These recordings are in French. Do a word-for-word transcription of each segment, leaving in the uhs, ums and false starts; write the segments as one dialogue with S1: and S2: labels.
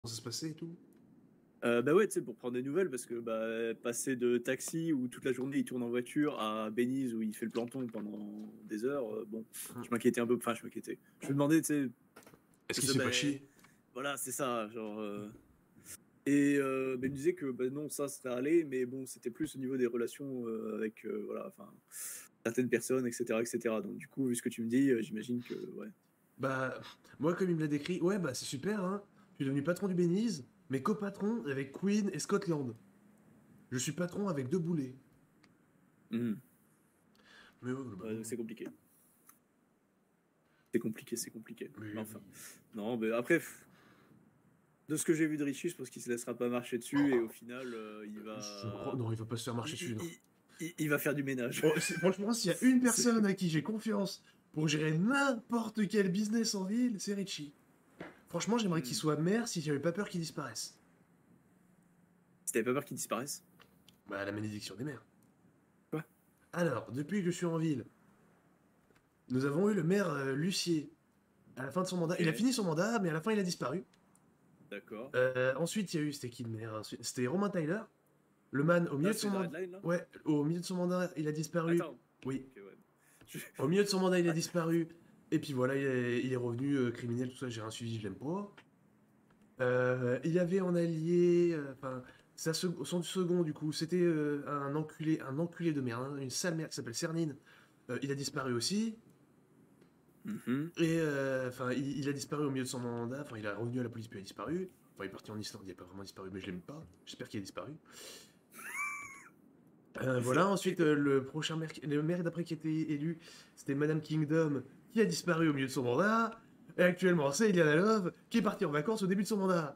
S1: ça se passait et tout?
S2: Euh, bah ouais, tu sais, pour prendre des nouvelles, parce que bah, passer de taxi où toute la journée il tourne en voiture à Belize où il fait le planton pendant des heures, euh, bon, je m'inquiétais un peu, enfin je m'inquiétais. Je me demandais, tu sais,
S1: Est-ce qu'il
S2: parce que,
S1: s'est
S2: bah,
S1: pas chié?
S2: voilà, c'est ça, genre. euh, Et euh, bah, il me disait que bah, non, ça serait allé, mais bon, c'était plus au niveau des relations euh, avec euh, voilà, enfin, certaines personnes, et cetera, et cetera. Donc du coup, vu ce que tu me dis, euh, j'imagine que ouais.
S1: Bah, moi, comme il me l'a décrit, ouais, bah c'est super, hein. Je suis devenu patron du Belize, mais copatron avec Queen et Scotland. Je suis patron avec deux boulets.
S2: Mhm.
S1: Mais ouais,
S2: Ouais,
S1: globalement.
S2: donc c'est compliqué. C'est compliqué, c'est compliqué.
S1: Mais
S2: Mais
S1: oui.
S2: enfin, non, mais après, pff, de ce que j'ai vu de Richie, je pense qu'il se laissera pas marcher dessus et au final, euh, il
S1: Je crois...
S2: va,
S1: Non, il va pas se faire marcher
S2: il,
S1: dessus, non.
S2: il- il- il va faire du ménage.
S1: Oh, c'est- franchement, s'il y a une
S2: C'est-
S1: personne à qui j'ai confiance pour gérer n'importe quel business en ville, c'est Richie. Franchement, j'aimerais qu'il
S2: Hmm.
S1: soit maire si j'avais pas peur qu'il disparaisse.
S2: Si t'avais pas peur qu'il disparaisse.
S1: Bah, la malédiction des maires.
S2: Quoi?
S1: Alors, depuis que je suis en ville, nous avons eu le maire euh, Lucier. À la fin de son mandat,
S2: Ok,
S1: il a fini son mandat, mais à la fin, il a disparu.
S2: d'accord.
S1: Euh, ensuite, il y a eu, c'était qui le maire? Ensuite, c'était Romain Tyler. Le man, au milieu
S2: Là,
S1: de
S2: c'est
S1: son
S2: de
S1: mandat.
S2: Redline là?
S1: Ouais, au milieu de son mandat, il a disparu.
S2: Attends.
S1: Oui.
S2: Ok, ouais. Je-
S1: Au milieu de son mandat, il a disparu. Et puis voilà, il est, il est revenu euh, criminel, tout ça, j'ai un suivi, je l'aime pas. Euh, il avait en allié. euh, Enfin, sa sec- son second, du coup, c'était euh, un enculé, un enculé de merde, hein, une sale merde qui s'appelle Cernine. Euh, il a disparu aussi.
S2: Mhm.
S1: Et euh, enfin, il, il a disparu au milieu de son mandat. Enfin, il est revenu à la police, puis il a disparu. Enfin, il est parti en Islande, il a pas vraiment disparu, mais je l'aime pas. J'espère qu'il a disparu. Euh, voilà, ensuite, euh, le prochain maire, qui- le maire d'après qui a été élu, c'était Madame Kingdom, qui a disparu au milieu de son mandat. Et actuellement, c'est Eliana Love, qui est partie en vacances au début de son mandat.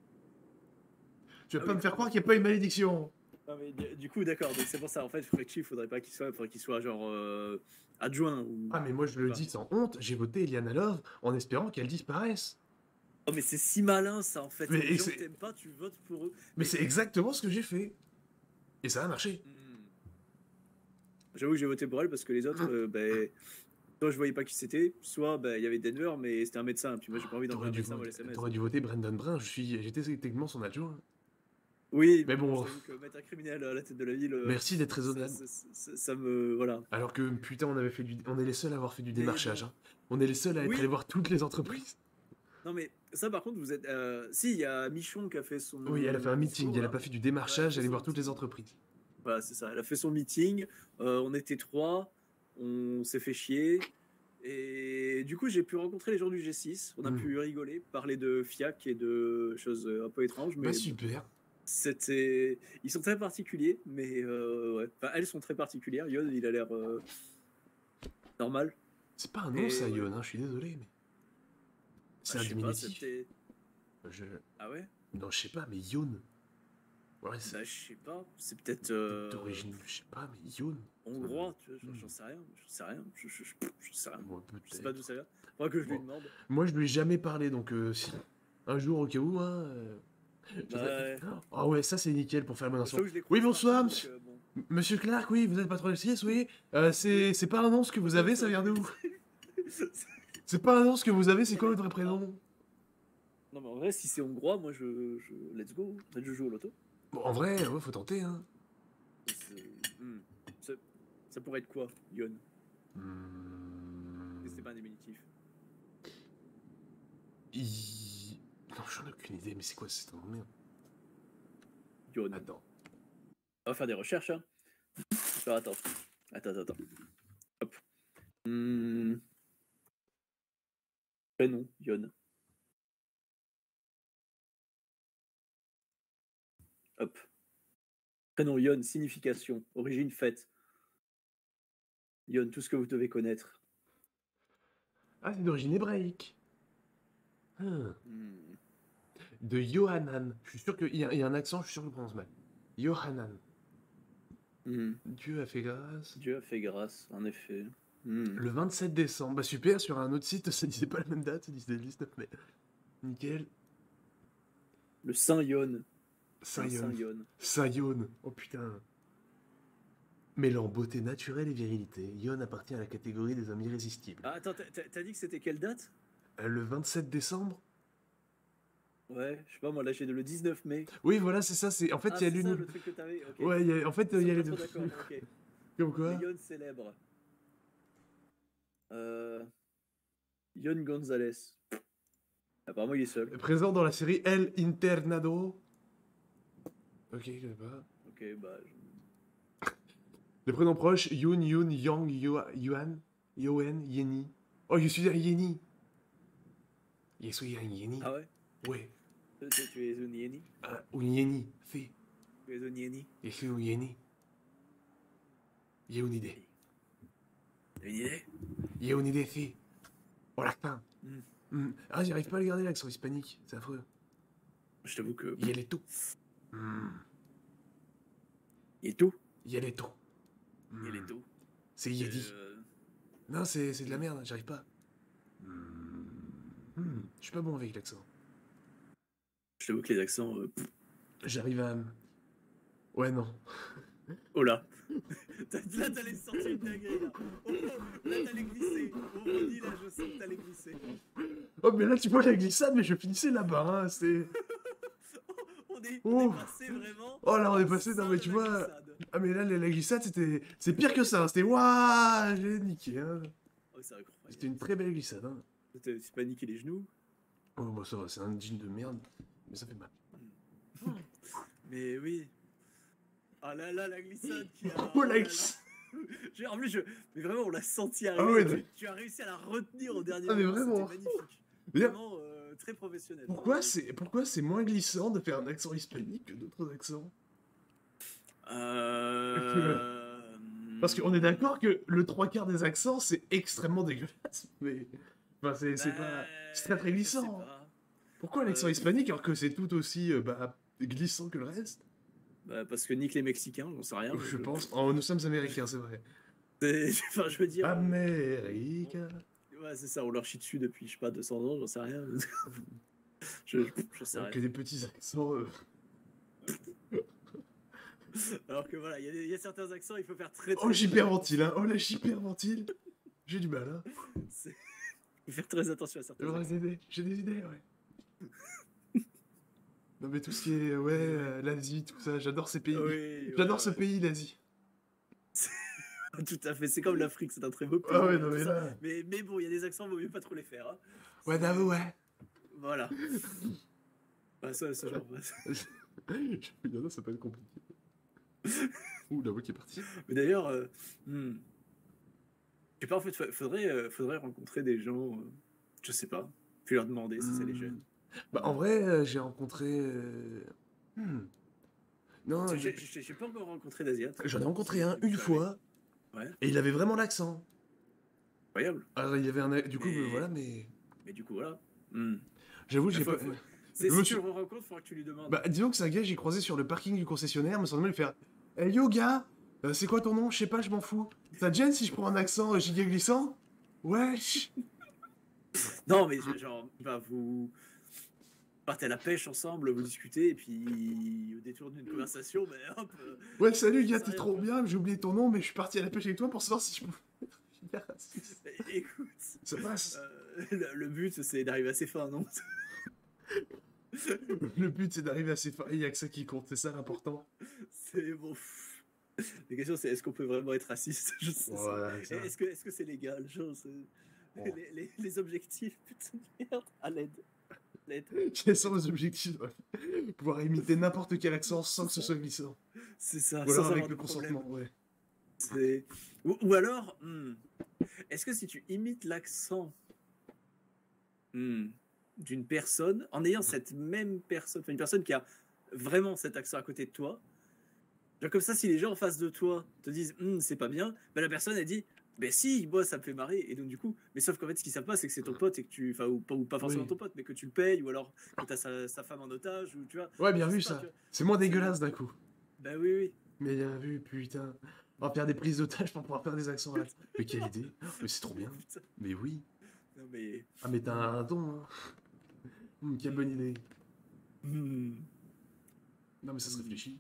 S1: Tu vas
S2: Ah
S1: pas
S2: oui,
S1: me faire croire
S2: d'accord.
S1: qu'il n'y a pas une malédiction.
S2: Non, mais du du coup, d'accord. Donc c'est pour ça. En fait, Frecci, il faudrait pas qu'il soit, il faudrait qu'il soit genre euh, adjoint ou
S1: Ah, mais moi, je
S2: je sais
S1: le
S2: pas.
S1: dis sans honte, j'ai voté Eliana Love en espérant qu'elle disparaisse.
S2: Oh, mais c'est si malin ça en fait.
S1: Mais
S2: Les
S1: et
S2: gens que
S1: c'est
S2: t'aimes pas, tu votes pour eux.
S1: mais
S2: Mais
S1: c'est exactement ce que j'ai fait. Et ça a marché.
S2: hmm. J'avoue que j'ai voté pour elle parce que les autres, euh, ben, soit je voyais pas qui c'était, soit ben, il y avait Denver, mais c'était un médecin. Puis moi, j'ai pas envie d'envoyer
S1: T'aurais
S2: un
S1: dû,
S2: médecin par
S1: voter-
S2: S M S.
S1: t'aurais dû
S2: Donc,
S1: voter Brendan Brun, je suis, j'étais techniquement son adjoint.
S2: oui,
S1: Mais
S2: mais bon, je
S1: bon,
S2: t'avoue que mettre un criminel à la tête de la ville, euh,
S1: merci d'être
S2: ça,
S1: raisonnable.
S2: ça, ça- ça me. Voilà.
S1: Alors que putain, on avait fait du, on est les seuls à avoir fait du
S2: Mais
S1: démarchage,
S2: bon.
S1: hein. On est les seuls à être allés
S2: Oui,
S1: voir toutes les
S2: oui.
S1: entreprises.
S2: Non, mais ça, par contre, vous êtes. euh, Si, il y a Michon qui a fait
S1: Oui, elle a fait
S2: son
S1: un meeting,
S2: discours
S1: elle a
S2: là.
S1: pas fait du
S2: Ouais, elle a
S1: démarchage,
S2: fait
S1: aller
S2: son
S1: voir toutes les
S2: meeting.
S1: entreprises.
S2: Voilà, c'est ça. Elle a fait son meeting. Euh, on était trois. On s'est fait chier. Et du coup, j'ai pu rencontrer les gens du G six. On a
S1: Hmm.
S2: pu rigoler, parler de FIAC et de choses un peu étranges.
S1: Bah
S2: Mais bon,
S1: super.
S2: c'était. Ils sont très particuliers. Mais euh, ouais. Enfin, elles sont très particulières. Yod, il a l'air euh, normal.
S1: C'est pas un nom
S2: Et
S1: ça,
S2: ouais.
S1: Yon, hein, je suis désolé, mais
S2: Bah,
S1: c'est un
S2: je sais pas, c'est
S1: diminutif.
S2: peut-être.
S1: Je...
S2: Ah ouais?
S1: Non, je sais pas, mais Yon. Ouais, c'est
S2: Bah, je sais pas. C'est peut-être. euh,
S1: d'origine, je sais pas, mais Yon. Ça me-
S2: hongrois, tu vois, j'en
S1: Hmm.
S2: j'en sais rien, j'en sais rien, je, je, je, je sais rien,
S1: Bon,
S2: je sais pas d'où
S1: peut-être.
S2: ça vient. Faudra que je lui
S1: Bon.
S2: demande.
S1: Moi, je lui ai jamais parlé, donc euh, si... un jour, au cas où, hein. euh, je sais-
S2: Ouais.
S1: Ah ouais, ça c'est nickel pour faire le bon
S2: Je
S1: instant.
S2: trouve que je les
S1: Oui,
S2: croise
S1: bonsoir,
S2: partout, donc
S1: monsieur.
S2: euh, bon.
S1: Monsieur Clark, oui, vous êtes patron du six, oui. Euh, c'est
S2: Oui.
S1: c'est pas un nom ce que vous
S2: Bonjour,
S1: avez,
S2: monsieur
S1: ça vient d'où?
S2: Raphaël.
S1: C'est pas un nom ce que vous avez, c'est
S2: Non
S1: quoi
S2: mais,
S1: votre vrai
S2: alors,
S1: prénom?
S2: non mais en vrai, si c'est hongrois, moi je, je, let's go, peut-être je joue au loto.
S1: Bon, en vrai, ouais, faut tenter, hein.
S2: C'est- hmm. Ça, ça pourrait être quoi, Yon?
S1: Hmm...
S2: C'était pas un diminutif.
S1: I- Non, j'en ai aucune idée, mais c'est quoi c'est un nom? Merde.
S2: Yon.
S1: Attends.
S2: On va faire des recherches, hein. Alors, attends, attends, attends, attends. Hop. Hmm. Prénom, Yon. Hop. Prénom, Yon, signification, origine, fête. Yon, tout ce que vous devez connaître.
S1: Ah, c'est d'origine hébraïque. Ah.
S2: Hmm.
S1: De Yohanan. Je suis sûr qu'il y, a- il y a un accent, je suis sûr que je le prononce mal. Yohanan.
S2: Hmm.
S1: Dieu a fait grâce.
S2: Dieu a fait grâce, en effet. Hmm.
S1: Le vingt-sept décembre. Bah super, sur un autre site, ça disait pas la même date, ça disait le dix-neuf mai. Nickel.
S2: Le Saint Yon. C'est un Saint
S1: Sayon.
S2: Yon.
S1: Sayon. Oh putain. Mêlant beauté naturelle et virilité, Yon appartient à la catégorie des hommes irrésistibles.
S2: Ah, attends, t'as- t'as t'as dit que c'était quelle date?
S1: Euh, le vingt-sept décembre.
S2: Ouais, je sais pas, moi là j'ai le dix-neuf mai.
S1: Oui, voilà, c'est ça. C'est en fait,
S2: Ah,
S1: il y a
S2: c'est ça
S1: l'une.
S2: le truc que t'avais, ok.
S1: Ouais, il y a- en fait,
S2: Ils
S1: il y
S2: sont
S1: a les
S2: pas
S1: deux.
S2: trop d'accord, ok.
S1: Comme quoi?
S2: Les Yon célèbres. Euh... Yon Gonzalez. Apparemment il est seul.
S1: Présent dans la série El Internado. Ok, je connais pas.
S2: Ok, bah... je-
S1: Les prénoms proches, Yoon, Yoon, Yang, Yo- Yuan, Yoen, Yeni. Oh, je suis un Yeni. Je suis un Yeni.
S2: Ah ouais?
S1: Ouais.
S2: Tu, tu- tu es un Yeni?
S1: Un un Yeni. Fais.
S2: Tu es un Yeni?
S1: Je suis un Yeni. J'ai une idée.
S2: Une idée?
S1: J'ai une idée, fais. Oh, l'accent.
S2: Hmm.
S1: Hmm. Ah, j'arrive pas à le garder, l'accent hispanique. C'est affreux.
S2: Je t'avoue que...
S1: Il y a les tout. Hmm.
S2: Il est tout?
S1: Il y a les tout.
S2: Il est tout.
S1: C'est Yedi.
S2: Euh...
S1: Non, c'est c'est de la merde, j'arrive pas. Hmm. Hmm. Je suis pas bon avec l'accent.
S2: Je t'avoue que les accents... euh, pff,
S1: J'arrive à. Ouais, non.
S2: Oh là! T'as- Là, t'allais sortir une dinguerie, là. Oh, oh, là, t'allais glisser. Oh, Ronnie, là, je sens que t'allais glisser.
S1: Oh, mais là, tu vois la glissade, mais je finissais là-bas, hein. C'est.
S2: On est, on
S1: Oh.
S2: est passé vraiment...
S1: Oh là, on est
S2: au
S1: passé, non,
S2: sein
S1: mais
S2: de
S1: tu
S2: la
S1: vois.
S2: glissade.
S1: Ah, mais là, la la glissade, c'était. C'est pire que ça, hein. C'était. Waouh, j'ai niqué, hein.
S2: Oh, c'est incroyable.
S1: C'était une très belle glissade, hein.
S2: T'as t'as pas niqué les genoux?
S1: Oh, bah ça va, c'est un jean de merde, mais ça fait mal.
S2: Mais oui. Ah là là, la glissade qui a...
S1: Oh,
S2: là
S1: la
S2: là.
S1: glissade.
S2: J'ai- En plus, je... mais vraiment, on l'a senti arriver.
S1: Ah ouais,
S2: tu,
S1: mais-
S2: tu as réussi à la retenir au dernier
S1: Ah, mais
S2: moment.
S1: vraiment.
S2: C'était magnifique.
S1: D'ailleurs,
S2: Vraiment euh, très professionnel.
S1: pourquoi c'est pourquoi c'est moins glissant de faire un accent hispanique que d'autres accents?
S2: Euh...
S1: Parce qu'on est d'accord que le trois quarts des accents, c'est extrêmement dégueulasse, mais. Enfin, c'est c'est pas. C'est très très
S2: Je sais
S1: glissant.
S2: pas.
S1: Pourquoi l'accent
S2: Euh,
S1: hispanique alors que c'est tout aussi euh, bah, glissant que le reste?
S2: Bah, parce que nique les Mexicains, j'en sais rien. mais
S1: Je pense. Oh, nous sommes américains, c'est vrai.
S2: C'est- Enfin, je veux dire.
S1: Américain.
S2: Ouais, c'est ça, on leur chie dessus depuis, je sais pas, deux cents ans, j'en sais rien. je, je sais
S1: Donc,
S2: rien.
S1: des petits accents. euh,
S2: Alors que voilà, il y, a des- il y a certains accents, il faut faire très très.
S1: Oh, j'hyperventile, hein. Oh, là, j'hyperventile. J'ai du mal, hein.
S2: C'est- Il faut faire très attention à certains
S1: J'aurais
S2: accents.
S1: des idées. J'ai des idées, ouais. Non, mais tout ce qui est, ouais, euh, l'Asie, tout ça, j'adore ces pays.
S2: Oui,
S1: J'adore
S2: ouais,
S1: ce
S2: ouais.
S1: pays, l'Asie.
S2: Tout à fait, c'est comme l'Afrique, c'est un très beau pays.
S1: Ah ouais,
S2: et
S1: non,
S2: tout
S1: mais
S2: ça.
S1: là.
S2: mais, mais bon, il y a des accents, vaut mieux pas trop les faire. Hein.
S1: Ouais, d'avoue, ouais.
S2: Voilà. Bah, ça, ce genre.
S1: Il y en a, ça peut être compliqué. Ouh, la voix qui est partie.
S2: Mais d'ailleurs, euh, hmm, je sais pas, en fait, fa- faudrait, euh, faudrait rencontrer des gens, euh, je sais pas, puis leur demander si ça les gêne.
S1: Bah, en vrai, euh, j'ai rencontré. euh, hmm. Non,
S2: J'ai
S1: j'ai-
S2: j'ai- j'ai pas encore rencontré d'Asiates.
S1: j'en ai rencontré un
S2: Tu
S1: une
S2: savais.
S1: fois,
S2: Ouais,
S1: et il avait vraiment l'accent.
S2: incroyable.
S1: Alors, il y avait un. Du coup,
S2: Mais-
S1: euh, voilà, mais.
S2: Mais du coup, voilà. Hmm.
S1: J'avoue, j'ai
S2: Faut-
S1: pas.
S2: faut- C'est-
S1: Je
S2: Si
S1: me
S2: tu
S1: suis-
S2: le rencontres, il faudra que tu lui demandes.
S1: Bah, disons que c'est un gars que j'ai croisé sur le parking du concessionnaire, me semble lui faire Hey yo, gars, euh, c'est quoi ton nom? Je sais pas, je m'en fous. Ça te gêne si je prends un accent euh, giga glissant? Wesh!
S2: Non, mais genre, bah, vous partez à la pêche ensemble, vous discutez, et puis au détour d'une conversation, mais hop. euh,
S1: Ouais, salut, gars,
S2: Ça
S1: t'es
S2: rien
S1: trop
S2: faire.
S1: bien, j'ai oublié ton nom, mais je suis parti à la pêche avec toi pour savoir si je pouvais. Giga raciste.
S2: Écoute,
S1: Ça passe.
S2: euh, le le but c'est d'arriver à ses fins, non?
S1: Le but, c'est d'arriver à ses fins. Il y a que ça qui compte, c'est ça l'important.
S2: C'est bon. pff. La question c'est est-ce qu'on peut vraiment être raciste? Je sais pas.
S1: Voilà, ça.
S2: Est-ce que est-ce que c'est légal? Genre, c'est-
S1: Bon.
S2: les, les- les objectifs, putain de merde, à l'aide. L'aide.
S1: Quels sont les objectifs? Ouais. Pouvoir imiter n'importe quel accent sans que ce soit glissant.
S2: C'est ça,
S1: Ou
S2: sans
S1: alors avec
S2: avoir
S1: le
S2: de problème.
S1: consentement, ouais.
S2: C'est- Ou, ou alors, hmm, est-ce que si tu imites l'accent hmm, d'une personne, en ayant cette même personne, enfin une personne qui a vraiment cet accent à côté de toi, genre comme ça, si les gens en face de toi te disent Hmm, c'est pas bien, ben la personne elle dit ben si, moi ça me fait marrer, et donc du coup, mais sauf qu'en fait ce qu'ils savent pas c'est que c'est ton pote et que tu, enfin ou, pas- ou pas forcément
S1: Oui.
S2: ton pote, mais que tu le payes, ou alors que t'as sa, sa femme en otage, ou tu vois.
S1: Ouais, bien
S2: Je
S1: vu
S2: sais pas,
S1: ça.
S2: tu vois.
S1: C'est moins dégueulasse d'un coup.
S2: Ben oui, oui.
S1: Mais bien vu, putain. On va faire des prises d'otages pour pouvoir faire des accents là. Mais quelle idée. Mais c'est trop bien.
S2: Putain.
S1: Mais oui.
S2: Non mais.
S1: Ah, mais t'as un don, hein. Hum, quelle bonne idée.
S2: hmm.
S1: Non, mais ça se réfléchit.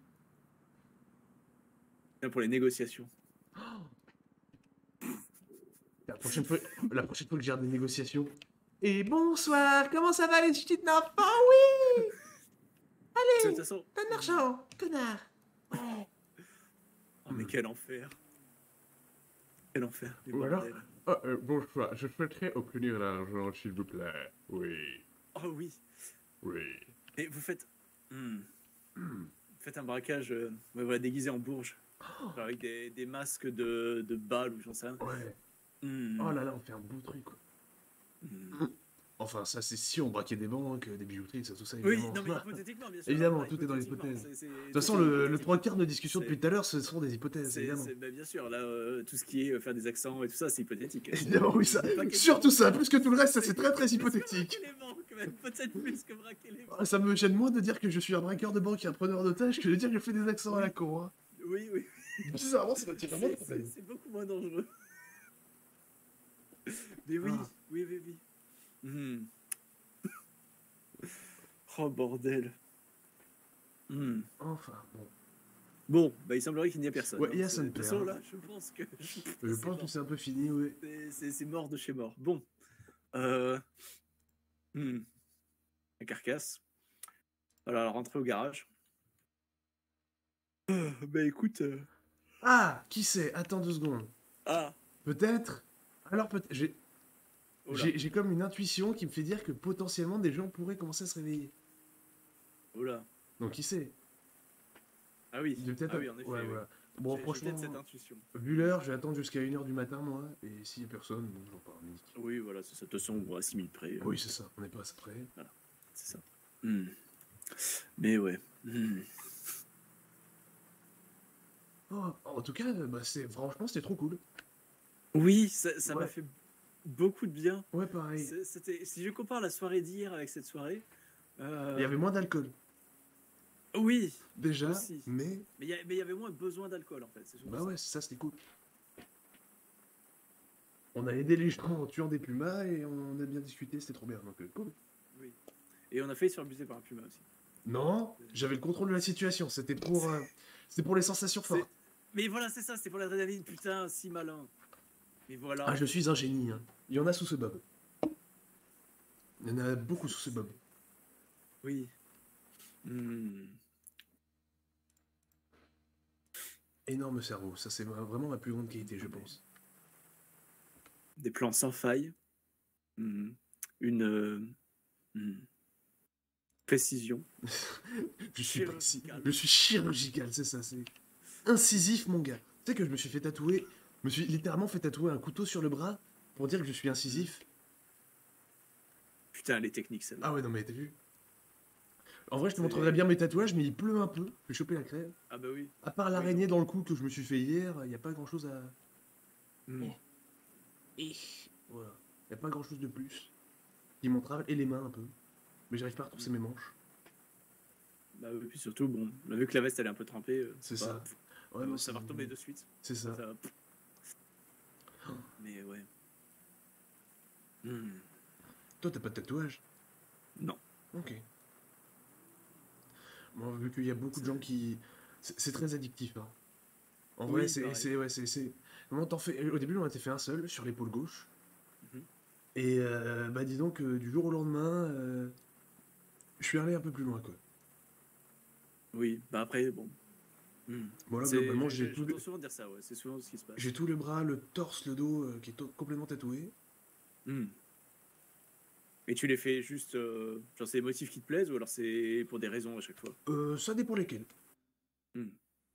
S2: Bien pour les négociations.
S1: La prochaine fois, la prochaine fois que j'ai des négociations, Et bonsoir, comment ça va les petites enfants? Oui!
S2: De toute
S1: Allez!
S2: façon.
S1: Donne l'argent, connard! Ouais.
S2: Oh, mais quel enfer. Quel enfer, les
S1: Ou alors,
S2: bordels.
S1: ah, euh, bonsoir, je souhaiterais obtenir l'argent, s'il vous plaît. Oui,
S2: Oh oui.
S1: oui.
S2: Et vous faites. Hmm. Vous faites un braquage euh, ouais, voilà, déguisé en bourge. Genre avec des, des masques de, de balles ou j'en sais rien.
S1: Ouais.
S2: Hmm.
S1: Oh là là, on fait un beau truc, quoi.
S2: Hmm.
S1: Enfin, ça, c'est si on braquait des banques, des bijouteries, ça, tout ça,
S2: Oui,
S1: évidemment.
S2: non mais hypothétiquement, bien sûr.
S1: Évidemment,
S2: Voilà,
S1: tout est dans
S2: hypothétiquement,
S1: l'hypothèse.
S2: c'est- c'est-
S1: De toute
S2: tout
S1: façon,
S2: est
S1: le, le
S2: hypothétique.
S1: trois quarts de discussion
S2: C'est-
S1: depuis tout à l'heure, ce sont des hypothèses,
S2: C'est,
S1: évidemment.
S2: c'est- bah, bien sûr, là, euh, tout ce qui est euh, faire des accents et tout ça, c'est hypothétique.
S1: Évidemment, oui, ça.
S2: C'est pas question-
S1: Surtout ça, plus que tout le reste, ça, c'est très très
S2: plus que
S1: hypothétique.
S2: braquer les banques, même. Peut-être plus que braquer les banques.
S1: Ah, ça me gêne moins de dire que je suis un braqueur de banque et un preneur d'otages que de dire que je fais des accents à la con. Hein.
S2: Oui, oui.
S1: Bizarrement, ça me tire vraiment de
S2: C'est-
S1: problème.
S2: C'est c'est beaucoup moins dangereux. Mais oui,
S1: Ah.
S2: oui, oui, oui. Hmm. Oh bordel. Hmm.
S1: Enfin, bon.
S2: Bon, bah il semblerait qu'il n'y ait personne.
S1: Ouais,
S2: hein.
S1: il y a
S2: C'est-
S1: son
S2: De toute
S1: père.
S2: façon, là, je pense que.
S1: Je
S2: c'est
S1: pense
S2: mort.
S1: que c'est un peu fini, oui.
S2: C'est- C'est c'est mort de chez mort. Bon. Euh... hmm. La carcasse. Voilà, rentrer au garage. Euh, bah écoute. euh,
S1: Ah, qui sait? Attends deux secondes.
S2: Ah,
S1: Peut-être. Alors peut-être. J'ai
S2: oh là,
S1: j'ai- j'ai comme une intuition qui me fait dire que potentiellement des gens pourraient commencer à se réveiller.
S2: oh là.
S1: Donc qui sait?
S2: Ah oui,
S1: Il y a peut-être
S2: ah
S1: un-
S2: oui, en effet.
S1: ouais,
S2: oui.
S1: voilà. Bon,
S2: J'ai- j'ai
S1: franchement,
S2: peut-être cette intuition.
S1: vu l'heure, je vais attendre jusqu'à une heure du matin, moi. Et s'il y a personne, bon, j'en parle. Nick.
S2: Oui, voilà, c'est ça. De toute façon, bon, à six minutes près. euh,
S1: Oui, c'est ça. On n'est pas assez près.
S2: C'est ça. Hmm. Mais ouais. Hmm.
S1: Oh, en tout cas, bah, c'est franchement, c'était trop cool.
S2: Oui, ça ça m'a
S1: Ouais.
S2: fait beaucoup de bien.
S1: Ouais, pareil.
S2: C'est- C'était, si je compare la soirée d'hier avec cette soirée, euh,
S1: Il y avait moins d'alcool,
S2: oui,
S1: déjà,
S2: Aussi.
S1: mais
S2: mais il y, a- mais il y avait moins besoin d'alcool en fait. C'est surtout
S1: bah
S2: ça.
S1: ouais, ça c'était cool. On a aidé les gens en tuant des pumas et on a bien discuté, c'était trop bien, donc euh, cool.
S2: Oui. Et on a failli se faire abuser par un puma aussi.
S1: Non, j'avais le contrôle de la situation, c'était pour, euh, c'était pour les sensations
S2: C'est-
S1: fortes.
S2: Mais voilà, c'est ça, c'est pour l'adrénaline, putain, si malin. Mais voilà.
S1: Ah, je suis un génie, hein. Il y en a sous ce bob. Il y en a beaucoup sous ce bob.
S2: Oui. Hmm.
S1: Énorme cerveau, ça c'est ma- vraiment ma plus grande qualité, je pense.
S2: Des plans sans faille. Hmm. Une euh, hmm. précision.
S1: Je suis précis.
S2: Chirurgical.
S1: Je suis chirurgical, c'est ça, c'est incisif, mon gars. Tu sais que je me suis fait tatouer, je me suis littéralement fait tatouer un couteau sur le bras pour dire que je suis incisif.
S2: Putain, les techniques, celle-là.
S1: Ah ouais, non mais t'as vu? En vrai, je te
S2: C'est-
S1: montrerai bien mes tatouages, mais il pleut un peu. Je vais choper la crève.
S2: Ah bah oui.
S1: À part l'araignée dans le cou que je me suis fait hier, il n'y a pas grand chose à.
S2: Hmm.
S1: Voilà. Il n'y a pas grand chose de plus. Qui m'entrave et les mains un peu. Mais j'arrive pas à retrousser mes manches.
S2: Bah oui, puis surtout, bon, on a vu que la veste elle est un peu trempée. euh,
S1: C'est
S2: pas-
S1: ça. Ouais,
S2: euh,
S1: moi,
S2: ça va retomber de suite.
S1: C'est ça.
S2: Ça- Mais ouais. Hmm.
S1: Toi, t'as pas de tatouage?
S2: Non.
S1: Ok. Bon, vu qu'il y a beaucoup de gens qui. C'est c'est très addictif, hein. En
S2: Oui,
S1: vrai, c'est.
S2: pareil.
S1: c'est- Ouais, c'est. c'est- Vraiment, t'en fais... Au début, on en a fait un seul, sur l'épaule gauche.
S2: Mhm.
S1: Et euh, bah, dis donc, euh, du jour au lendemain, euh, je suis allé un peu plus loin, quoi.
S2: Oui, bah après, bon. Hmm.
S1: Voilà,
S2: C'est-
S1: globalement,
S2: je-
S1: j'ai
S2: je-
S1: tout,
S2: J'entends souvent dire ça, ouais. C'est souvent ce qui se passe.
S1: j'ai tout le bras, le torse, le dos euh, qui est to- complètement tatoué.
S2: Hmm. Et tu les fais juste. euh, genre, c'est des motifs qui te plaisent ou alors c'est pour des raisons à chaque fois?
S1: Euh, ça dépend lesquels.
S2: Hmm.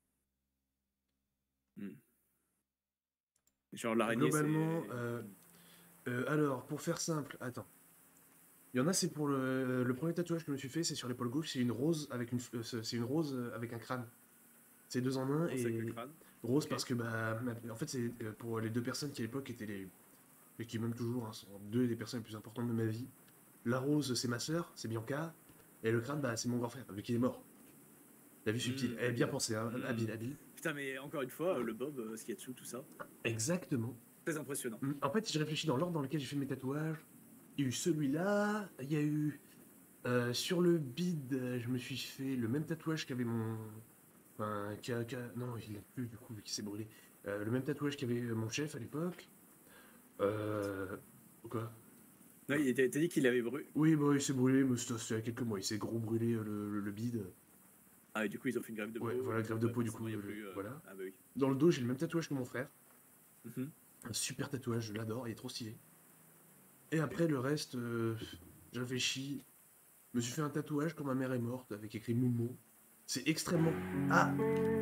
S2: Hmm. Genre, l'araignée, c'est.
S1: Globalement, euh, euh, alors, pour faire simple, attends. Il y en a, c'est pour le, le premier tatouage que je me suis fait, c'est sur l'épaule gauche, c'est une rose avec une, f- euh, c'est c'est une rose euh, avec un crâne. C'est deux en un
S2: On sait que le
S1: et
S2: crâne.
S1: rose
S2: Ok.
S1: parce que bah, ma- en fait c'est euh, pour les deux personnes qui à l'époque étaient les et qui même toujours hein, sont deux des personnes les plus importantes de ma vie. La rose c'est ma sœur, c'est Bianca, et le crâne bah c'est mon grand frère vu qu'il est mort. T'as vu subtil,
S2: Mm,
S1: eh, bien
S2: ok.
S1: pensé, hein,
S2: Mm.
S1: habile, habile.
S2: Putain, mais encore une fois, euh, le bob, euh, ce qu'il y a dessous, tout ça,
S1: Exactement.
S2: très impressionnant.
S1: Mm, En fait, si je réfléchis dans l'ordre dans lequel j'ai fait mes tatouages, il y a eu celui-là, il y a eu euh, sur le bide, euh, je me suis fait le même tatouage qu'avait mon, enfin, qu'a- qu'a- non, il l'a plus du coup vu qu'il s'est brûlé. Euh, le même tatouage qu'avait euh, mon chef à l'époque. Euh, quoi?
S2: Non, il était- t'as dit qu'il avait brûlé.
S1: Oui, bah, il s'est brûlé, mais c'était c'était il y a quelques mois. Il s'est gros brûlé euh, le, le, le bide.
S2: Ah, et du coup, ils ont fait une grève de peau.
S1: Ouais, voilà,
S2: et
S1: grève
S2: puis,
S1: de
S2: bah,
S1: peau, du
S2: forcément,
S1: coup,
S2: il y a
S1: euh,
S2: plus, euh,
S1: voilà.
S2: Ah, bah oui.
S1: Dans le dos, j'ai le même tatouage que mon frère.
S2: Mhm.
S1: Un super tatouage, je l'adore, il est trop stylé. Et après, le reste, euh, j'ai réfléchi. Je me suis fait un tatouage quand ma mère est morte, avec écrit Momo. C'est extrêmement... Ah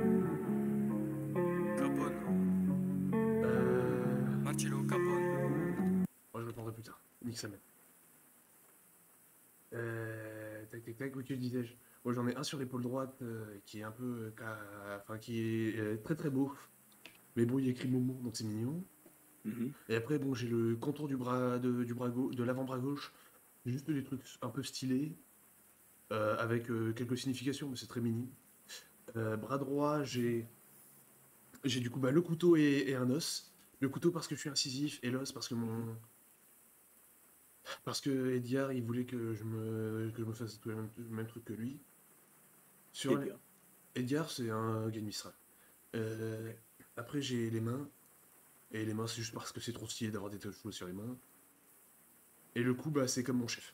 S3: Capone.
S1: Euh...
S3: Marcello Capone.
S1: Oh, je le prendrai plus tard. Nique sa mère. Euh... Tac, tac, tac, oui, que disais-je? Moi, j'en ai un sur l'épaule droite, euh, qui est un peu... euh, ca- Enfin, qui est euh, très très beau. Mais bon, il y a écrit Momo, donc c'est mignon.
S2: Mhm.
S1: Et après, bon, j'ai le contour du bras, de, du bras gau- de l'avant-bras gauche. Juste des trucs un peu stylés, euh, avec euh, quelques significations, mais c'est très mini. Euh, bras droit, j'ai j'ai du coup bah, le couteau et, et un os. Le couteau parce que je suis incisif et l'os parce que mon parce que Edgar il voulait que je me que je me fasse le même, le même truc que lui. Sur les-
S2: Edgar.
S1: Edgar, c'est un gars de Mistral. Euh,
S2: Ok.
S1: Après j'ai les mains et les mains c'est juste parce que c'est trop stylé d'avoir des tatouages sur les mains. Et le cou bah c'est comme mon chef.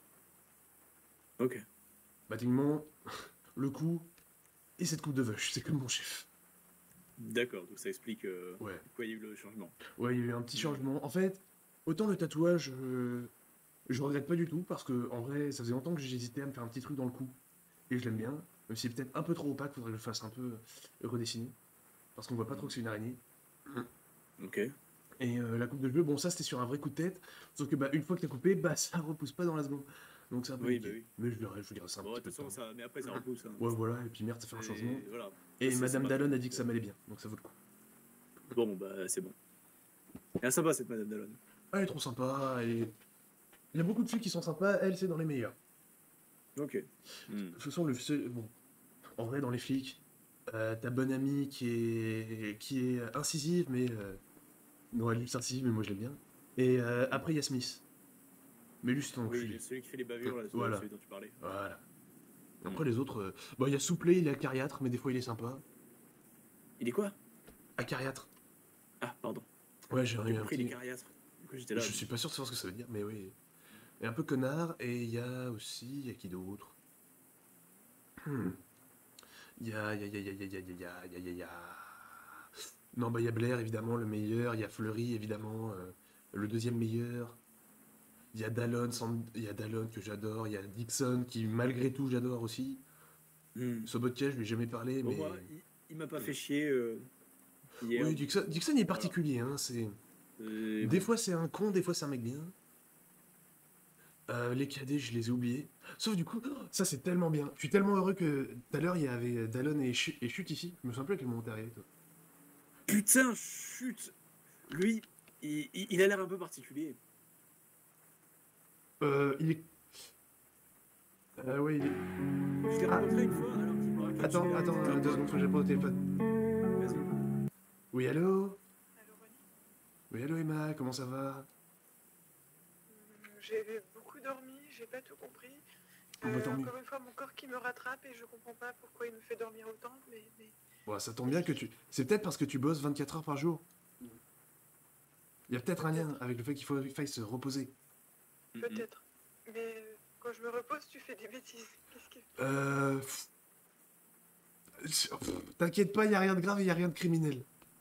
S2: Ok.
S1: Bah techniquement le cou et cette coupe de vache c'est comme mon chef.
S2: D'accord, donc ça explique euh,
S1: Ouais.
S2: pourquoi il y a eu le changement.
S1: Ouais, il y a eu un petit changement. En fait, autant le tatouage, euh, je regrette pas du tout parce que en vrai, ça faisait longtemps que j'hésitais à me faire un petit truc dans le cou et je l'aime bien. Même si c'est peut-être un peu trop opaque, faudrait que je le fasse un peu euh, redessiner parce qu'on voit pas trop que c'est une araignée.
S2: Ok.
S1: Et euh, la coupe de cheveux, bon, ça c'était sur un vrai coup de tête. Sauf que bah, une fois que t'as coupé, bah ça repousse pas dans la seconde. Donc c'est un peu
S2: Oui,
S1: niqué.
S2: bah oui.
S1: Mais je verrai, je verrai ça un
S2: Bon, de
S1: petit peu
S2: toute
S1: de temps.
S2: façon, ça... mais après, ça repousse. Hein.
S1: Ouais, voilà, et puis merde, ça fait un
S2: Et
S1: changement.
S2: voilà.
S1: Et
S2: Ça, c'est-
S1: Madame
S2: c'est
S1: Dallon
S2: pas-
S1: a dit que ça m'allait bien, donc ça vaut le coup.
S2: Bon, bah, c'est bon. Elle est sympa, cette Madame Dallon.
S1: Ah, elle est trop sympa, et... il y a beaucoup de filles qui sont sympas, elle c'est dans les meilleurs.
S2: Ok. Hmm.
S1: De toute façon, le seul- bon, en vrai, dans les flics, euh, ta bonne amie qui est, qui est incisive, mais... Euh... Non, elle est incisive, mais moi je l'aime bien. Et euh, après, il y a Smith. Mais lui, c'est un
S2: Oui,
S1: enculé.
S2: celui qui fait les bavures, là,
S1: Voilà.
S2: celui dont tu parlais.
S1: Voilà. Après, les autres... euh, Bon, il y a Souplé, il est acariâtre, mais des fois, il est sympa.
S2: Il est quoi?
S1: Acariâtre.
S2: Ah, pardon.
S1: Ouais, j'ai
S2: J'ai
S1: eu un
S2: compris
S1: petit...
S2: les cariâtres. Du coup, j'étais là.
S1: Je suis pas sûr de savoir ce que ça veut dire, mais oui. Et un peu connard, et il y a aussi... Il y a qui d'autre? Hmm. Il y a... Il y a... Il y a... Il y a... Il y a... Il y a... Il y a... Il y a... il y a... Non, bah il y a Blair, évidemment, le meilleur. Il y a Fleury, évidemment, euh, le deuxième meilleur. Il y a Dallon, Sand- il y a Dallon que j'adore. Il y a Dixon, qui, malgré tout, j'adore aussi.
S2: Hmm.
S1: Sobotka, je lui ai jamais parlé,
S2: Bon,
S1: mais...
S2: moi, il, il m'a pas fait chier euh, hier.
S1: Oui, Dixon, Dixon, il est particulier, hein, c'est...
S2: Euh,
S1: Des fois, c'est un con, des fois, c'est un mec bien. Euh, les cadets, je les ai oubliés. Sauf du coup, oh, ça c'est tellement bien. Je suis tellement heureux que tout à l'heure, il y avait Dallon et, Chu- et Chute ici. Je me souviens plus à quel moment t'es arrivé, toi.
S2: Putain, chut. Lui, il, il- il a l'air un peu particulier.
S1: Euh, il est... Euh, ouais, il est...
S2: Je l'ai
S1: Ah.
S2: rencontré une fois alors qu'il me raconte
S1: Attends,
S2: super-
S1: attends,
S2: super
S1: euh, deux
S2: bien.
S1: secondes, faut que j'apprenne au téléphone.
S2: Vas-y.
S1: Oui, allô?
S4: Allô, Ronnie.
S1: Oui, allô, Emma, comment ça va?
S4: Hum, J'ai beaucoup dormi, j'ai pas tout compris.
S1: On va
S4: Euh,
S1: dormir.
S4: encore une fois, mon corps qui me rattrape et je comprends pas pourquoi il me fait dormir autant, mais, mais
S1: Bon, ça tombe bien que tu... C'est peut-être parce que tu bosses vingt-quatre heures par jour. Il y a peut-être un lien avec le fait qu'il faut... il faille se reposer.
S2: Mhm.
S4: peut-être. Mais euh, quand je me repose, tu fais des bêtises. Qu'est-ce que...
S1: Euh... pff, pff, T'inquiète pas, il y a rien de grave, il y a rien de criminel.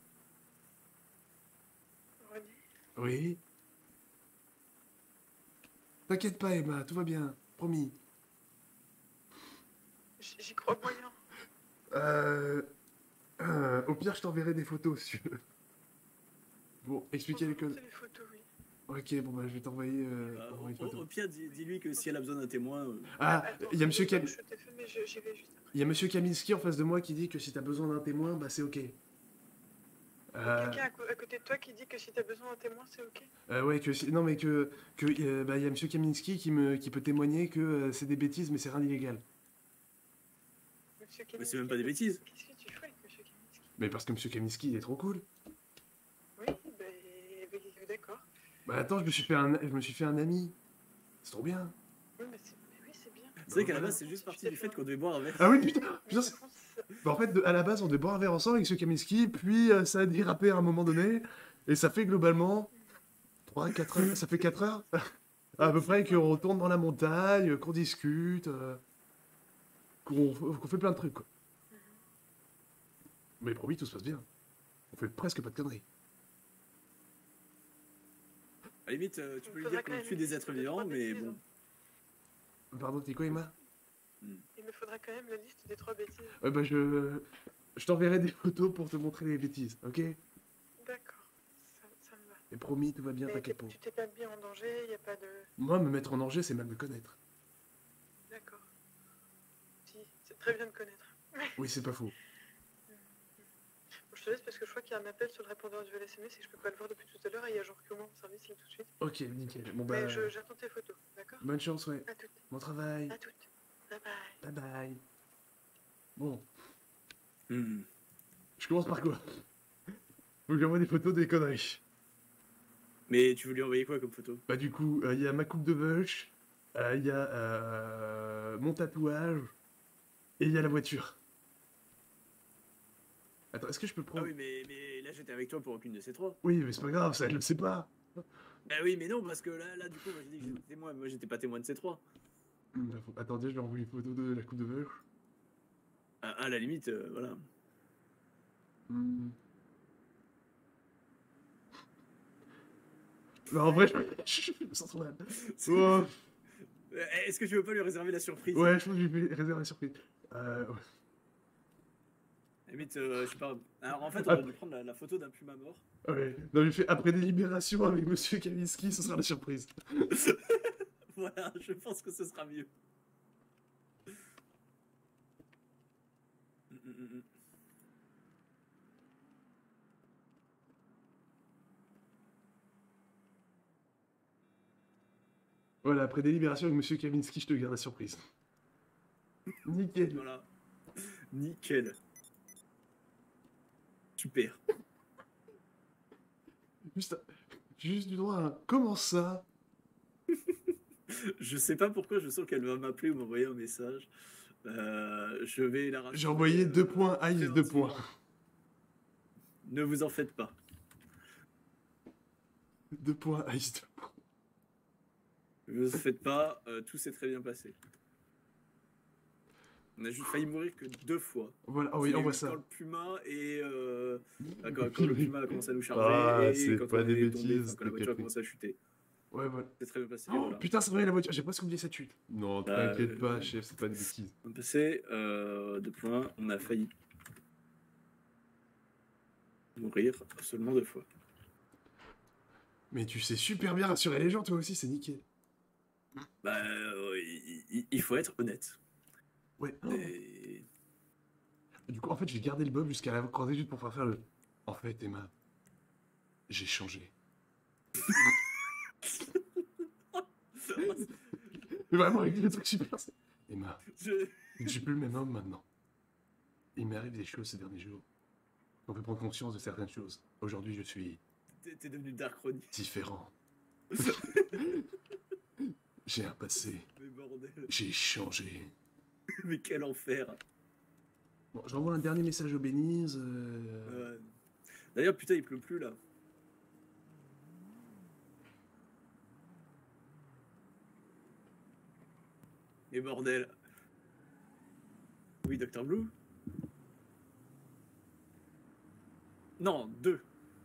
S4: Ronnie,
S1: Oui. T'inquiète pas, Emma, tout va bien, promis.
S4: j- j'y crois moyen.
S1: Euh... euh, Au pire, je t'enverrai des photos si tu veux. Bon, expliquer les codes.
S4: C'est les photos, oui.
S1: Ok, bon, bah, je vais t'envoyer euh,
S2: Euh,
S1: envoyer une
S2: au, au
S1: photo.
S2: pire, dis- dis-lui que si elle a besoin d'un témoin. euh,
S1: Ah,
S4: Attends,
S1: il y a Monsieur Cam...
S4: Je t'ai fait, mais je- j'y vais juste après.
S1: il y a Monsieur Kaminski en face de moi qui dit que si t'as besoin d'un témoin, bah c'est ok. Euh,
S4: Quelqu'un à, co- à côté de toi qui dit que si t'as besoin d'un témoin, c'est ok.
S1: euh, ouais, que si... non mais que que euh, bah il y a Monsieur Kaminski qui me qui peut témoigner que euh, c'est des bêtises, mais c'est rien d'illégal.
S4: Monsieur
S2: Mais c'est même pas des bêtises.
S4: Qu'est-ce que tu fais avec Monsieur Kaminski?
S1: Mais parce que Monsieur Kaminski il est trop cool.
S4: Oui, ben, ben, d'accord.
S1: Bah attends, je me suis fait un je me suis fait un ami. C'est trop bien.
S4: Oui, mais c'est mais oui, c'est bien.
S2: C'est vrai qu'à la
S1: voilà.
S2: base, c'est juste parti du fait qu'on devait boire un verre.
S1: Ah oui, putain,
S4: Mais
S1: putain,
S4: par
S1: c'est-
S4: contre, ça-
S1: bah, en fait, de- à la base, on devait boire un verre ensemble avec Monsieur Kaminski, puis euh, ça a dérapé à un moment donné, et ça fait globalement trois à quatre heures. Ça fait quatre heures. À peu près qu'on retourne dans la montagne, qu'on discute, euh, qu'on qu'on fait plein de trucs, quoi.
S4: Mhm.
S1: Mais promis, tout se passe bien. On fait presque pas de conneries.
S2: À la limite, euh, tu
S4: Il
S2: peux lui
S4: faudra
S2: dire
S4: quand
S2: qu'on
S4: même
S2: tue
S4: une
S2: des
S4: liste
S2: êtres
S4: de
S2: vivants,
S4: trois
S2: mais
S4: bêtises,
S2: bon.
S4: hein.
S1: Pardon, t'es quoi, Emma?
S4: Il me faudra quand même la liste des trois bêtises.
S1: Ouais, bah je... Je t'enverrai des photos pour te montrer les bêtises, ok?
S4: D'accord, ça, ça me va.
S1: Et promis, tout va bien,
S4: Mais
S1: t'inquiète
S4: t'es-
S1: pas.
S4: tu t'es pas mis en danger, il n'y a pas de...
S1: Moi, me mettre en danger, c'est mal me connaître.
S4: D'accord. Si, c'est très bien de connaître.
S1: Oui, c'est pas faux.
S4: Bon, je te laisse parce que je crois qu'il y a un appel sur le répondeur du L S M S et que je peux pas le voir depuis tout à l'heure et il y a genre que moi en service là tout de suite.
S1: Ok, nickel. Bon bah...
S4: Mais je- j'attends tes photos, d'accord?
S1: Bonne chance, ouais.
S4: À toutes.
S1: Bon travail.
S4: À toutes. Bye bye.
S1: Bye bye. Bon,
S2: Hmm.
S1: je commence par quoi? Faut que j'envoie des photos des conneries.
S2: Mais tu veux lui envoyer quoi comme photo?
S1: Bah du coup, il y a ma coupe de vache, il y a euh, mon tatouage, et il y a la voiture. Attends, est-ce que je peux
S2: Ah
S1: prendre...
S2: oui, mais, mais là j'étais avec toi pour aucune de ces trois.
S1: Oui, mais c'est pas grave, ça, elle le sait pas.
S2: Ah oui, mais non, parce que là, là du coup, moi j'ai dit que j'étais témoin, moi j'étais pas témoin de ces trois.
S1: Hum, bah, faut- Attendez, je vais envoyer une photo de la coupe de vache.
S2: À, à la limite, euh, voilà.
S1: Hum. Non, en vrai, je, je me sens trop mal. Oh.
S2: Euh, Est-ce que tu veux pas lui réserver la surprise?
S1: Ouais, je pense que je vais réserver la surprise. Euh, ouais.
S2: À la limite, euh, je sais pas. Alors en fait, on aurait dû prendre la, la photo d'un puma mort.
S1: Ouais. Non, j'ai fait après délibération avec Monsieur Kaminski, ce sera la surprise.
S2: Voilà, je pense que ce sera mieux. Mm, mm, mm, mm.
S1: Voilà, après délibération avec Monsieur Kaminski, je te garde la surprise. Nickel.
S2: Voilà. Nickel. Super.
S1: Juste, juste du droit à un... Comment ça?
S2: Je sais pas pourquoi, je sens qu'elle va m'appeler ou m'envoyer un message. Euh, je vais la rassurer,
S1: J'ai envoyé
S2: euh,
S1: deux points, Ice deux
S2: préventivement.
S1: points.
S2: Ne vous en faites pas.
S1: Deux points, Ice deux points.
S2: Ne vous en faites pas, euh, tout s'est très bien passé. On a juste failli mourir que deux fois.
S1: Voilà, oh
S2: Il
S1: oui,
S2: y a eu
S1: envoie
S2: Quand
S1: ça.
S2: le puma et euh, ah, quand, quand le puma a commencé à nous charger
S1: Ah,
S2: et
S1: c'est
S2: quand
S1: pas
S2: on
S1: des
S2: est tombé,
S1: bêtises,
S2: enfin, quand la voiture a
S1: t'inquiète.
S2: commencé à chuter.
S1: Ouais, voilà.
S2: C'est très bien passé.
S1: Oh,
S2: Voilà.
S1: putain, c'est vrai, la voiture, j'ai presque oublié cette chute. Non,
S2: Bah,
S1: t'inquiète
S2: euh,
S1: pas, chef, c'est pas des bêtises.
S2: On a passé euh, deux points, on a failli mourir seulement deux fois.
S1: Mais tu sais super bien rassurer les gens, toi aussi, c'est nickel.
S2: Bah, euh, il, il- il faut être honnête.
S1: Ouais.
S2: Et...
S1: Du coup, en fait, j'ai gardé le bob jusqu'à la croisée juste pour faire faire le... En fait, Emma, j'ai changé. Mais vraiment, avec des trucs super... c'est- Emma,
S2: Je...
S1: je suis plus le même homme maintenant. Il m'arrive des choses ces derniers jours. On peut prendre conscience de certaines choses. Aujourd'hui, je suis
S2: T'es t'es devenu Dark Ronnie.
S1: différent. J'ai un passé.
S2: Mais bordel.
S1: J'ai changé.
S2: Mais quel enfer.
S1: Bon, j'envoie un dernier message aux Bénises. euh,
S2: Ouais. D'ailleurs, putain, il pleut plus là. Et bordel. Oui, docteur Blue. Non, deux.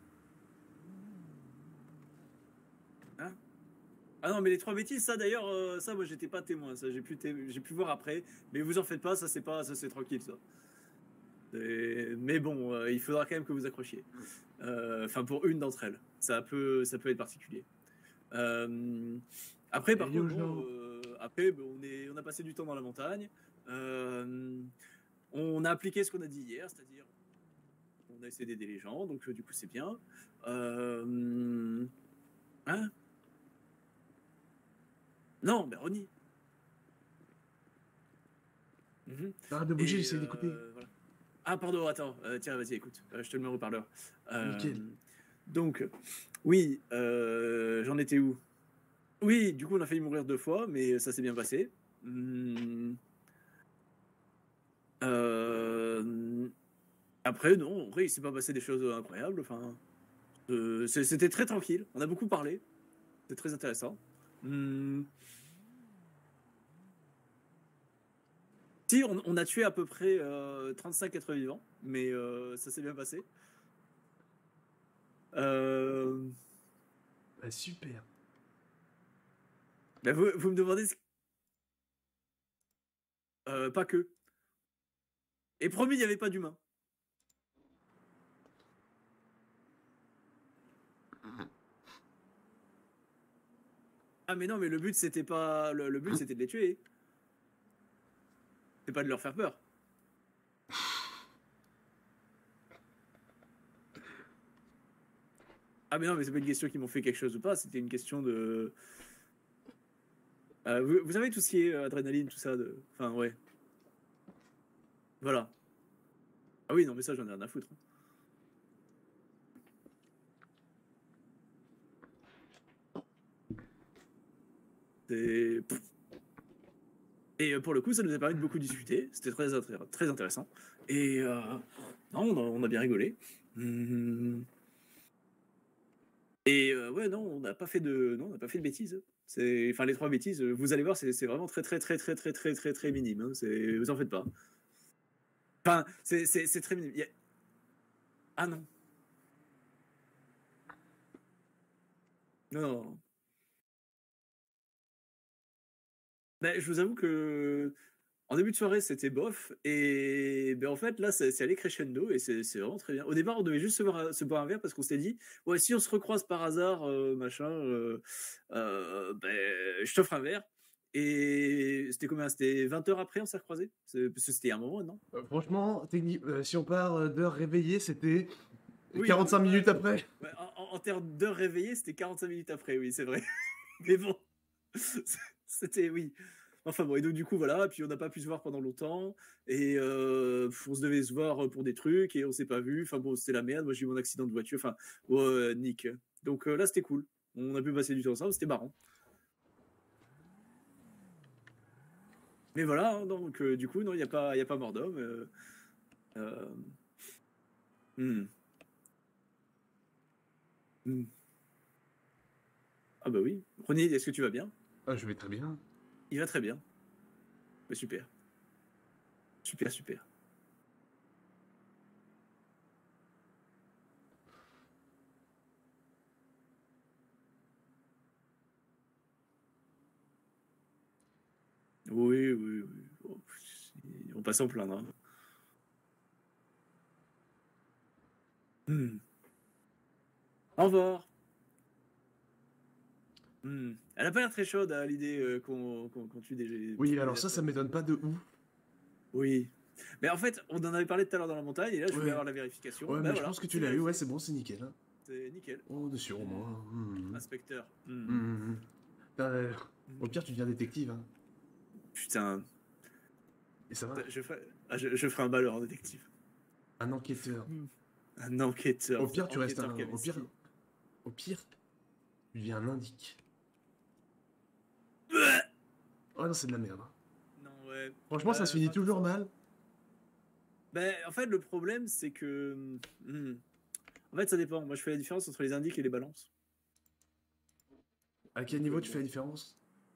S2: Hein? Ah non, mais les trois bêtises, ça d'ailleurs, euh, ça moi j'étais pas témoin, ça j'ai pu, té- j'ai pu voir après. Mais vous en faites pas, ça c'est pas, ça c'est tranquille ça. Et- Mais bon, euh, il faudra quand même que vous accrochiez. Euh, Enfin, pour une d'entre elles, ça peut, ça peut être particulier. Euh, Après, par
S1: Et
S2: contre,
S1: yo,
S2: bon,
S1: Jean.
S2: euh, après, bon, on, est, on a passé du temps dans la montagne. Euh, on a appliqué ce qu'on a dit hier, c'est-à-dire on a essayé d'aider les gens, donc euh, du coup c'est bien. Euh, Hein? Non, mais Ronnie. Mhm.
S1: Arrête de bouger,
S2: Et,
S1: j'essaie d'écouter.
S2: euh, voilà. Ah, pardon, attends. Euh, tiens, vas-y, écoute. Euh, je te le mets au haut-parleur. Euh,
S1: Nickel.
S2: Donc, oui, euh, j'en étais où? Oui, du coup, on a failli mourir deux fois, mais ça s'est bien passé. Hum, euh, Après, non, en vrai, il s'est pas passé des choses incroyables. Enfin, euh, c'est- c'était très tranquille. On a beaucoup parlé. C'était très intéressant. Hmm. Si, on, on a tué à peu près euh, trente-cinq êtres vivants, mais euh, ça s'est bien passé. Euh...
S1: Bah, super.
S2: Bah, vous, vous me demandez ce... Euh, pas que. Et promis, il n'y avait pas d'humains. Ah mais non, mais le but c'était pas... Le, le but c'était de les tuer. C'est pas de leur faire peur. Ah mais non, mais c'est pas une question qu'ils m'ont fait quelque chose ou pas, c'était une question de... Euh, vous, vous savez tout ce qui est euh, adrénaline, tout ça, de... Enfin, ouais. Voilà. Ah oui, non, mais ça, j'en ai rien à foutre. C'est... Et euh, pour le coup, ça nous a permis de beaucoup discuter. C'était très, intér- très intéressant. Et euh, non, on a, on a bien rigolé. Hum. Et euh, ouais, non, on n'a pas fait de, non, on n'a pas fait de bêtises. C'est, enfin, les trois bêtises, euh, vous allez voir, c'est c'est vraiment très, très, très, très, très, très, très, très minime. Hein. C'est, vous en faites pas. Enfin, c'est c'est- c'est très minime. Il y a- Ah non. Non, non, non. Ben, je vous avoue que en début de soirée, c'était bof. Et ben, en fait, là, c'est c'est allé crescendo et c'est c'est vraiment très bien. Au départ, on devait juste se, boire- se boire un verre parce qu'on s'était dit, ouais, si on se recroise par hasard, euh, machin, euh, euh, ben, je t'offre un verre. Et c'était combien? C'était vingt heures après, on s'est recroisés? C'est- Parce que c'était un moment, non?
S1: Euh, franchement, techni- euh, si on part euh, d'heure réveillée, c'était
S2: Oui, non, mais
S1: quarante-cinq
S2: voilà,
S1: minutes après.
S2: ouais, en, en- en termes d'heures réveillées, c'était quarante-cinq minutes après, oui, c'est vrai. Mais bon, c'était, oui. Enfin bon, et donc du coup, voilà, puis on n'a pas pu se voir pendant longtemps, et euh, on se devait se voir pour des trucs, et on s'est pas vu, enfin bon, c'était la merde, moi j'ai eu mon accident de voiture, enfin, ouais, Nick. Donc euh, là, c'était cool. On a pu passer du temps ensemble, c'était marrant. Mais voilà, hein, donc euh, du coup, non, il n'y a pas, y a pas mort d'homme. Euh, euh, hmm, hmm. Ah bah oui. Ronny, est-ce que tu vas bien?
S1: Ah, je vais très bien.
S2: Il va très bien. Bah, super. Super, super. Oui, oui, oui. Oh, on passe en plaindre. Hein. Hmm. Au revoir. Hmm. Elle a pas l'air très chaude à l'idée euh, qu'on qu'on qu'on tue des.
S1: Oui, alors
S2: des
S1: ça, ça
S2: êtres
S1: m'étonne pas de ouf.
S2: Oui. Mais en fait, on en avait parlé tout à l'heure dans la montagne, et là, je voulais
S1: Ouais,
S2: avoir la vérification.
S1: ouais,
S2: Ben
S1: mais je
S2: voilà,
S1: pense que tu
S2: c'est
S1: l'as eu, ouais,
S2: vérifié.
S1: c'est bon, c'est nickel. Hein.
S2: C'est nickel.
S1: Oh, on est sûr au
S2: Hmm.
S1: moins. Hmm.
S2: Inspecteur. Hmm.
S1: Hmm, hmm, hmm. Euh,
S2: Hmm.
S1: Au pire, tu deviens détective. Hein.
S2: Putain,
S1: Et ça va.
S2: je ferai, ah, je, je ferai un balleur en détective.
S1: Un enquêteur.
S2: Hmm. Un enquêteur.
S1: Au pire, tu restes
S2: enquêteur
S1: un. Au pire,
S2: Kavinsky.
S1: au pire, tu deviens un indique.
S2: Ouais.
S1: Oh non, c'est de la merde. Hein.
S2: Non, ouais.
S1: Franchement, ça
S2: Euh,
S1: se finit
S2: enfin,
S1: toujours mal.
S2: Ben, en fait, le problème, c'est que. hmm, En fait, ça dépend. Moi, je fais la différence entre les indices et les balances.
S1: À quel
S2: Donc, euh,
S1: niveau tu
S2: bon.
S1: fais la différence?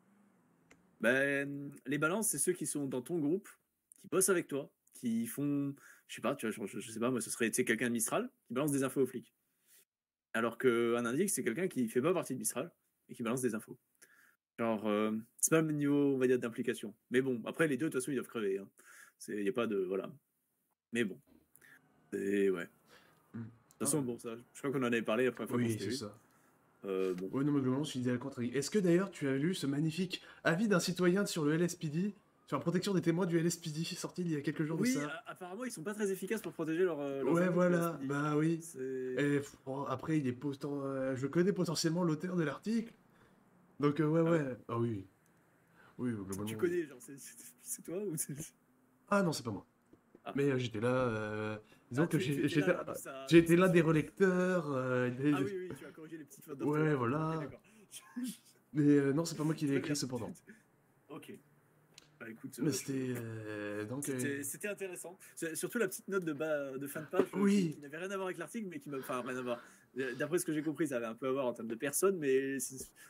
S2: Ben, les balances, c'est ceux qui sont dans ton groupe, qui bossent avec toi, qui font. Je sais pas, tu vois, je, je sais pas, moi, ce serait tu sais, quelqu'un de Mistral qui balance des infos aux flics. Alors qu'un indice, c'est quelqu'un qui fait pas partie de Mistral et qui balance des infos. Genre, euh, c'est pas le même niveau, on va dire, d'implication. Mais bon, après, les deux, de toute façon, ils doivent crever. Hein. Il n'y a pas de. Voilà. Mais bon. C'est. Ouais.
S1: Hmm.
S2: De toute façon,
S1: Ah,
S2: bon, ça, je crois qu'on en avait parlé la première fois qu'on
S1: oui,
S2: s'était
S1: c'est
S2: vu.
S1: ça.
S2: Euh, bon.
S1: Ouais, non, mais globalement, je suis idéal contre. Est-ce que d'ailleurs, tu as lu ce magnifique avis d'un citoyen sur le L S P D, sur la protection des témoins du L S P D, sorti il y a quelques jours de
S2: Oui,
S1: ça?
S2: a- apparemment, ils sont pas très efficaces pour protéger leur, euh, leurs
S1: Ouais,
S2: infos, le
S1: voilà,
S2: S P D.
S1: bah oui.
S2: C'est.
S1: Et pff, bon, après, il est potent... euh, je connais potentiellement l'auteur de l'article. Donc, euh, ouais,
S2: Ah ouais?
S1: ouais. Ah oui. Oui, globalement,
S2: Tu
S1: oui.
S2: connais, genre, c'est c'est- c'est toi ou c'est.
S1: Ah non, c'est pas moi.
S2: Ah.
S1: Mais euh, j'étais là. euh, Disons
S2: Ah,
S1: que
S2: tu, tu
S1: j'ai-
S2: étais
S1: j'étais
S2: là lors de sa,
S1: j'ai
S2: de
S1: été
S2: sa
S1: l'un des
S2: fuite.
S1: relecteurs. euh, des-
S2: Ah oui, oui, tu as corrigé les petites fautes
S1: Ouais,
S2: d'orthographe. Ok,
S1: voilà.
S2: d'accord.
S1: Mais euh, non, c'est pas moi qui l'ai
S2: Très
S1: écrit
S2: bien.
S1: cependant.
S2: Ok. Bah écoute,
S1: Mais
S2: euh,
S1: c'était. euh, donc. euh,
S2: c'était c'était intéressant. C'est- Surtout la petite note de, bas, de fin de page euh, qui,
S1: Oui.
S2: qui n'avait rien à voir avec l'article, mais qui m'a. Enfin, rien à voir. Euh, D'après ce que j'ai compris, ça avait un peu à voir en termes de personnes, mais c'est-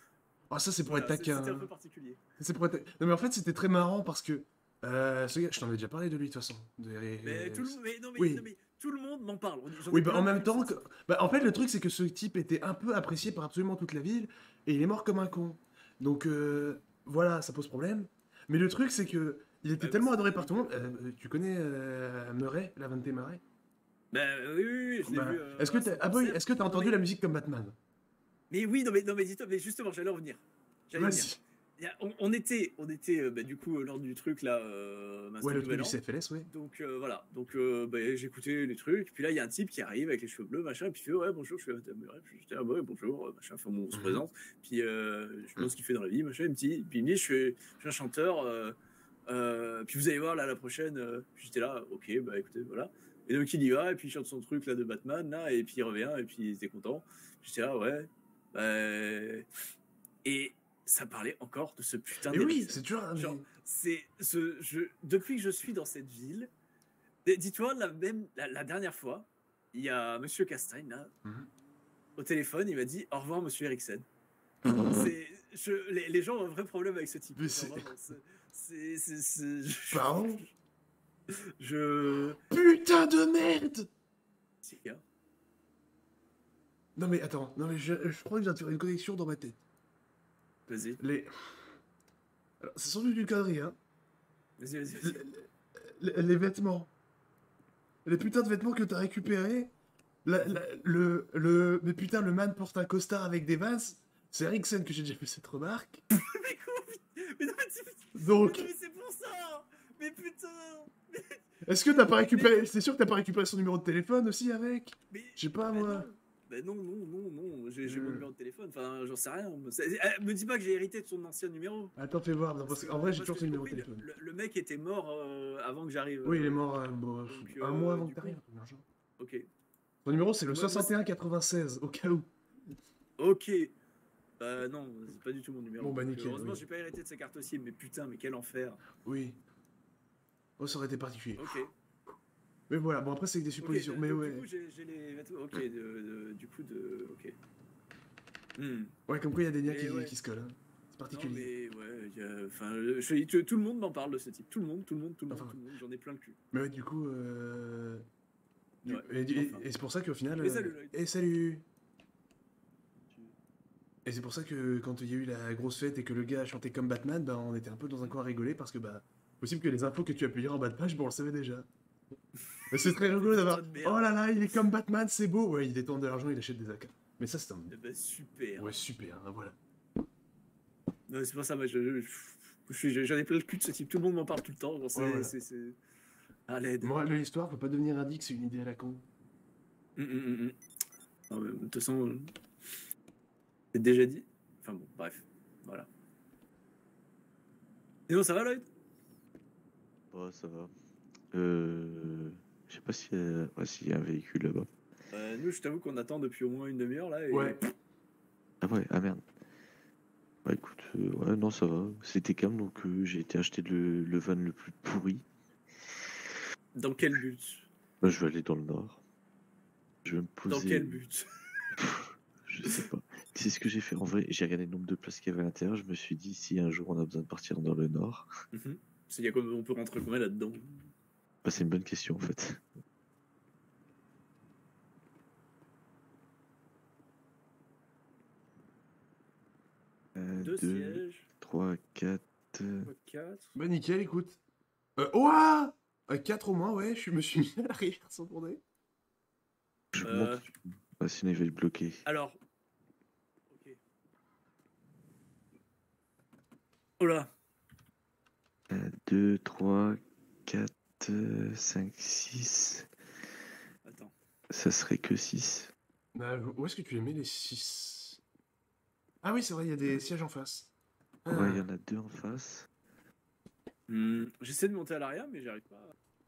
S1: Ah, ça, c'est pour
S2: Voilà,
S1: être
S2: c'est-
S1: taquin.
S2: c'était un
S1: hein.
S2: peu particulier.
S1: C'est pour être... Non, mais en fait, c'était très marrant parce que euh, ce gars, je t'en ai déjà parlé de lui, de toute façon. De-
S2: Mais tout le, mais, non, mais,
S1: Oui.
S2: non, mais tout le monde m'en parle. J'en ai
S1: Oui, bah,
S2: plein
S1: en
S2: de
S1: même
S2: vues,
S1: temps,
S2: ce
S1: que...
S2: type.
S1: bah, en fait, le truc, c'est que ce type était un peu apprécié par absolument toute la ville et il est mort comme un con. Donc, euh, voilà, ça pose problème. Mais le truc, c'est que il était
S2: Bah,
S1: tellement
S2: moi,
S1: adoré
S2: c'est-
S1: par tout le monde. Euh, tu connais euh, Murray, Lavente Murray?
S2: Bah, euh, oui, oui, oui, je l'ai
S1: Bah,
S2: vu. euh,
S1: est-ce que
S2: à
S1: t'as
S2: son
S1: ah, bah oui,
S2: concert.
S1: est-ce que t'as
S2: Non,
S1: entendu
S2: mais-
S1: la musique comme Batman?
S2: Mais oui, non, mais, non, mais dis-toi, mais justement, j'allais en venir. J'allais en venir.
S1: Vas-y.
S2: Il y a- On, on était, on était euh, bah, du coup, euh, lors du truc là, euh, mince,
S1: Ouais,
S2: du
S1: le truc
S2: Nouvel
S1: du
S2: An.
S1: C F L S, ouais.
S2: Donc euh, voilà, donc euh, bah, j'écoutais les trucs, puis là il y a un type qui arrive avec les cheveux bleus, machin, et puis il fait ouais bonjour, je suis Lavente Murray, puis j'étais ah ouais bonjour, machin, enfin bon, on se
S1: Mhm.
S2: présente, puis euh, je me demande ce qu'il fait dans la vie, machin, il me dit, puis il me dit je suis, je suis un chanteur, euh, euh, puis vous allez voir là la prochaine, euh, puis j'étais là, ok bah écoutez voilà, et donc il y va, et puis il chante son truc là de Batman là, et puis il revient, et puis il était content, j'étais là ouais, bah... et ça parlait encore de ce putain
S1: Et oui,
S2: d'Ericsson.
S1: c'est toujours un-
S2: Genre, c'est ce, je, depuis que je suis dans cette ville, et dis-toi, la, même, la, la dernière fois, il y a Monsieur Castagne, là,
S1: Mhm.
S2: au téléphone, il m'a dit au revoir, Monsieur Ericsson. C'est, je, les, les gens ont un vrai problème avec ce type.
S1: Mais
S2: Genre,
S1: c'est-
S2: vraiment, c'est, c'est, c'est, c'est- je,
S1: Pardon?
S2: je,
S1: Putain de merde!
S2: c'est quoi
S1: Non mais attends, non mais je, je crois que j'ai une connexion dans ma tête.
S2: Vas-y,
S1: Les... Alors, c'est sans doute une connerie, hein.
S2: vas-y, vas-y.
S1: Les,
S2: vas-y.
S1: les- les vêtements. Les putains de vêtements que t'as récupérés. La- la- le, le... Mais putain, le man porte un costard avec des Vans. C'est Ericsson que j'ai déjà fait cette remarque.
S2: mais quoi Mais non, mais c'est,
S1: Donc,
S2: mais c'est pour ça. Mais putain.
S1: est-ce que t'as pas récupéré... C'est sûr que t'as pas récupéré son numéro de téléphone aussi avec?
S2: Mais,
S1: Je sais pas,
S2: mais
S1: moi.
S2: non. Bah non, non, non, non, j'ai j'ai
S1: Euh.
S2: mon numéro de téléphone, enfin j'en sais rien. C'est- eh, me dis pas que j'ai hérité de son ancien numéro.
S1: Attends, fais voir. non, parce qu'en vrai, j'ai
S2: Parce
S1: toujours
S2: que
S1: son
S2: j'ai
S1: numéro de
S2: compris, le-
S1: téléphone.
S2: Le, le mec était mort euh, avant que j'arrive.
S1: Oui, il est
S2: euh,
S1: mort euh, bon,
S2: Donc,
S1: un
S2: euh,
S1: mois avant
S2: du
S1: que t'arrives.
S2: coup-
S1: l'argent.
S2: Ok.
S1: Son numéro, c'est le
S2: Moi- moi,
S1: soixante et un quatre-vingt-seize, au cas où.
S2: Ok. Bah non, c'est pas du tout mon numéro.
S1: Bon, bah,
S2: Donc,
S1: nickel,
S2: heureusement,
S1: oui.
S2: j'ai pas hérité de sa carte aussi, mais putain, mais quel enfer.
S1: Oui. Oh, ça aurait été particulier.
S2: Ok.
S1: Mais voilà, bon, après, c'est que des
S2: Ok,
S1: suppositions.
S2: donc,
S1: mais
S2: du
S1: ouais.
S2: coup, j'ai j'ai les vêtements. Ok, de, de- du coup, de. Ok. Hmm.
S1: Ouais, comme quoi, il y a des liens
S2: Mais
S1: qui,
S2: ouais.
S1: qui se collent. hein. C'est
S2: Non,
S1: particulier.
S2: mais ouais, il y a- enfin, je- je- tout le monde m'en parle de ce type. Tout le monde, tout le monde, tout le monde,
S1: Enfin.
S2: tout le monde. J'en ai plein le cul.
S1: Mais ouais, du coup. Euh... du-
S2: Ouais,
S1: Et, du- et-
S2: enfin.
S1: et c'est pour ça qu'au final.
S2: Et
S1: euh,
S2: salut, Lloyd.
S1: Et salut! Et c'est pour ça que quand il y a eu la grosse fête et que le gars a chanté comme Batman, bah, on était un peu dans un coin à rigoler parce que, bah, possible que les infos que tu as pu lire en bas de page, bon, on le savait déjà. Mais c'est très rigolo d'avoir.
S2: Putain de merde.
S1: Oh là là, il est comme Batman, c'est beau! Ouais, il détourne de l'argent, il achète des A K. Mais ça, c'est un.
S2: Eh ben, super.
S1: Ouais, super, hein, voilà.
S2: Non, c'est pas ça, moi, je, je, je suis- j'en ai plein le cul de ce type. Tout le monde m'en parle tout le temps. Genre, c'est,
S1: Ouais, voilà.
S2: c'est, c'est... À l'aide.
S1: Morale de l'histoire, faut pas devenir addict, c'est une idée à la con.
S2: Hum, hum, hum, hum. Non, mais de toute façon, euh, c'est déjà dit. Enfin bon, bref, voilà. Sinon, ça va, Lloyd?
S5: Ouais, ça va. Euh... Je sais pas s'il y a... ouais, s'il y a un véhicule là-bas.
S2: Euh, Nous, je t'avoue qu'on attend depuis au moins une demi-heure là. Et...
S1: Ouais.
S5: Ah ouais, ah merde. Bah écoute, euh, ouais, non, ça va. C'était calme, donc euh, j'ai été acheter le, le van le plus pourri.
S2: Dans quel but?
S5: Bah, je vais aller dans le nord. Je vais me poser...
S2: Dans quel but?
S5: Je sais pas. C'est ce que j'ai fait. En vrai, j'ai regardé le nombre de places qu'il y avait à l'intérieur. Je me suis dit, si un jour on a besoin de partir dans le nord,
S2: Mhm. C'est- y a comme- On peut rentrer combien là-dedans?
S5: bah, c'est une bonne question en fait. Euh,
S2: Deux
S5: deux,
S2: sièges,
S5: trois, quatre. euh,
S2: quatre.
S1: Bah, nickel, écoute. Euh, ouah! quatre au moins, ouais, je me suis mis à l'arrière sans tourner.
S5: Je
S2: Euh.
S5: monte. Bah, sinon il va être bloqué.
S2: Alors. Ok. Oh là.
S5: deux, trois, quatre, cinq, six.
S2: Attends.
S5: Ça serait que six.
S1: Bah, où est-ce que tu les mets les six? Ah oui, c'est vrai, il y a des sièges en face. Ah.
S5: Ouais, il y en a deux en face.
S2: Hmm, J'essaie de monter à l'arrière, mais j'y arrive pas.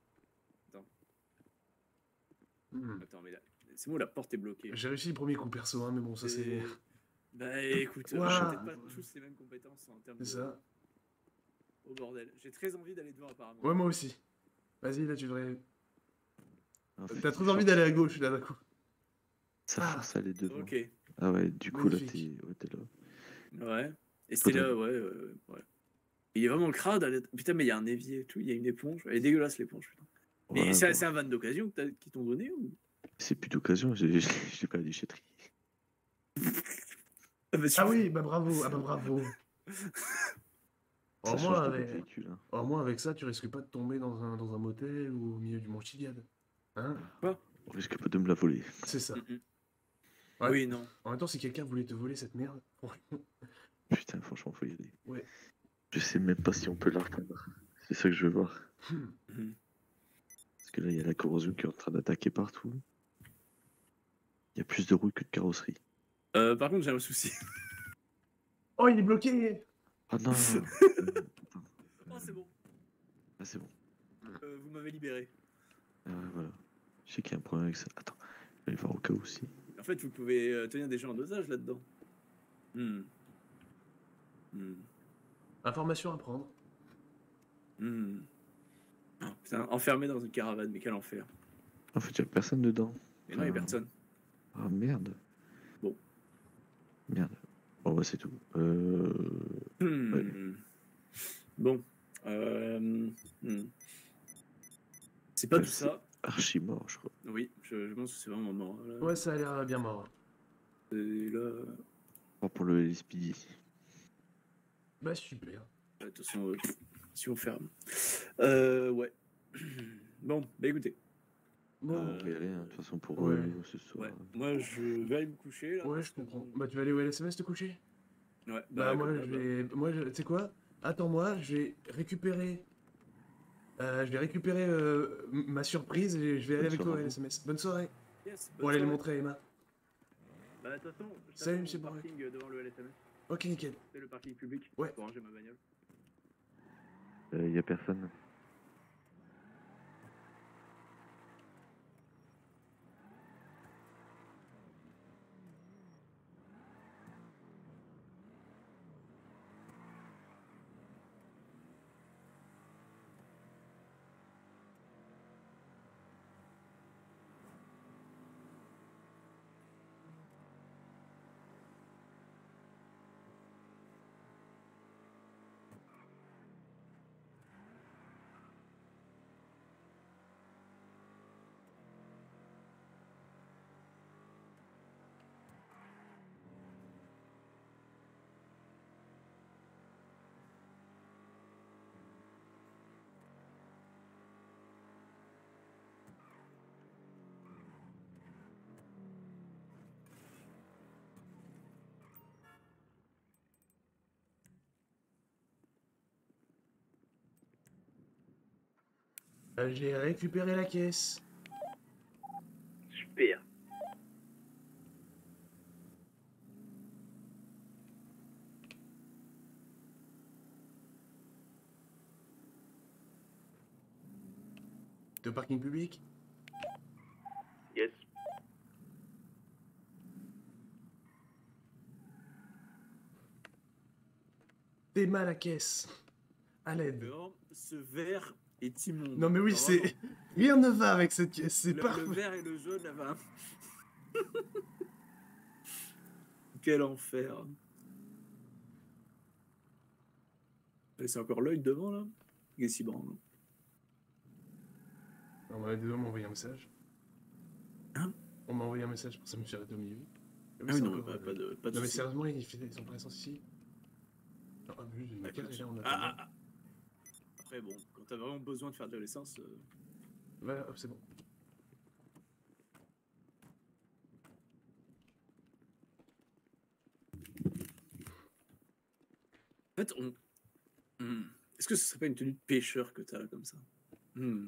S1: Hmm.
S2: Attends, mais là. C'est bon, la porte est bloquée.
S1: J'ai réussi le premier coup perso, hein, mais bon, ça c'est.
S2: Et- Bah écoute,
S1: Ouah.
S2: j'ai peut-être pas tous les mêmes compétences en termes de.
S1: C'est ça.
S2: Oh bordel. J'ai très envie d'aller devant apparemment.
S1: Ouais, moi aussi. Vas-y, là tu devrais.
S5: En fait,
S1: T'as trop
S5: il
S1: envie
S5: force-
S1: d'aller à gauche là d'un coup.
S5: Ça
S1: Ah.
S5: force à aller devant.
S2: Ok.
S5: Ah ouais, du coup là
S1: Magnifique.
S5: t'es ouais, t'es là.
S2: Ouais. Et c'était
S5: Faudrait-
S2: là, ouais, euh, ouais. Il y a vraiment le crade. elle est- Putain, mais il y a un évier et tout, il y a une éponge. Elle est dégueulasse l'éponge, putain. Mais
S5: Ouais,
S2: c'est
S5: bon,
S2: c'est un van d'occasion que t'as- qu'ils t'ont donné ou
S5: c'est plus d'occasion, j'ai j'ai pas la déchetterie.
S2: Ah, bah,
S1: Ah
S2: super.
S1: oui, bah bravo, ah bah bravo.
S5: Ça
S1: Au
S5: change
S1: moins,
S5: de votre
S1: avec...
S5: véhicule. Hein.
S1: Au moins, avec ça, tu risques pas de tomber dans un, dans un motel ou au milieu du Mont Chiliad. Hein?
S5: On risque pas de me la voler.
S1: C'est ça.
S2: Mm, mm.
S1: Ouais.
S2: Oui, non.
S1: En même temps, si quelqu'un voulait te voler cette merde, franchement,
S5: Putain, franchement, faut y aller.
S1: ouais.
S5: Je sais même pas si on peut la reprendre. C'est ça que je veux voir.
S2: Mhm.
S5: Parce que là, il y a la corrosion qui est en train d'attaquer partout. Il y a plus de rouille que de carrosserie.
S2: Euh, par contre, j'ai un souci.
S1: Oh, il est bloqué!
S5: Ah non euh, attends.
S2: Oh, c'est bon.
S5: Ah, c'est bon.
S2: Euh, vous m'avez libéré.
S5: Ah, ouais, voilà. Je sais qu'il y a un problème avec ça. Attends, je vais aller voir au cas où aussi.
S2: En fait, vous pouvez euh, tenir des gens en dosage là-dedans. Hmm. Hmm.
S1: Information à prendre.
S2: Hmm. Ah, putain, enfermé dans une caravane, mais quel enfer.
S5: En fait, il n'y a personne dedans.
S2: Mais non, il n'y a
S5: Ah.
S2: personne.
S5: Ah merde.
S2: Bon.
S5: Merde. Bon, bah, c'est tout. Euh...
S2: Hmm.
S5: Ouais.
S2: Bon. Euh, hmm. C'est pas
S5: Ouais,
S2: tout
S5: c'est-
S2: ça.
S5: Archi mort, je crois.
S2: Oui, je, je pense que c'est vraiment mort. Là.
S1: Ouais, ça a l'air bien mort.
S2: Et là,
S5: Pas pour le L S P D.
S1: Bah, super.
S2: attention, euh, si on ferme. Euh, ouais. Bon, bah écoutez.
S1: Bon,
S2: Euh,
S5: On va y aller, hein, de toute façon, pour
S1: ouais.
S5: euh, ce soir.
S2: Ouais. Moi, je vais aller me coucher. Là,
S1: ouais,
S2: parce
S1: je
S2: que
S1: comprends.
S2: bon,
S1: Bah, tu vas aller au L S M S te coucher?
S2: Ouais,
S1: Bah, moi,
S2: comme
S1: je
S2: d'hab.
S1: vais. Moi, je- tu sais quoi? Attends-moi, je vais récupérer. Euh, je vais récupérer euh, m- ma surprise et je vais aller
S5: Bonne
S1: avec toi au
S5: soirée à
S1: L S M S. Bonne soirée.
S2: Yes, bonne
S1: Pour aller le
S2: soirée.
S1: montrer à Emma.
S2: Bah, de toute façon, je
S1: Salut,
S2: t'attends
S1: monsieur
S2: au
S1: Borek.
S2: parking euh, devant le L S M S.
S1: Ok, nickel.
S2: C'est le parking public.
S1: Ouais.
S2: Pour ranger ma bagnole.
S5: Il euh, y a personne.
S1: Euh, j'ai récupéré la caisse.
S2: Super.
S1: De parking public.
S2: Yes.
S1: T'es mal la caisse. À l'aide.
S2: Alors, ce vert est immonde.
S1: Non mais oui,
S2: Alors,
S1: c'est...
S2: vraiment,
S1: Rien ne va avec cette caisse, c'est
S2: le,
S1: parfait.
S2: le vert et le jaune là-bas. Quel enfer. Et c'est encore l'œil devant là. Qu'est-ce qu'il branle?
S1: On m'a désolé, on m'a envoyé un message.
S2: Hein?
S1: On m'a envoyé un message pour ça me faire au milieu.
S2: Ah oui, non, bah, pas de, pas de
S1: Non mais
S2: soucis.
S1: sérieusement, il fait son présence ici. Non, ah, mais j'ai ma carte est là, on a
S2: Ah, ah, ah. Après, bon, quand t'as vraiment besoin de faire de l'essence. euh,
S1: Voilà, hop, c'est bon.
S2: En fait, on. Hmm. Est-ce que ce serait pas une tenue de pêcheur que t'as là comme ça? Hmm.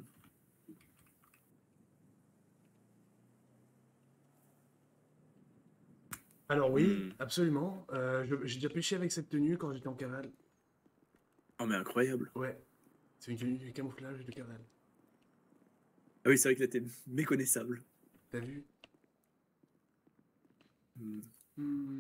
S1: Alors oui,
S2: Hmm.
S1: absolument. Euh, je- j'ai déjà pêché avec cette tenue quand j'étais en cavale.
S2: Oh, mais incroyable.
S1: Ouais. C'est une tenue de camouflage de cavale.
S2: Ah oui, c'est vrai que là, t'es méconnaissable.
S1: T'as vu?
S2: Hmm.
S1: Hmm.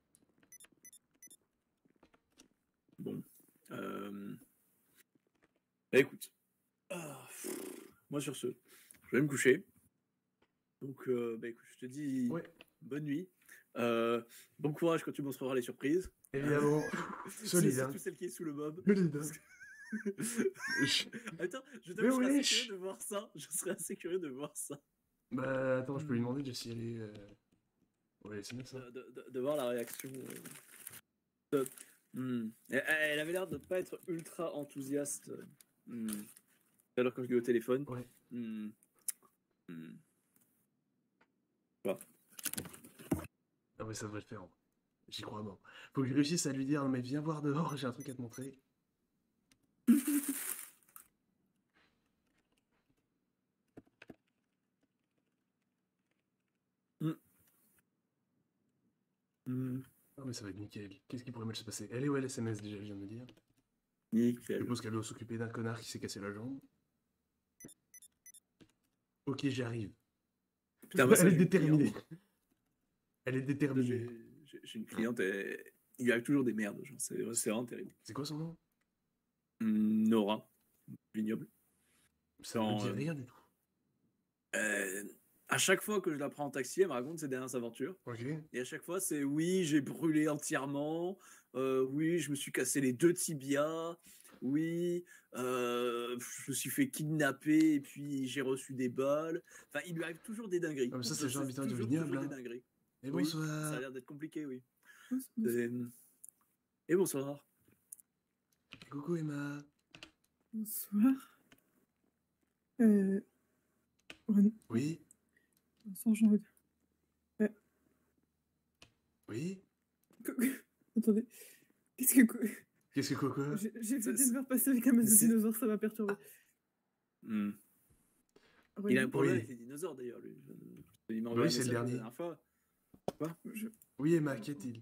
S2: Bon. Euh... Bah écoute. Ah, pff, moi sur ce, je vais me coucher. Donc, euh, bah écoute, je te dis
S1: Ouais.
S2: bonne nuit. Euh, bon courage quand tu montreras les surprises.
S1: Évidemment.
S2: C'est
S1: Solide,
S2: c'est
S1: hein.
S2: tout celle qui est sous le mob.
S1: Solide, hein.
S2: Parce que-
S1: Je-
S2: Attends, je
S1: Mais
S2: t'avoue, je serais assez
S1: wesh.
S2: curieux de voir ça. Je serais assez curieux de voir ça.
S1: Bah, attends, je peux lui
S2: Hmm.
S1: demander déjà si elle est. euh, Ouais, c'est bien ça.
S2: De, de- de- de voir la réaction. euh, de- Hmm. Elle, elle avait l'air de pas être ultra enthousiaste. Hmm. Alors quand je l'ai eu au téléphone.
S1: Ouais.
S2: Hmm. Hmm.
S1: Ah, mais ça devrait le faire. hein. J'y crois mort. Faut que je réussisse à lui dire, non, mais viens voir dehors, j'ai un truc à te montrer.
S2: Hmm.
S1: Ah, mais ça va être nickel. Qu'est-ce qui pourrait mal se passer? Elle est où elle, S M S déjà, elle vient de me dire. Je
S2: Nickel.
S1: suppose qu'elle doit s'occuper d'un connard qui s'est cassé la jambe. Ok, j'arrive.
S2: Putain, moi, ça,
S1: Elle est
S2: j'ai une
S1: déterminée.
S2: cliente.
S1: Elle est déterminée.
S2: J'ai j'ai- j'ai une cliente, elle- il y a toujours des merdes. genre, C'est c'est vraiment terrible.
S1: C'est quoi son nom?
S2: Hmm, Nora. Vignoble.
S1: Ça ne me
S2: Dans,
S1: dit
S2: euh,
S1: rien du tout.
S2: Euh, à chaque fois que je la prends en taxi, elle me raconte ses dernières aventures.
S1: Ok.
S2: Et à chaque fois, c'est oui, j'ai brûlé entièrement. euh, oui, je me suis cassé les deux tibias. Oui, euh, je me suis fait kidnapper et puis j'ai reçu des balles. Enfin, il lui arrive toujours des dingueries.
S1: Ah, mais ça, c'est le genre
S2: C'est
S1: habitant du
S2: toujours,
S1: vignoble,
S2: toujours
S1: hein.
S2: des dingueries.
S1: Et
S2: Oui, ça a
S1: bonsoir.
S2: l'air d'être compliqué, oui.
S6: Bonsoir.
S2: Et, et bonsoir.
S1: Coucou Emma.
S6: Bonsoir. Euh... Ren-
S1: Oui.
S6: Bonsoir Jean-Aude.
S1: Oui.
S6: Attendez. Qu'est-ce que... quoi
S1: Qu'est-ce que quoi quoi?
S6: J'ai j'ai
S2: C'est-
S6: fait des verres passer avec un masse de
S2: c'est-
S6: dinosaures, ça m'a perturbé.
S2: Hmm.
S6: Ren-
S2: Il a un problème
S1: Oui.
S2: avec les dinosaures d'ailleurs, lui. Je- Il m'a
S1: Oui,
S2: envoyé un
S1: c'est le
S2: message la
S1: dernier.
S2: dernière fois.
S6: je-
S1: Oui Emma, qu'y a-t-il?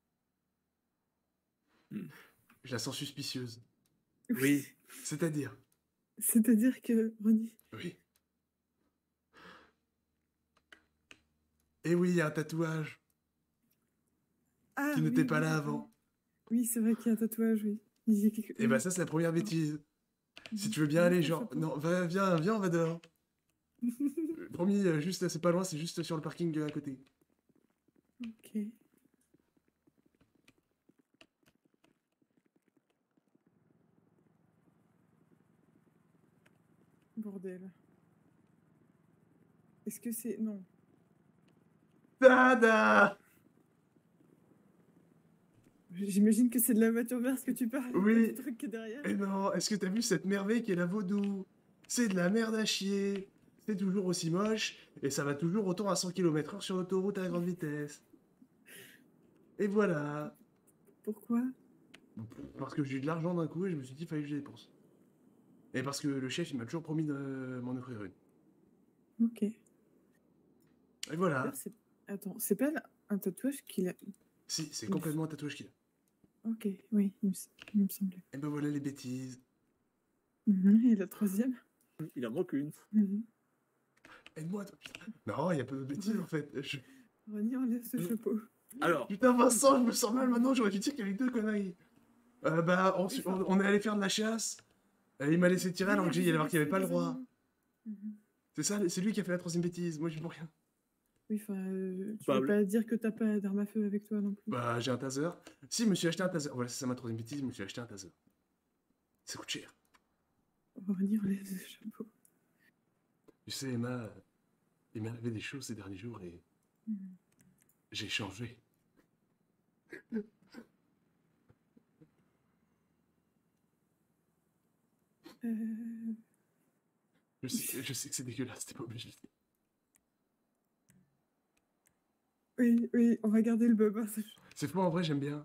S2: Hmm.
S1: Je la sens suspicieuse.
S2: Oui.
S1: C'est-à-dire?
S6: C'est-à-dire que, Ronnie,
S1: Oui. Eh oui, il y a un tatouage
S6: ah,
S1: qui
S6: oui,
S1: n'était pas
S6: oui,
S1: là
S6: oui.
S1: avant.
S6: Oui, c'est vrai qu'il y a un tatouage, oui. Il y a quelque...
S1: Et bah ça, c'est la première bêtise. Si
S6: Mhm.
S1: tu veux bien
S6: Oui,
S1: aller,
S6: ça,
S1: genre...
S6: je
S1: Non, va, viens, viens, on va dehors. Euh, Promis, euh, juste, c'est pas loin, c'est juste sur le parking euh, à côté.
S6: Ok. Bordel. Est-ce que c'est... Non.
S1: Tada!
S6: J'imagine que c'est de la voiture verte que tu parles.
S1: Oui.
S6: Le truc qui est derrière.
S1: Eh non, est-ce que t'as vu cette merveille qui est la vaudou? C'est de la merde à chier. C'est toujours aussi moche, et ça va toujours autant à cent kilomètres heure sur l'autoroute à grande vitesse. Et voilà.
S6: Pourquoi?
S1: Parce que j'ai eu de l'argent d'un coup et je me suis dit, fallait que je les dépense. Et parce que le chef, il m'a toujours promis de m'en offrir une.
S6: Ok.
S1: Et voilà.
S6: D'ailleurs, c'est- Attends, c'est pas un tatouage qu'il a...
S1: Si, c'est
S6: Ouf.
S1: complètement un tatouage qu'il a.
S6: Ok, oui, il me, s- il me semblait.
S1: Et ben voilà les bêtises.
S6: Mhm, et la troisième?
S2: Il en manque une.
S6: Mhm.
S1: Aide-moi, toi, putain. Non, il y a pas de bêtises en fait. Je-
S6: Ronnie, enlève ce
S2: Mhm.
S6: chapeau.
S2: Alors,
S1: Putain, Vincent, je me sens mal maintenant, j'aurais dû dire qu'il y avait deux conneries. Euh, bah, on,
S6: Oui,
S1: on-
S6: enfin-
S1: on est allé faire de la chasse. Euh, il m'a laissé tirer alors que j'ai dit alors qu'il avait pas le droit.
S6: Mhm.
S1: C'est ça, c'est lui qui a fait la troisième bêtise. Moi, j'ai pour rien.
S6: Oui, enfin, euh, tu
S2: Bah,
S6: veux pas dire que t'as pas d'arme à feu avec toi non plus.
S1: Bah, j'ai un taser. Si, je me suis acheté un taser. Voilà, c'est ça ma troisième bêtise, je me suis acheté un taser. Ça coûte cher.
S6: Ronnie, enlève ce chapeau.
S1: Tu sais, Emma, euh, il m'est arrivé des choses ces derniers jours et
S6: Mhm.
S1: j'ai changé.
S6: Euh...
S1: Je sais, je sais que c'est dégueulasse, t'es pas obligé.
S6: Oui, oui, on va garder le baba.
S1: C'est faux, en vrai, j'aime bien.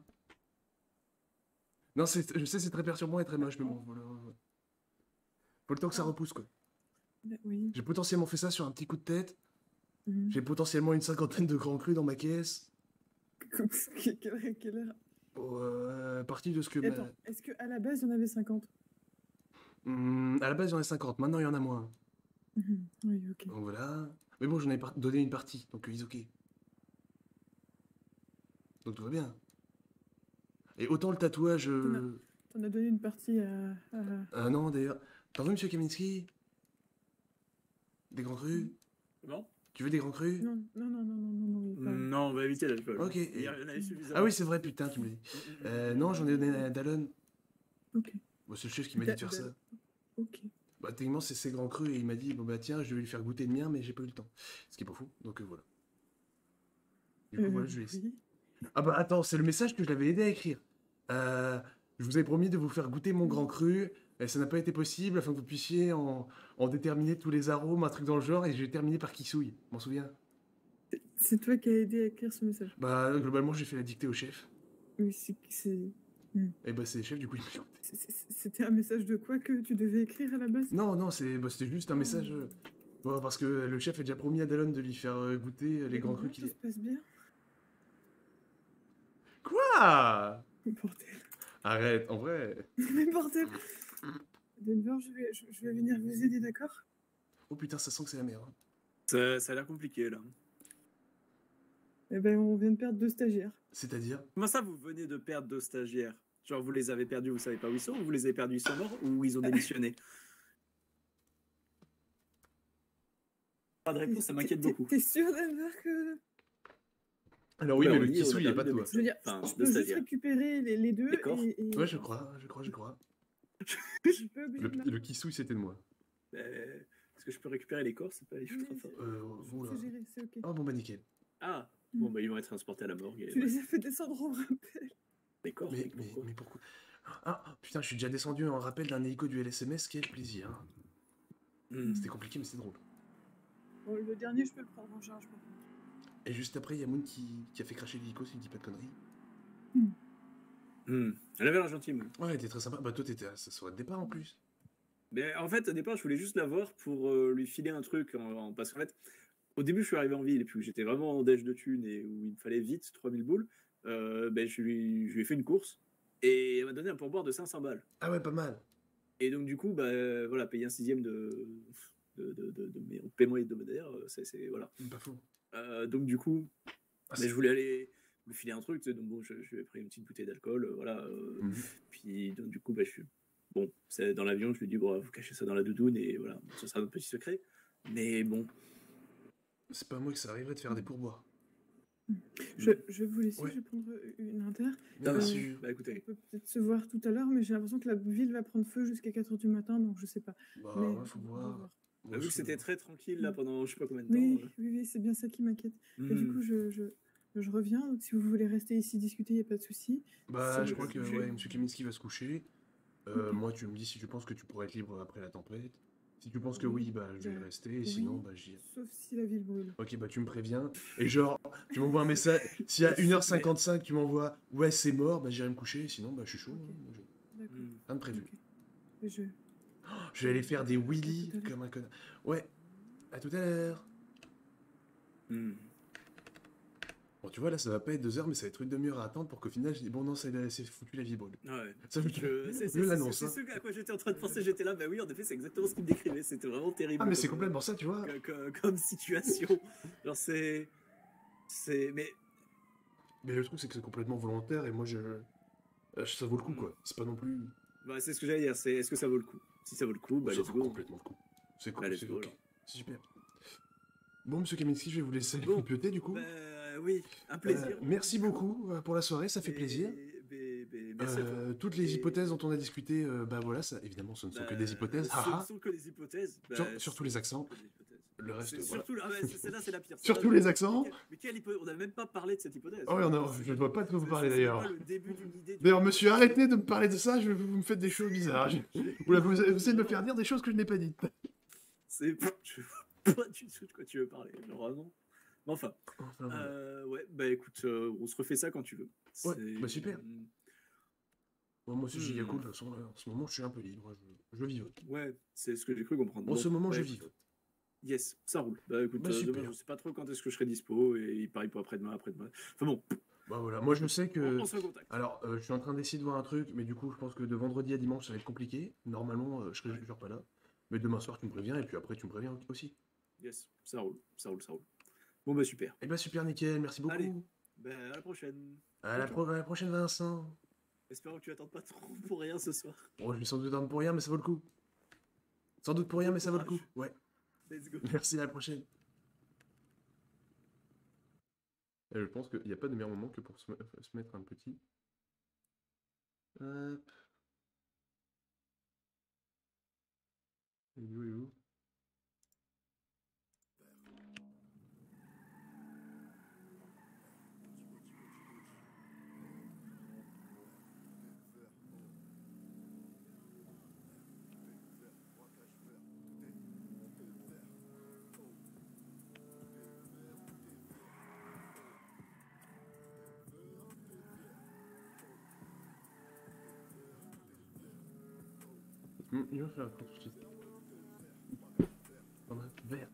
S1: Non, c'est, je sais, c'est très perturbant et très moche, mais bon, voilà. Faut le temps que ça repousse, quoi.
S6: Oui.
S1: J'ai potentiellement fait ça sur un petit coup de tête.
S6: Mhm.
S1: J'ai potentiellement une cinquantaine de grands crus dans ma caisse.
S6: Quelle quelle- quelle heure?
S1: Pour, euh, partie de ce que...
S6: Et
S1: ma-
S6: Attends, est-ce qu'à la base, il y en avait cinquante?
S1: Hmm, à la base, il y en a cinquante. Maintenant, il y en a moins.
S6: Mhm. Oui, ok.
S1: Donc voilà. Mais bon, j'en ai par- donné une partie, donc ils ok. Donc tout va bien. Et autant le tatouage... euh,
S6: T'en as donné une partie à... à-
S1: Ah non, d'ailleurs... T'en veux, monsieur Kaminski? Des grands crus?
S2: non.
S1: Tu veux des grands crus?
S6: Non, non, non, non, non, non, non. pas-
S2: Non, on va éviter l'alcool.
S1: Ok.
S2: Il y en avait suffisamment.
S1: Ah oui, c'est vrai, putain, tu me dis. Euh, non, j'en ai donné à Dallon.
S6: Ok,
S1: Bon, c'est le chef qui m'a dit de faire
S6: Da-
S1: ça.
S6: ok.
S1: Bah, techniquement, c'est ses grands crus et il m'a dit, bon bah tiens, je vais lui faire goûter le mien, mais j'ai pas eu le temps. Ce qui est pas fou, donc euh, voilà. Du coup,
S6: Euh,
S1: voilà, je vais
S6: oui.
S1: Ah bah attends, c'est le message que je l'avais aidé à écrire. Euh, je vous avais promis de vous faire goûter mon grand cru, et ça n'a pas été possible afin que vous puissiez en, en déterminer tous les arômes, un truc dans le genre, et j'ai terminé par Kisouille, m'en souviens?
S6: C'est toi qui as aidé à écrire ce message.
S1: Bah globalement, j'ai fait la dictée au chef.
S6: Oui, c'est- c'est-
S1: Et bah c'est le chef, du coup, il m'a fait-
S6: c'est- c'est- c'était un message de quoi que tu devais écrire à la base?
S1: Non, non, c'est bah, c'était juste un message... euh, bon, parce que le chef a déjà promis à Dallon de lui faire euh, goûter euh, les grands crus
S6: Ça
S1: qu'il...
S6: se passe bien.
S1: Quoi?
S6: Bordel.
S1: Arrête, en vrai...
S6: Mais bordel. Denver, je vais, je, je vais venir vous aider, d'accord?
S1: Oh putain, ça sent que c'est la merde.
S2: Ça, ça a l'air compliqué là.
S6: Eh ben, on vient de perdre deux stagiaires.
S1: C'est-à-dire?
S2: Comment ça, vous venez de perdre deux stagiaires? Genre, vous les avez perdus, vous savez pas où ils sont, ou vous les avez perdus, ils sont morts, ou ils ont démissionné? Pas de réponse, ça m'inquiète
S6: T'es-
S2: beaucoup.
S6: T'es sûr, Denver, que...
S1: Alors oui,
S2: Ouais,
S1: mais
S2: on
S1: le
S2: y est, on
S1: Kisou,
S2: a
S1: il est
S2: perdu
S1: pas de
S2: deux
S1: toi.
S2: médecins.
S6: Je veux dire,
S2: Enfin,
S6: je
S2: deux
S6: peux juste
S2: stagiaires.
S6: récupérer les, les deux
S2: D'accord.
S6: et, et-
S1: Ouais, je crois, je crois, je crois.
S6: Je suis pas obligée
S1: Le,
S6: de
S1: le Kisou, c'était de moi.
S2: Euh, Est-ce que je peux récupérer les corps? C'est pas les choses
S6: Oui,
S2: trop fort.
S1: Euh,
S6: C'est
S1: oula.
S6: géré, c'est ok.
S1: Oh bon bah nickel.
S2: Ah, bon, bah ils vont être transportés à la morgue. Et,
S6: Tu
S2: ouais.
S6: les as fait descendre en rappel.
S2: Les corps,
S1: Mais,
S2: mais
S1: mais,
S2: pourquoi
S1: mais pourquoi? Ah putain, je suis déjà descendu en rappel d'un hélico du L S M S, quel plaisir. hein.
S2: Hmm.
S1: C'était compliqué, mais c'est drôle.
S6: Bon, le dernier, je peux le prendre en charge. par contre.
S1: Et juste après, il y a Moon qui, qui a fait cracher l'hélico, s'il dit pas de conneries.
S2: Hmm. Elle avait l'air gentille, moi.
S1: Ouais, elle était très sympa. Bah toi, t'étais à sa soirée de départ en plus.
S2: Mais en fait, au départ, je voulais juste la voir pour euh, lui filer un truc. En, en- Parce qu'en fait, au début, je suis arrivé en ville et puis j'étais vraiment en déj de thunes et où il me fallait vite trois mille boules. Euh, ben, je, lui, je lui ai fait une course et elle m'a donné un pourboire de cinq cents balles.
S1: Ah ouais, pas mal.
S2: Et donc, du coup, bah, euh, voilà, payer un sixième de, de, de, de, de mes paiements hebdomadaires, euh, c'est, c'est- voilà.
S1: Pas faux.
S2: Euh, donc, du coup,
S1: Ah,
S2: mais
S1: c'est-
S2: je voulais aller lui filer un truc, tu sais, donc bon, je, je lui ai pris une petite bouteille d'alcool, euh, voilà. euh,
S1: Mhm.
S2: Puis, donc, du coup, bah, je suis. Bon, c'est dans l'avion, je lui dis, bon, vous cachez ça dans la doudoune et voilà, ce sera notre petit secret. Mais bon,
S1: C'est pas moi que ça arriverait de faire des pourboires.
S6: Je, je vais vous laisser,
S1: Ouais.
S6: je vais prendre une inter.
S1: Bien
S6: Euh,
S1: sûr.
S2: bah
S6: On
S2: écoutez,
S6: peut peut-être se voir tout à l'heure, mais j'ai l'impression que la ville va prendre feu jusqu'à quatre heures du matin, donc je sais pas.
S1: Bah
S6: mais
S1: ouais, faut
S6: on va
S1: voir.
S6: voir.
S1: Bon,
S2: bah, vu
S1: je-
S2: que c'était très tranquille là pendant je sais pas combien de temps.
S6: Oui,
S2: euh,
S6: oui, oui, c'est bien ça qui m'inquiète. Et du
S2: hmm.
S6: coup, je, je, je reviens, donc si vous voulez rester ici discuter, il n'y a pas de souci.
S1: Bah,
S6: Si
S1: je
S6: vous
S1: crois que
S6: bougez.
S1: ouais, M. Kaminski va se coucher. Euh,
S6: Ok.
S1: Moi, tu me dis si tu penses que tu pourrais être libre après la tempête. Si tu penses que
S6: Oui,
S1: oui, bah je vais
S6: bah,
S1: rester. Et
S6: oui.
S1: sinon, bah j'y.
S6: Sauf si la ville brûle.
S1: Ok, bah tu me préviens. Et genre, tu m'envoies un message. S'il y a une heure cinquante-cinq, tu m'envoies ouais, c'est mort, bah j'irai me coucher. Sinon, bah je suis chaud.
S6: Ok.
S1: hein. Moi, je-
S6: D'accord.
S2: Hmm.
S1: Rien de prévu.
S6: Ok. Et je...
S1: Je vais aller faire des wheelies
S6: À tout à l'heure.
S1: comme un connard. Ouais, à tout à l'heure.
S2: Hmm.
S1: Bon, tu vois, là, ça va pas être deux heures, mais ça va être une demi-heure à attendre pour qu'au final, je dis bon, non, c'est c'est foutu la vie brûle.
S2: Ouais.
S1: Ça, je,
S2: Je- c'est-
S1: je
S2: c'est-
S1: l'annonce.
S2: C'est
S1: hein.
S2: c'est ce à quoi j'étais en train de penser, j'étais là, bah oui, en effet, c'est exactement ce qu'il me décrivait, c'était vraiment terrible.
S1: Ah, mais c'est
S2: comme-
S1: complètement ça, tu vois.
S2: comme, comme- comme situation. Genre, c'est. C'est. Mais.
S1: Mais le truc, c'est que c'est complètement volontaire et moi, je. euh, Ça vaut le coup, quoi. C'est pas non plus.
S2: Bah, c'est ce que j'allais dire, c'est est-ce que ça vaut le coup? Si ça vaut le coup, bah,
S1: ça
S2: let's
S1: vaut
S2: go.
S1: complètement le coup. C'est
S2: Bah,
S1: cool,
S2: let's
S1: c'est
S2: go,
S1: ok.
S2: alors.
S1: C'est super. Bon, monsieur Kaminski, je vais vous laisser
S2: Bon.
S1: pioter du coup.
S2: Bah, oui, un plaisir.
S1: Euh, merci beaucoup euh, pour la soirée, ça fait
S2: Et-
S1: plaisir.
S2: mais- mais- merci à toi.
S1: Euh, toutes les
S2: Et-
S1: hypothèses dont on a discuté, euh, bah voilà, ça, évidemment, ce ne sont que
S2: Bah,
S1: des hypothèses.
S2: Ce
S1: haha.
S2: ne sont que des hypothèses. Bah,
S1: Sur-
S2: c'est-
S1: surtout les accents.
S2: que des hypothèses.
S1: Le reste,
S2: C'est
S1: voilà.
S2: surtout, ah ouais, c'est- celle-là, c'est la pire.
S1: Surtout
S2: Celle-là,
S1: les accents.
S2: Mais, mais quelle hypothèse? On n'a même pas parlé de cette hypothèse.
S1: Oh, oui, on a- je ne vois pas de quoi vous
S2: C'est-
S1: parler
S2: c'est
S1: d'ailleurs.
S2: pas le début d'une idée.
S1: D'ailleurs, monsieur, arrêtez de me parler de ça, je, vous me faites des choses bizarres. Je- Vous, vous essayez de me faire dire des choses que je n'ai pas dites.
S2: C'est. Je vois pas du tout de quoi tu veux parler, genre, vraiment. Mais enfin,
S1: Enfin, voilà.
S2: euh, ouais, bah écoute, euh, on se refait ça quand tu veux.
S1: Ouais,
S2: C'est-
S1: bah, super. Bon, moi aussi, j'ai
S2: Hmm.
S1: Yakult, de toute façon, là, en ce moment, je suis un peu libre, je, je vivote.
S2: Ouais, c'est ce que j'ai cru comprendre.
S1: En ce moment,
S2: bah,
S1: je
S2: écoute,
S1: vivote.
S2: Yes, ça roule. Bah écoute,
S1: Bah,
S2: euh,
S1: super.
S2: demain, je sais pas trop quand est-ce que je serai dispo et il parie pour après-demain, après-demain. Enfin bon,
S1: Bah voilà, moi je sais que...
S2: on, on se recontacte.
S1: Alors, euh, je suis en train d'essayer de voir un truc, mais du coup, je pense que de vendredi à dimanche, ça va être compliqué. Normalement, euh, je serai
S2: Ouais.
S1: toujours pas là. Mais demain soir, tu me préviens, et puis après, tu me préviens aussi.
S2: Yes, ça roule, ça roule, ça roule. Bon bah super.
S1: Eh bah super, nickel, merci beaucoup.
S2: Allez. Bah à la prochaine.
S1: À la, pro- à la prochaine, Vincent.
S2: Espérons que tu attendes pas trop pour rien ce soir.
S1: Bon, je vais sans doute attendre pour rien, mais ça vaut le coup. Sans doute pour rien, mais ça vaut le coup. Ouais.
S2: Let's go.
S1: Merci, à la prochaine. Et je pense qu'il n'y a pas de meilleur moment que pour se, se mettre un petit. Hop. Il est où, il est où? Hum, Il va faire un cours tout de suite. On a vert.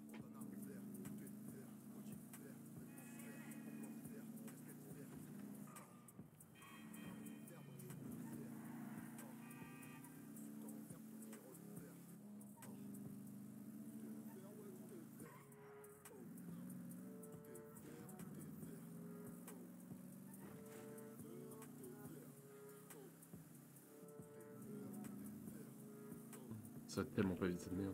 S1: Ça va tellement pas vite cette merde.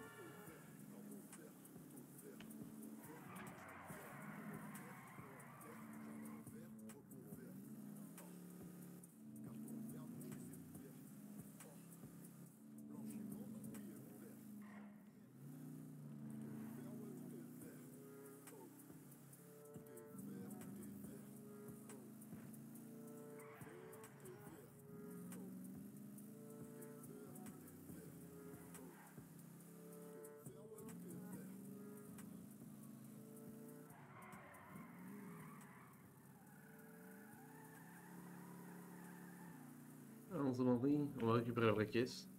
S1: On se demande, on va récupérer la vraie caisse.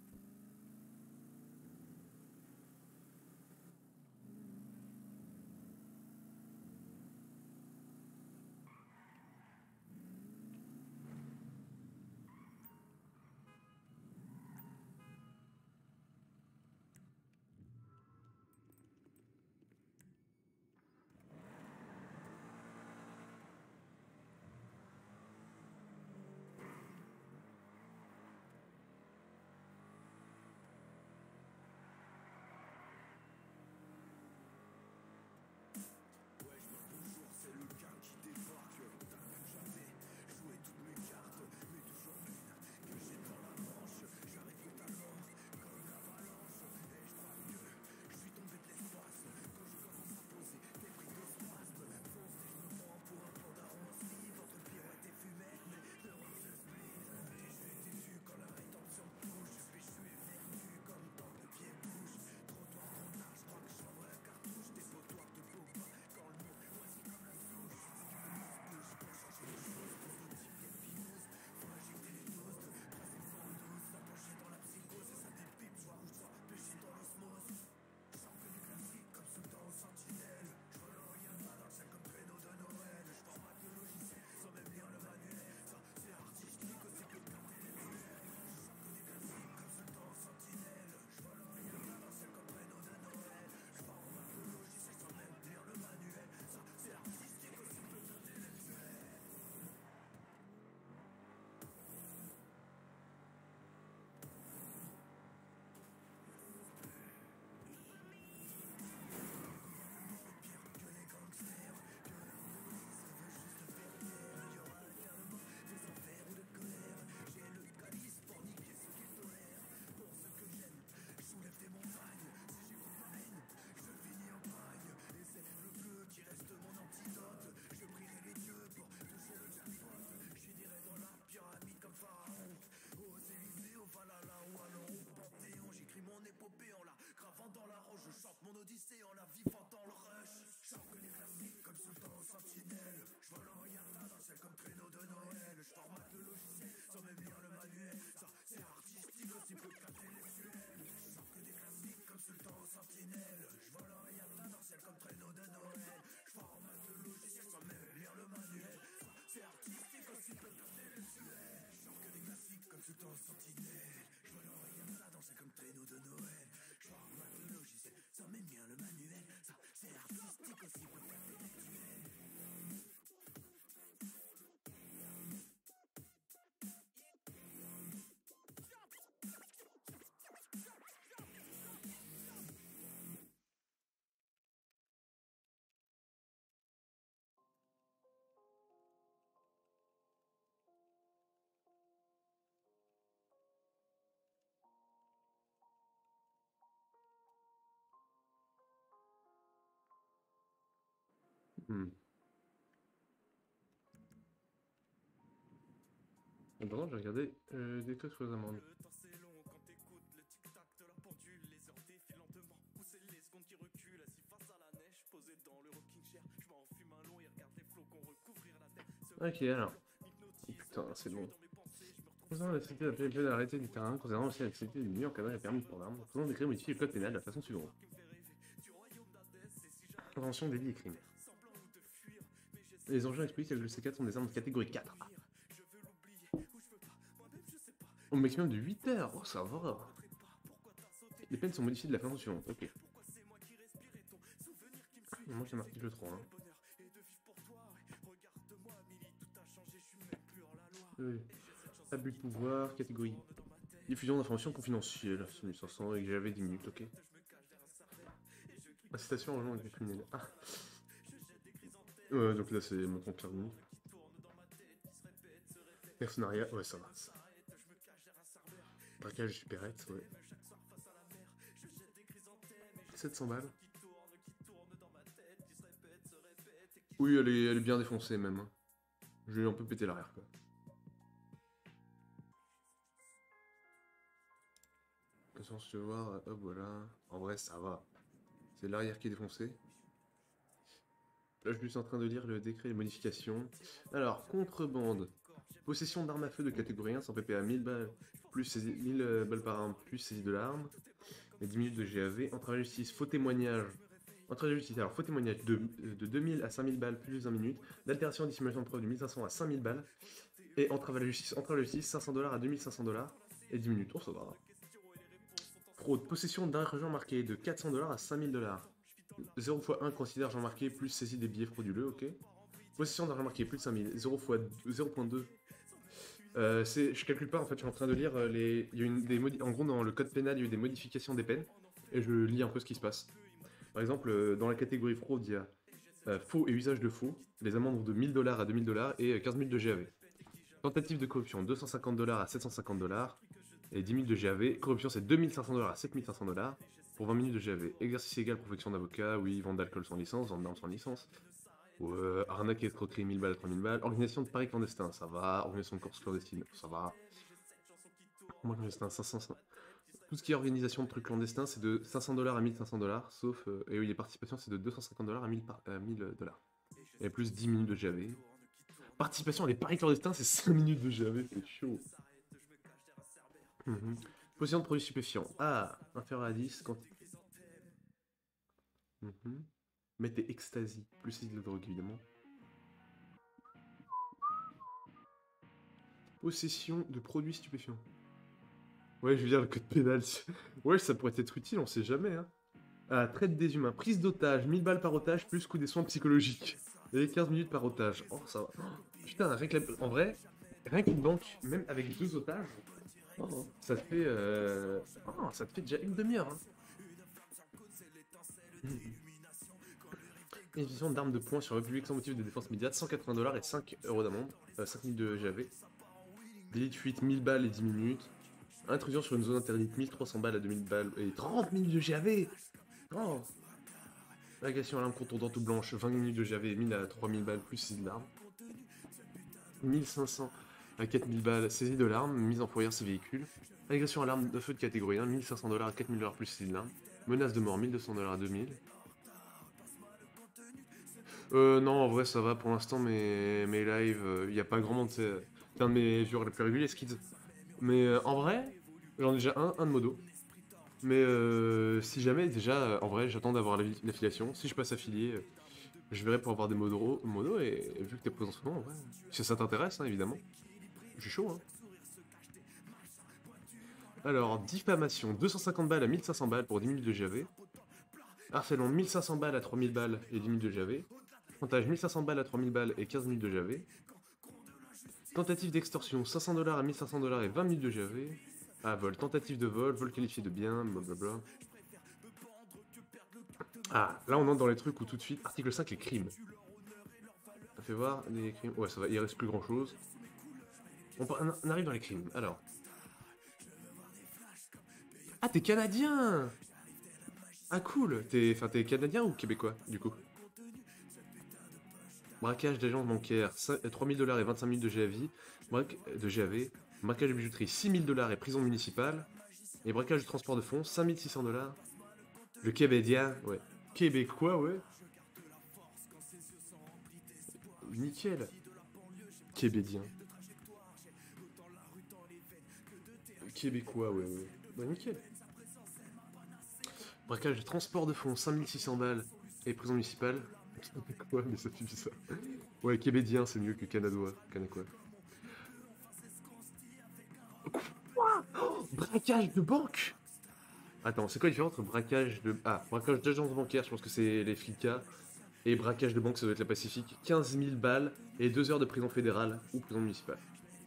S7: Ça met bien le manuel, ça
S1: Hmm. Pendant, j'ai regardé euh, des trucs sur les amendes. Ok, alors. Oh, putain, c'est bon. Concernant la société d'appel de l'arrêté du terrain, concernant aussi la société du milieu encadré et permis pour l'arme, faisons décret modifier le code pénal de la façon suivante. Prévention, délit et crime. Les engins explosifs avec le C quatre sont des armes de catégorie quatre. Au maximum de huit heures. Oh, ça va. Les peines sont modifiées de la façon suivante. Ok. Moi, c'est l'article trois. Hein. Oui. Abus de pouvoir, catégorie. Diffusion d'informations confidentielles. C'est mille cinq cents et que j'avais dix minutes, ok. Incitation en avec des criminels. Ah. Ouais, donc là, c'est mon compte permis. Personnariat, ouais, ça va. Ça. Braquage supérette, ouais. sept cents balles. Oui, elle est, elle est bien défoncée même. Hein. Je vais un peu péter l'arrière quoi. Attention, si tu veux voir, hop voilà. En vrai, ça va. C'est l'arrière qui est défoncé. Là, je suis en train de lire le décret et les modifications. Alors, contrebande. Possession d'armes à feu de catégorie un sans P P A mille balles, plus saisie, mille balles par arme, plus saisie de l'arme. Et dix minutes de G A V. Entrave à la justice, faux témoignage. Entrave à la justice, alors faux témoignage de, de deux mille à cinq mille balles, plus vingt minutes. D'altération et dissimulation de preuve de mille cinq cents à cinq mille balles. Et entrave à la justice, entrave à la justice, cinq cents dollars à deux mille cinq cents dollars. Et dix minutes, oh ça va. Fraude, possession d'argent marqué de quatre cents dollars à cinq mille dollars. zéro fois un considère argent marqué plus saisie des billets frauduleux, ok. Possession d'argent marqué plus de cinq mille. zéro fois zéro point deux. Euh, je calcule pas en fait, je suis en train de lire euh, les. Il y a une, des modi... En gros, dans le code pénal, il y a eu des modifications des peines. Et je lis un peu ce qui se passe. Par exemple, euh, dans la catégorie fraude, il y a euh, faux et usage de faux. Les amendes vont de mille dollars à deux mille dollars et quinze minutes de G A V. Tentative de corruption, deux cent cinquante dollars à sept cent cinquante dollars. Et dix minutes de G A V. Corruption, c'est deux mille cinq cents dollars à sept mille cinq cents dollars. Pour vingt minutes de G A V. Exercice illégal, profession d'avocat, oui, vente d'alcool sans licence, vente d'armes sans licence. Ouais, arnaque et escroquerie, mille balles à trois mille balles. Organisation de paris clandestin, ça va. Organisation de course clandestine, ça va. Moi, clandestin, cinq cents. Tout ce qui est organisation de trucs clandestins, c'est de cinq cents dollars à mille cinq cents dollars, sauf. Euh, et oui, les participations, c'est de deux cent cinquante dollars à mille dollars. Et plus dix minutes de G A V. Participation à les paris clandestins, c'est cinq minutes de G A V, c'est chaud. Mmh. Possession de produits stupéfiants. Ah, inférieur à dix, quand. Mmh. Mettez ecstasy, plus saisie de drogue évidemment. Possession de produits stupéfiants. Ouais, je veux dire, le code pénal. Ouais, ça pourrait être utile, on sait jamais. Hein. Ah, traite des humains. Prise d'otage, mille balles par otage, plus coût des soins psychologiques. Et quinze minutes par otage. Oh, ça va. Oh, putain, rien que la... en vrai, rien qu'une banque, même avec deux otages, oh, ça te fait. Euh... Oh, ça te fait déjà une demi-heure. Hein. Édition d'armes de poing sur République sans motif de défense immédiate, cent quatre-vingts dollars et cinq euros d'amende, euh, cinq minutes de G A V. Délit de fuite, mille balles et dix minutes. Intrusion sur une zone interdite, mille trois cents balles à deux mille balles et trente minutes de G A V. Oh. Agression à l'arme contondante ou blanche, vingt minutes de G A V, mille à trois mille balles plus saisie de l'arme. mille cinq cents à quatre mille balles, saisie de l'arme, mise en fourrière ces véhicules. Agression à l'arme de feu de catégorie un, mille cinq cents dollars à quatre mille dollars plus saisie de l'arme. Menace de mort, mille deux cents dollars à deux mille. Euh, non, en vrai, ça va pour l'instant, mes, mes lives, il euh, n'y a pas grand monde, c'est un de mes viewers les plus réguliers, Skids. Mais euh, en vrai, j'en ai déjà un, un de modo. Mais euh, si jamais, déjà, euh, en vrai, j'attends d'avoir l'affiliation. Si je passe affilié, euh, je verrai pour avoir des modos, modos et, et vu que t'es présent souvent, en vrai, si ça t'intéresse, hein, évidemment. Je suis chaud, hein. Alors, diffamation, deux cent cinquante balles à mille cinq cents balles pour dix minutes de G A V. Harcèlement, mille cinq cents balles à trois mille balles et dix minutes de G A V. Chantage, mille cinq cents balles à trois mille balles et quinze minutes de G A V. Tentative d'extorsion, cinq cents dollars à mille cinq cents dollars et vingt minutes de G A V. Ah, vol, tentative de vol, vol qualifié de bien, blablabla. Ah, là on entre dans les trucs où tout de suite, article cinq, les crimes. Ça fait voir, les crimes, ouais ça va, il reste plus grand chose. On, on arrive dans les crimes, alors. Ah, t'es canadien! Ah cool, t'es enfin, t'es canadien ou québécois, du coup? Braquage d'agence bancaire, trois mille dollars et vingt-cinq mille de G A V. Braque, de G A V. Braquage de bijouterie, six mille dollars et prison municipale. Et braquage de transport de fonds, cinq mille six cents dollars. Le Québécois, ouais. Québécois, ouais. Nickel. Québédien. Québécois, ouais, ouais. Bah, nickel. Braquage de transport de fonds, cinq mille six cents balles. Et prison municipale. Quoi, mais ça suffit ça. Ouais, québédien, c'est mieux que canadois. Canacois. Quoi oh, braquage de banque. Attends, c'est quoi la différence entre braquage de... Ah, braquage d'agence bancaire, je pense que c'est les flicas. Et braquage de banque, ça doit être la Pacifique. quinze mille balles et deux heures de prison fédérale ou prison municipale.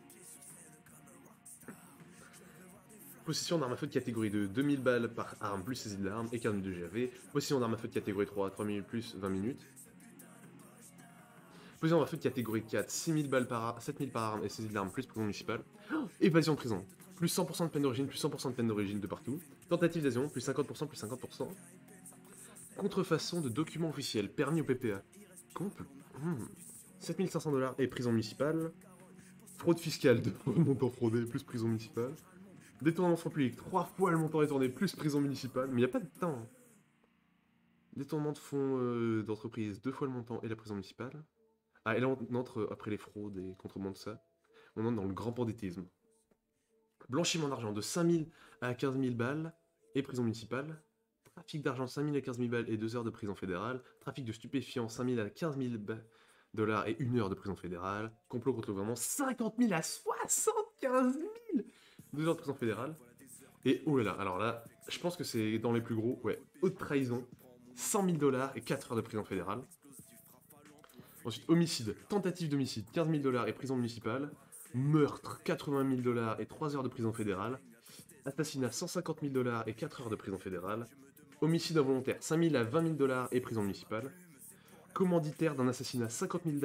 S1: Possession d'armes à feu de catégorie deux, deux mille balles par arme plus saisie de l'arme et quinze mille de G A V. Possession d'armes à feu de catégorie trois, trois mille plus vingt minutes. Possession d'armes à feu de catégorie quatre, six mille balles par arme, sept mille par arme et saisie de l'arme plus prison municipale. Oh, évasion de prison, plus cent pour cent de peine d'origine, plus cent pour cent de peine d'origine de partout. Tentative d'évasion, plus cinquante pour cent, plus cinquante pour cent. Contrefaçon de documents officiels, permis au P P A. Comple. Hmm. sept mille cinq cents dollars et prison municipale. Fraude fiscale, de montant fraudé, plus prison municipale. Détournement de fonds publics, trois fois le montant détourné, plus prison municipale. Mais il n'y a pas de temps. Détournement de fonds euh, d'entreprise, deux fois le montant et la prison municipale. Ah, et là on entre, après les fraudes et contrebande de ça, on entre dans le grand banditisme. Blanchiment d'argent de cinq mille à quinze mille balles et prison municipale. Trafic d'argent cinq mille à quinze mille balles et deux heures de prison fédérale. Trafic de stupéfiants cinq mille à quinze mille dollars et une heure de prison fédérale. Complot contre le gouvernement cinquante mille à soixante-quinze mille, deux heures de prison fédérale. Et oh là là, alors là, je pense que c'est dans les plus gros. Ouais, haute trahison, cent mille dollars et quatre heures de prison fédérale. Ensuite, homicide, tentative d'homicide, quinze mille dollars et prison municipale. Meurtre, quatre-vingt mille dollars et trois heures de prison fédérale. Assassinat, cent cinquante mille dollars et quatre heures de prison fédérale. Homicide involontaire, cinq mille à vingt mille dollars et prison municipale. Commanditaire d'un assassinat, cinquante mille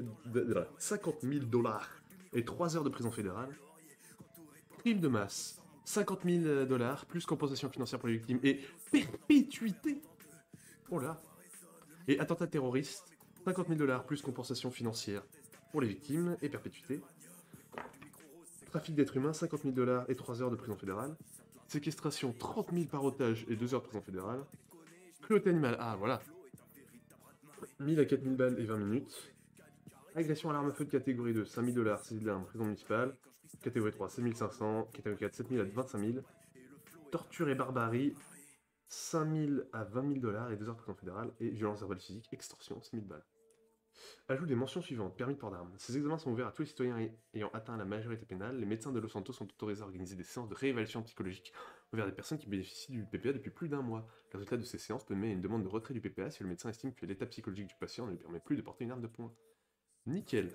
S1: dollars et trois heures de prison fédérale. Crime de masse, cinquante mille dollars plus compensation financière pour les victimes et perpétuité. Oh là. Et attentat terroriste, cinquante mille dollars plus compensation financière pour les victimes et perpétuité. Trafic d'êtres humains, cinquante mille dollars et trois heures de prison fédérale. Séquestration, trente mille par otage et deux heures de prison fédérale. Cruauté animale, ah voilà. mille à quatre mille balles et vingt minutes. Agression à l'arme à feu de catégorie deux, cinq mille dollars, saisie de l'arme, prison municipale. Catégorie trois, sept mille cinq cents. Catégorie quatre, sept mille à vingt-cinq mille. Torture et barbarie, cinq mille à vingt mille dollars et deux heures de prison fédérale. Et violence verbale physique, extorsion, six mille balles. Ajoute des mentions suivantes. Permis de port d'armes. Ces examens sont ouverts à tous les citoyens ayant atteint la majorité pénale. Les médecins de Los Santos sont autorisés à organiser des séances de réévaluation psychologique envers des personnes qui bénéficient du P P A depuis plus d'un mois. Le résultat de ces séances peut mener à une demande de retrait du P P A si le médecin estime que l'état psychologique du patient ne lui permet plus de porter une arme de poing. Nickel.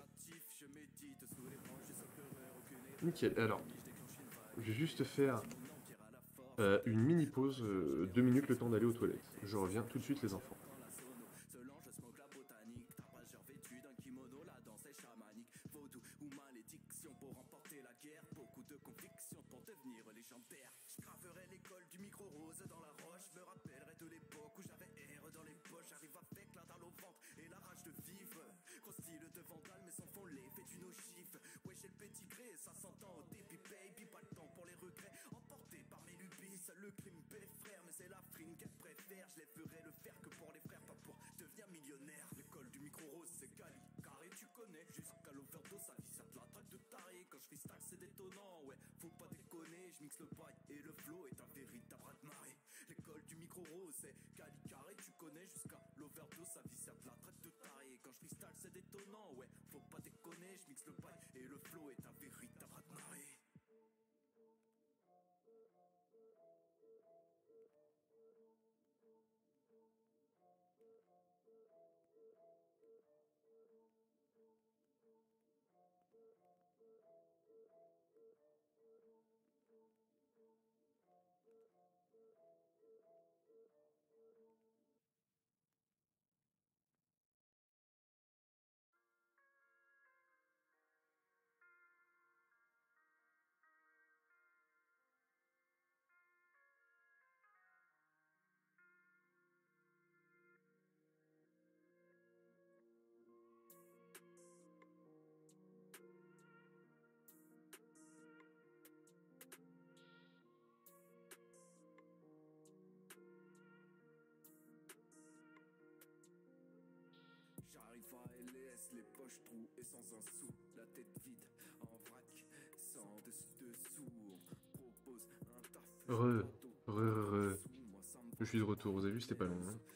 S1: Nickel. Alors, je vais juste faire euh, une mini pause, euh, deux minutes, le temps d'aller aux toilettes. Je reviens tout de suite, les enfants. Re, re, re, re. Je suis de retour, vous avez vu, c'était pas long. Hein.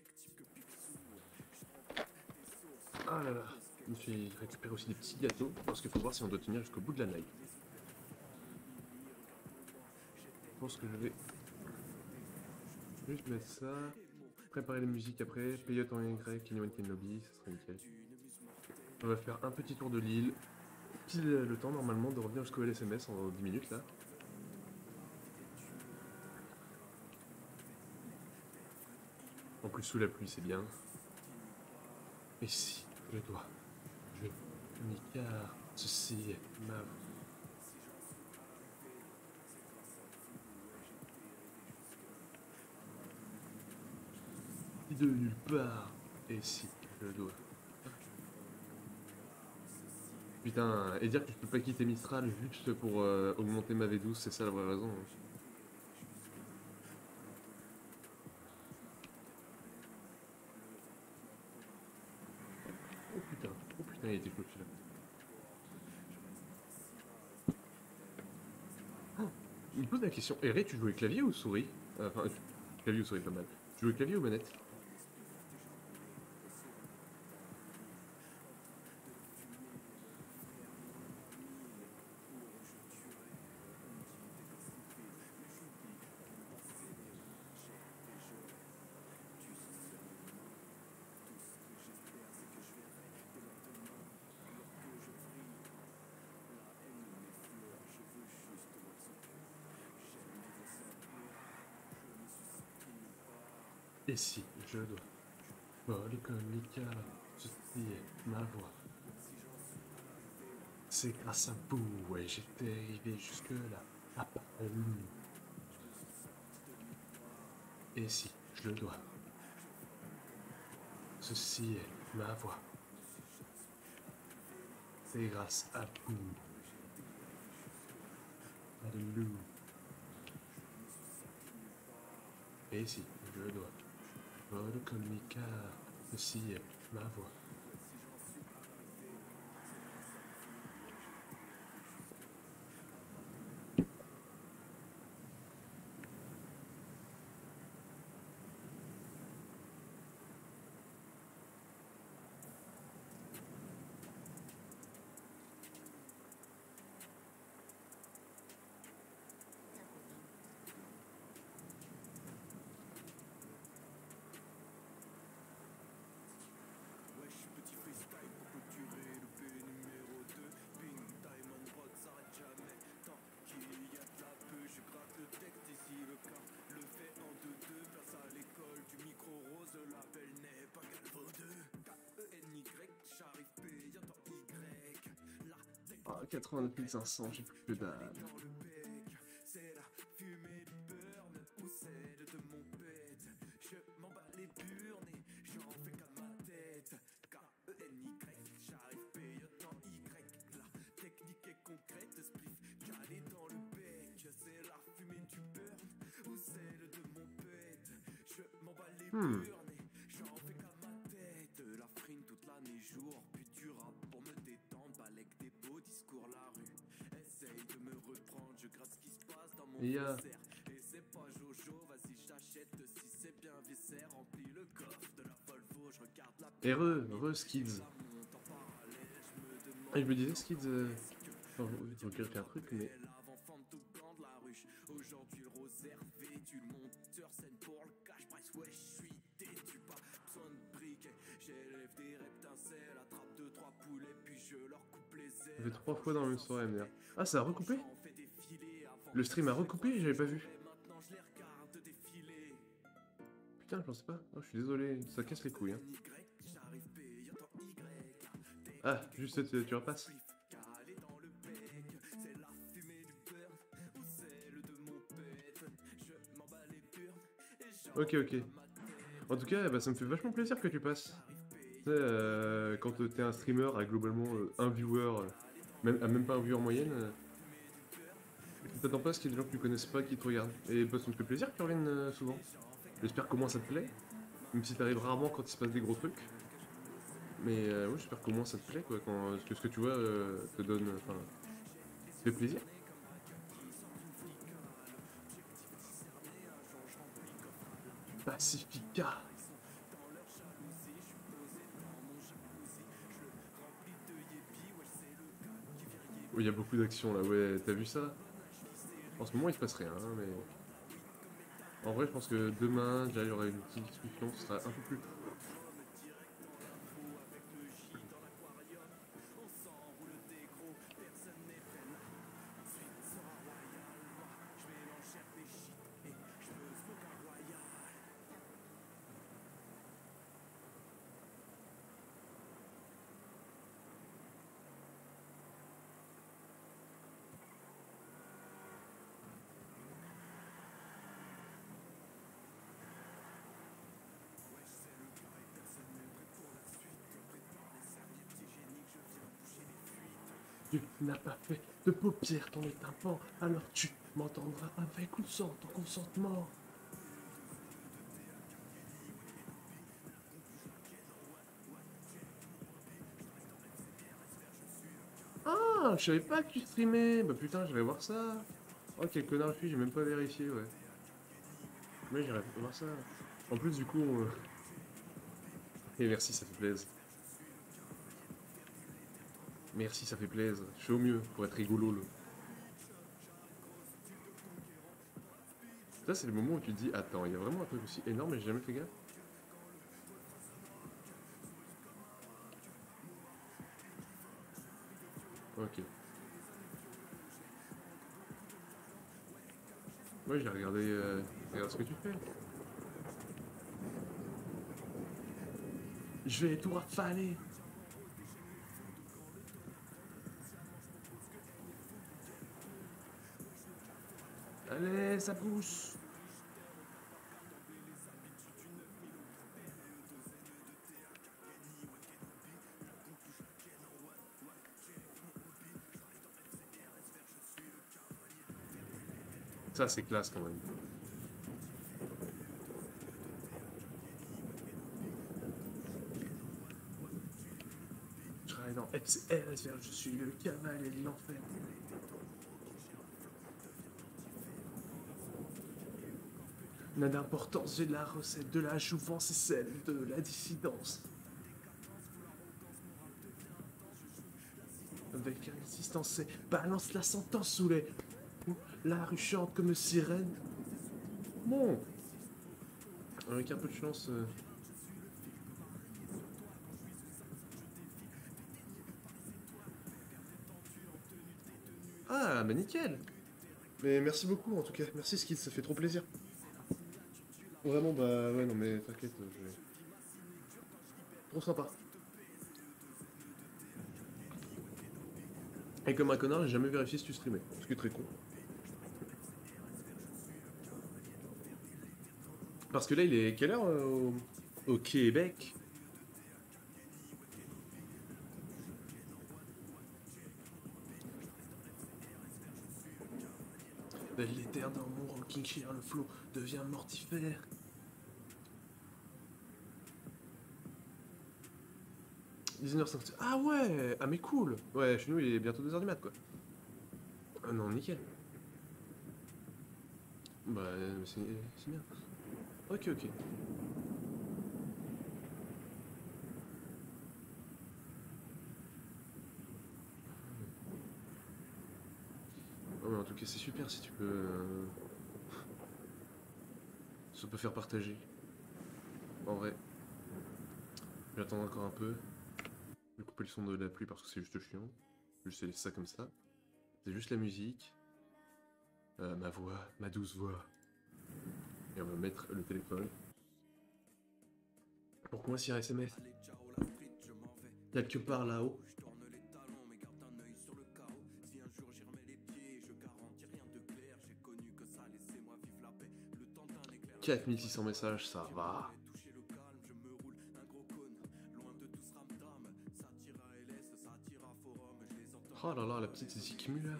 S1: Ah là là, je me suis récupéré aussi des petits gâteaux, parce qu'il faut voir si on doit tenir jusqu'au bout de la night. Je pense que je vais juste mettre ça, préparer la musique après, payote en Y, anyone can lobby, ça serait nickel. On va faire un petit tour de l'île, pile le temps normalement de revenir jusqu'au L S M S en dix minutes là. En plus sous la pluie c'est bien. Et si je dois, je m'y car ceci est ma... de nulle part. Et si je dois. Putain, et dire que je peux pas quitter Mistral juste pour euh, augmenter ma V douze, c'est ça la vraie raison. Hein. Oh putain, oh putain, il était cool celui-là. Oh, il me pose la question, Eré, tu jouais clavier ou souris? Enfin, clavier ou souris, pas mal. Tu jouais clavier ou manette? Et si je dois voler comme Mika, ceci est ma voix. C'est grâce à vous, ouais, j'étais arrivé jusque là, à part lui. Et si je le dois, ceci est ma voix. C'est grâce à vous. Alléluia. Et si je le dois. Vole comme Mika, ceci est ma voix. Ah, quatre-vingt-neuf mille cinq cents, j'ai plus que dalle. Hmm. Il y a... Et re, re Skids. Et je me disais Skids... Euh... Enfin, je regrettais un truc, mais... Ça fait trois fois dans la même soirée, M D R. Ah, ça a recoupé? Le stream a recoupé, j'avais pas vu. Putain, je pensais pas. Oh, je suis désolé, ça casse les couilles. Hein. Ah, juste tu, tu repasses. Ok, ok. En tout cas, bah, ça me fait vachement plaisir que tu passes. Tu sais, euh, quand t'es un streamer à globalement euh, un viewer, euh, même, à même pas un viewer en moyenne, euh, t'attends pas à ce qu'il y ait des gens que tu connaisses pas qui te regardent. Et bah, ça me fait plaisir que tu reviennes euh, souvent. J'espère qu'au moins ça te plaît. Même si t'arrives rarement quand il se passe des gros trucs. Mais euh, ouais, j'espère qu'au moins ça te plaît, quoi, quand, que ce que tu vois euh, te donne, enfin, te fait plaisir. Pacifica. Oui, il y a beaucoup d'actions là, ouais, t'as vu ça? En ce moment, il se passe rien, hein, mais... En vrai, je pense que demain, déjà, il y aura une petite discussion, ce sera un peu plus... Tu n'as pas fait de paupières dans les tympans, alors tu m'entendras avec ou sans ton consentement. Ah, je savais pas que tu streamais. Bah putain, je vais voir ça. Oh, quel connard je suis, j'ai même pas vérifié, ouais. Mais j'irai voir ça. En plus, du coup, on... Et merci, ça fait plaisir. Merci, ça fait plaisir. Je fais au mieux pour être rigolo, là. Ça, c'est le moment où tu te dis, attends, il y a vraiment un truc aussi énorme et j'ai jamais fait gaffe. Ok. Ouais, j'ai regardé, euh, regarde ce que tu fais. Je vais tout rafaler. Allez, ça pousse. Ça, c'est classe quand même. Je travaille dans F C R S R, je suis le cavalier de l'enfer. N'a d'importance, j'ai la recette de la jouvence et celle de la dissidence. Avec un insistance, c'est balance la sentence sous les... La rue chante comme une sirène. Bon. Avec un peu de chance... Euh... Ah, bah nickel. Mais merci beaucoup en tout cas. Merci Skid, ça fait trop plaisir. Vraiment, bah ouais, non mais t'inquiète, je vais... Trop sympa. Et comme un connard, j'ai jamais vérifié si tu streamais. Ce qui est très con. Parce que là, il est quelle heure euh, au... au Québec? L'éther dans mon rocking chair, le flot devient mortifère. dix-neuf heures cinquante. Ah ouais. Ah mais cool. Ouais, chez nous, il est bientôt deux heures du mat, quoi. Ah non, nickel. Bah, c'est bien. Ok, ok. Oh, mais en tout cas, c'est super si tu peux... Euh... Ça peut faire partager. En vrai. J'attends encore un peu. Je vais couper le son de la pluie parce que c'est juste chiant. Je vais laisser ça comme ça. C'est juste la musique. Euh, ma voix, ma douce voix. Et on va mettre le téléphone. Pour moi, sur S M S. Quelque part là-haut. quatre mille six cents messages, ça va. Oh là là, la petite Zikmu là.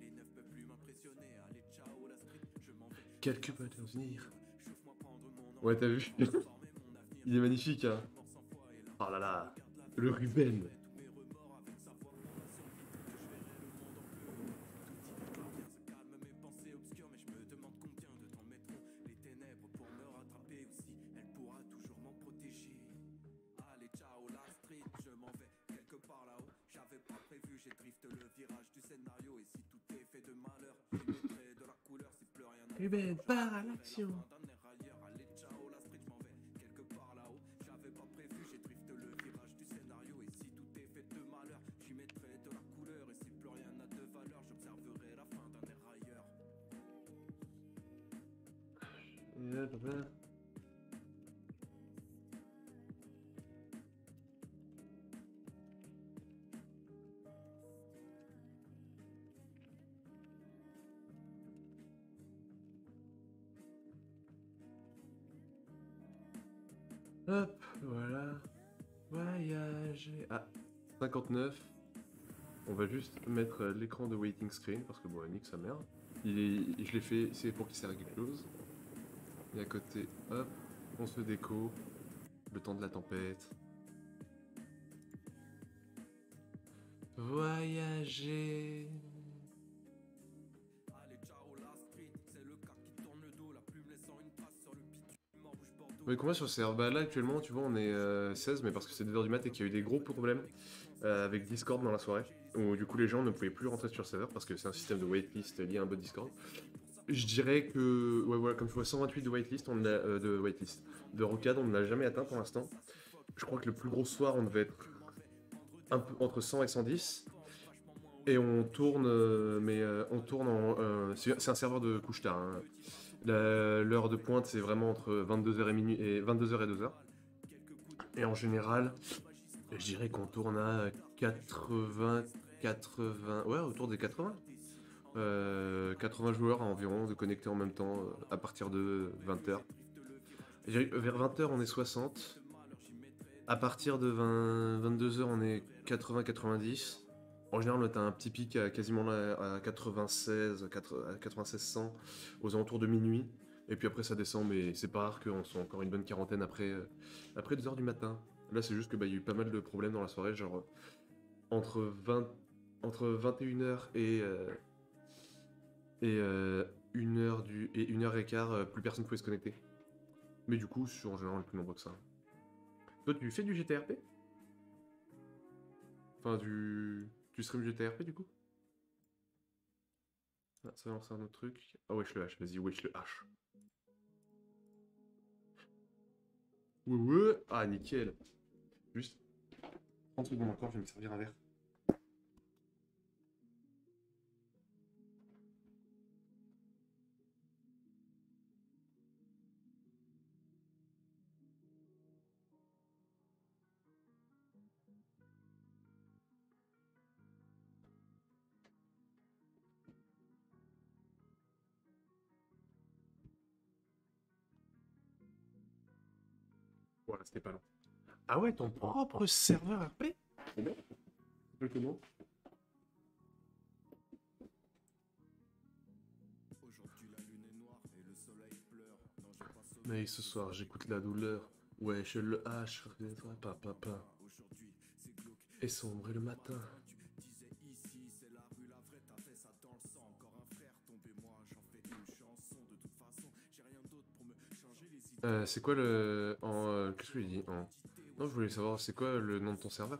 S1: Quelques peut venir. Ouais, t'as vu? Il est magnifique, hein. Oh là là. Le Ruben. Ruben, part à l'action. Et hop, hop, hop. Hop, voilà. Voyager. Ah, cinquante-neuf. On va juste mettre euh, l'écran de waiting screen parce que bon, nique sa mère. Il est, je l'ai fait, c'est pour qu'il serve à quelque chose. Et à côté, hop, on se déco. Le temps de la tempête. Voyager. Oui, combien sur le serveur? Bah là actuellement tu vois on est euh, seize mais parce que c'est deux heures du mat et qu'il y a eu des gros problèmes euh, avec Discord dans la soirée où du coup les gens ne pouvaient plus rentrer sur le serveur parce que c'est un système de waitlist lié à un bot Discord. Je dirais que ouais voilà comme tu vois cent vingt-huit de waitlist on l'a euh, de waitlist de rocade on ne l'a jamais atteint pour l'instant. Je crois que le plus gros soir on devait être un peu entre cent et cent dix et on tourne euh, mais euh, on tourne en euh, c'est c'est un serveur de couche tard hein. La- L'heure de pointe, c'est vraiment entre vingt-deux heures et minuit et vingt-deux heures et deux heures. Et en général, je dirais qu'on tourne à quatre-vingts, quatre-vingts, ouais, autour des quatre-vingts. Euh, quatre-vingts joueurs environ de connectés en même temps euh, à partir de vingt heures. Je dirais que vers vingt heures, on est soixante. À partir de vingt, vingt-deux heures, on est quatre-vingts, quatre-vingt-dix. En général, on a un petit pic à quasiment là, à quatre-vingt-seize, quatre- à quatre-vingt-seize cent aux alentours de minuit. Et puis après, ça descend, mais c'est pas rare qu'on soit encore une bonne quarantaine après, euh, après deux heures du matin. Là, c'est juste que bah, il y a eu pas mal de problèmes dans la soirée, genre euh, entre vingt, entre vingt et une heures et, euh, et euh, une heure du, et une heure et quart, euh, plus personne pouvait se connecter. Mais du coup, je suis en général plus nombreux que ça. Toi, tu fais du G T R P? Enfin, du... Tu stream G T R P du coup? Ah, ça va lancer un autre truc. Ah, wesh le H, vas-y, wesh le H. Ouais, ouais. Ah, nickel. Juste trente secondes encore, je vais me servir un verre. Voilà, c'était pas long. Ah ouais, ton propre serveur R P? C'est bien. Ça s'appelle comment? Mais ce soir, j'écoute la douleur. Wesh le H, reviens-toi, papa, papa. Et sombre le matin. Euh, c'est quoi le... En... euh, Qu'est-ce que je dis en... Non, je voulais savoir, c'est quoi le nom de ton serveur?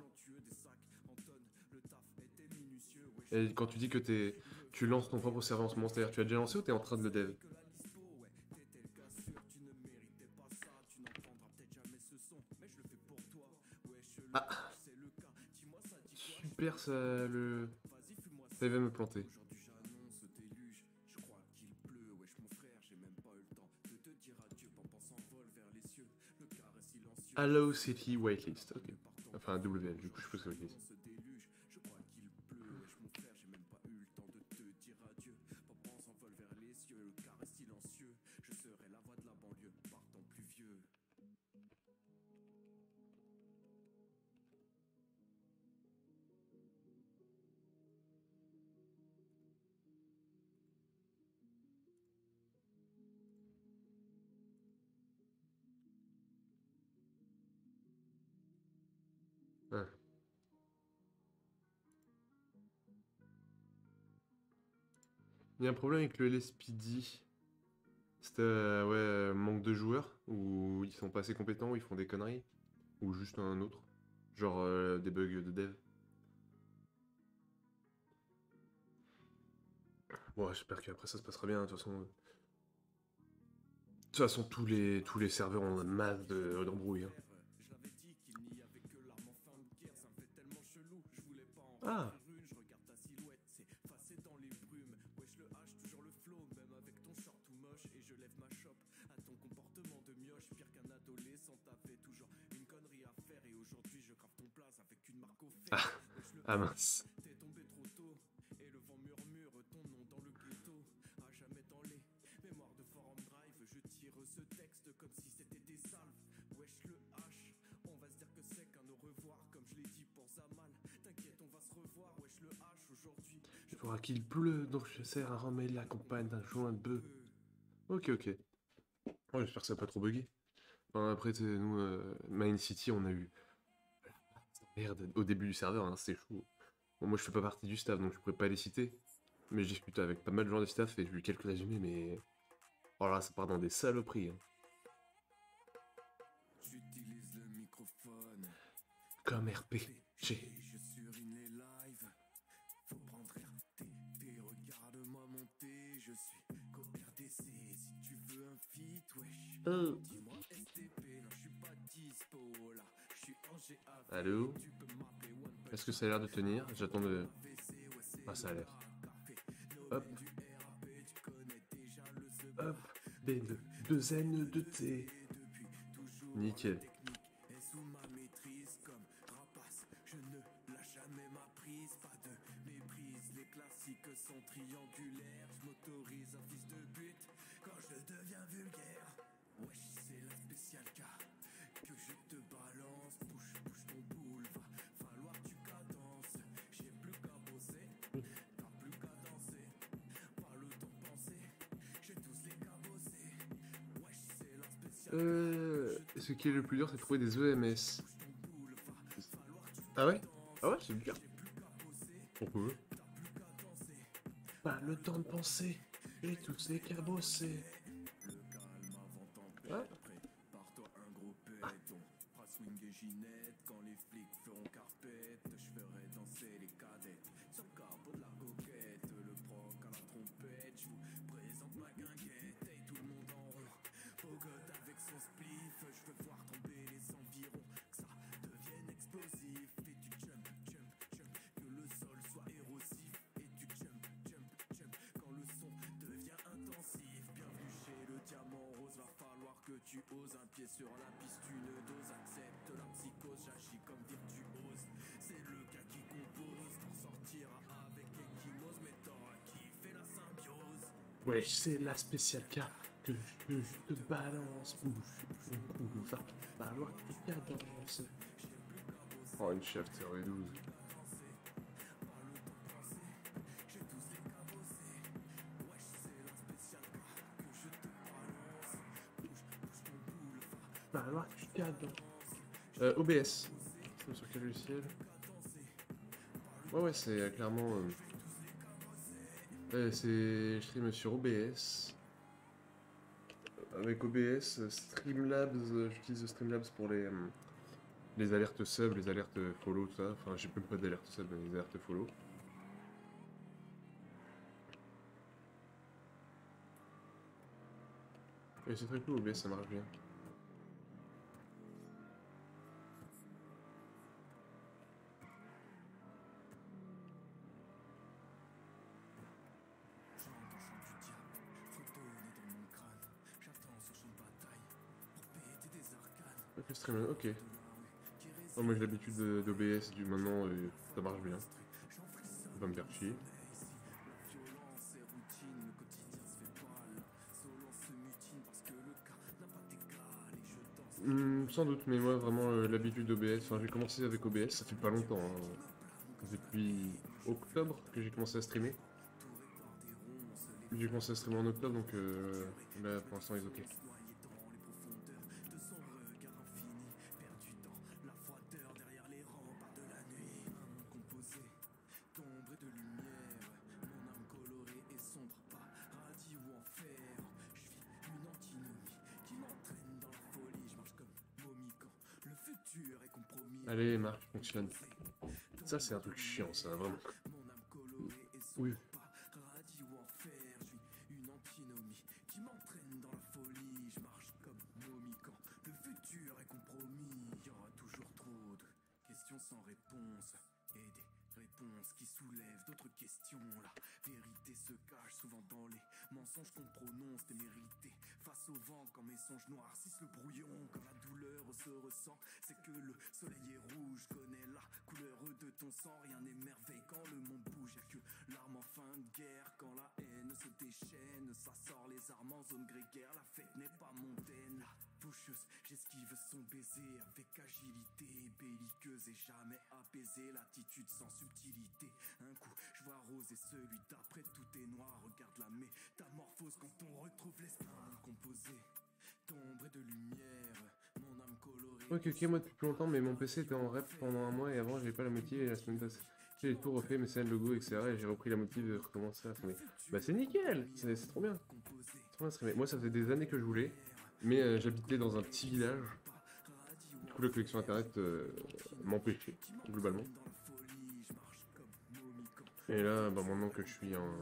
S1: Et quand tu dis que t'es... tu lances ton propre serveur en ce moment, c'est-à-dire tu as déjà lancé ou t'es en train de le dev? Ah, super ça, le... Ça va me planter. Hello City Waitlist, ok. Enfin, W L, du coup, je suppose que c'est waitlist. Hein. Il y a un problème avec le L S P D. C'était euh, ouais, euh, manque de joueurs, ou ils sont pas assez compétents, ou ils font des conneries, ou juste un autre. Genre euh, des bugs de dev. Bon, j'espère qu'après ça se passera bien, de toute façon. De toute façon, tous les, tous les serveurs ont une masse de- d'embrouilles. Hein. Ah! Ah, ah mince. Il faudra qu'il pleut, donc je sers à remettre la campagne d'un joint de bœuf. Ok, ok. Ouais, j'espère que ça va pas trop bugger. Enfin, après, tu sais, nous, euh, Mine City, on a eu... Merde, au début du serveur, hein, c'est chaud. Bon, moi, je fais pas partie du staff, donc je pourrais pas les citer. Mais j'ai discuté avec pas mal de gens du staff et j'ai vu quelques résumés, mais... Oh là, ça part dans des saloperies. Hein. Comme R P G. Euh. Allô? Est-ce que ça a l'air de tenir? J'attends de... Ah, ça a l'air. Hop. Hop. B deux. deux N deux T. Nickel. Euh... Ce qui est le plus dur, c'est de trouver des E M S. Ah ouais? Ah ouais, c'est dur. Pourquoi? Pas le temps de penser, j'ai tout ces cabossé. Ouais. Ah. Ouais, c'est la spéciale carte que je, je te balance. Ouf, ouf, ouf, va falloir que tu cadences. Oh, une chef T R douze. Va falloir que tu cadences. Euh, O B S. Sur quel logiciel? Ouais, ouais, c'est euh, clairement... Euh... Ouais, c'est... Je stream sur O B S. Avec O B S, Streamlabs, euh, j'utilise Streamlabs pour les, euh, les alertes sub, les alertes follow, tout ça. Enfin, j'ai même pas d'alerte sub, mais les alertes follow. Et c'est très cool, O B S, ça marche bien. Ok, stream, ok. Oh, moi j'ai l'habitude d'O B S du maintenant et ça marche bien. Ça va me faire chier. Hmm, sans doute, mais moi vraiment euh, l'habitude d'O B S, enfin j'ai commencé avec O B S, ça fait pas longtemps. Hein. Depuis octobre que j'ai commencé à streamer. J'ai commencé à streamer en octobre, donc euh, là pour l'instant ils ok. Allez, marche, fonctionne. Ça, c'est un truc chiant, ça, vraiment. Oui.
S7: Sans réponse et des réponses qui soulèvent d'autres questions. La vérité se cache souvent dans les mensonges qu'on prononce. Témérité face au vent quand mes songes noircissent le brouillon. Quand la douleur se ressent, c'est que le soleil est rouge. Connais la couleur de ton sang, rien n'est merveille quand le monde bouge. Y'a que l'arme en fin de guerre quand la haine se déchaîne. Ça sort les armes en zone grégaire, la fête n'est pas mondaine. La faucheuse, j'esquive son baiser avec agilité, belliqueuse et jamais apaisée, l'attitude sans subtilité. Un coup, je vois rose et celui d'après tout est noir. Regarde la métamorphose quand on retrouve l'esprit composé d'ombre et de lumière, mon âme colorée.
S1: Ok, ok, moi depuis plus longtemps, mais mon P C était en rep pendant un mois et avant j'avais pas la motive et la semaine passée. J'ai tout refait, mes scènes, logo, et cetera. Et j'ai repris la motive de recommencer à streamer. Bah c'est nickel, c'est trop bien. C'est trop bien streamer. Moi ça faisait des années que je voulais, mais euh, j'habitais dans un petit village. Du coup la connexion internet euh, m'empêchait, globalement. Et là, bah maintenant que je suis en...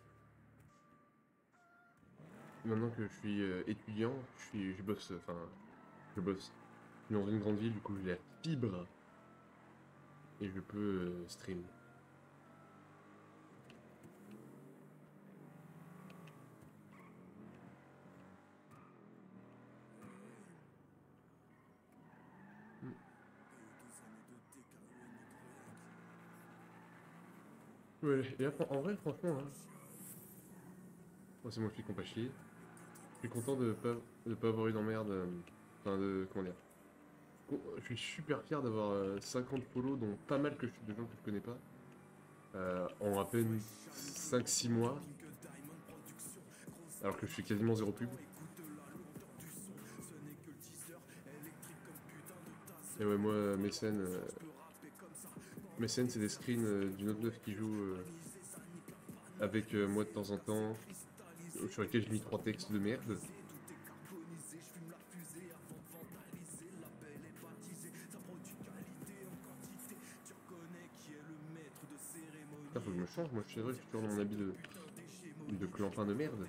S1: Maintenant que je suis euh, étudiant, je, suis, je bosse, enfin, je bosse je suis dans une grande ville, du coup j'ai la fibre et je peux euh, stream. Hmm. Ouais, et là, en vrai, franchement, hein, moi c'est mon fils qui pas chier. Je suis content de pas de pas avoir eu d'emmerde, euh, enfin de comment dire. Oh, je suis super fier d'avoir euh, cinquante follow, dont pas mal que je, de gens que je connais pas, euh, en à peine cinq six mois, alors que je suis quasiment zéro pub. Et ouais, moi, mes scènes, euh, mes scènes c'est des screens euh, d'une autre meuf qui joue euh, avec euh, moi de temps en temps, sur lesquels j'ai mis trois textes de merde. Putain, faut que je me change, moi je suis vrai, je suis toujours dans mon habit de, de clampin de merde.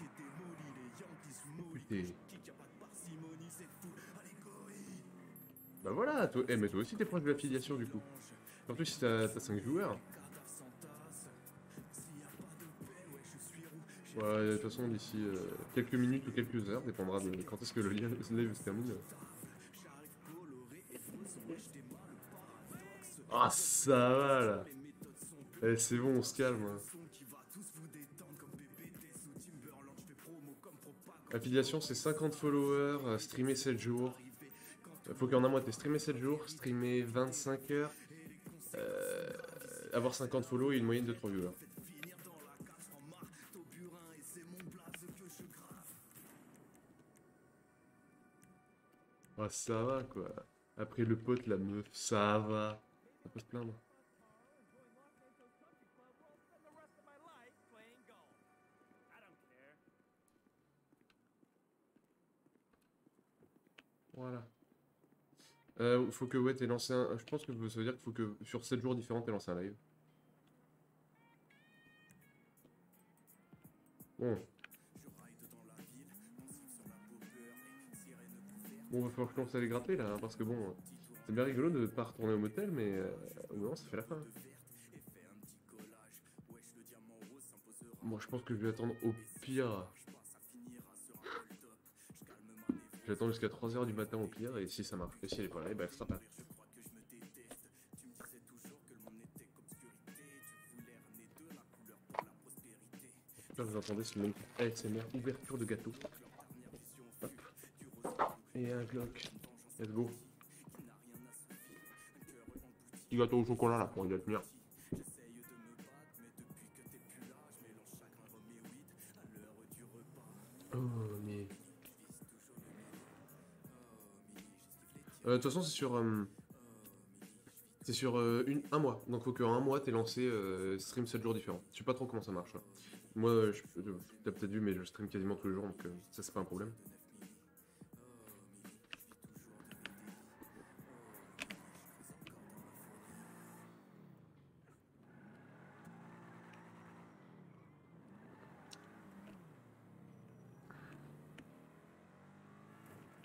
S1: Putain. Bah voilà, toi, eh, mais toi aussi t'es proche de l'affiliation du coup. Surtout si t'as cinq joueurs. Ouais, de toute façon d'ici euh, quelques minutes ou quelques heures, dépendra de quand est-ce que le live se termine. Ah ça va là. Eh, c'est bon, on se calme. Hein. Affiliation, c'est cinquante followers, euh, streamer sept jours. Faut qu'en un mois t'aies streamé sept jours, streamer vingt-cinq heures, euh, avoir cinquante follow et une moyenne de trois viewers. Ah ça va quoi. Après le pote, la meuf, ça va. Ça peut se plaindre. Voilà. Euh, faut que ouais, t'aies lancé un... Je pense que ça veut dire qu'il faut que sur sept jours différents t'aies lancé un live. Bon. Bon, va falloir que je commence à les gratter là, hein, parce que bon, c'est bien rigolo de pas retourner au motel, mais euh, au moment ça fait la fin. Bon, je pense que je vais attendre au pire. J'attends jusqu'à trois heures du matin au pire, et si ça marche, et si elle est pas là, et bah elle sera pas. Là, vous entendez ce même A S M R, ouverture de gâteau. Hop. Et un Glock. Let's go. Petit gâteau au chocolat là pour y tenir. Oh mais... De euh, toute façon c'est sur... Euh, c'est sur euh, une, un mois. Donc faut qu'en un mois t'aies lancé euh, stream sept jours différents. Je sais pas trop comment ça marche. Hein. Moi, je, je, t'as peut-être vu mais je stream quasiment tous les jours donc euh, ça c'est pas un problème.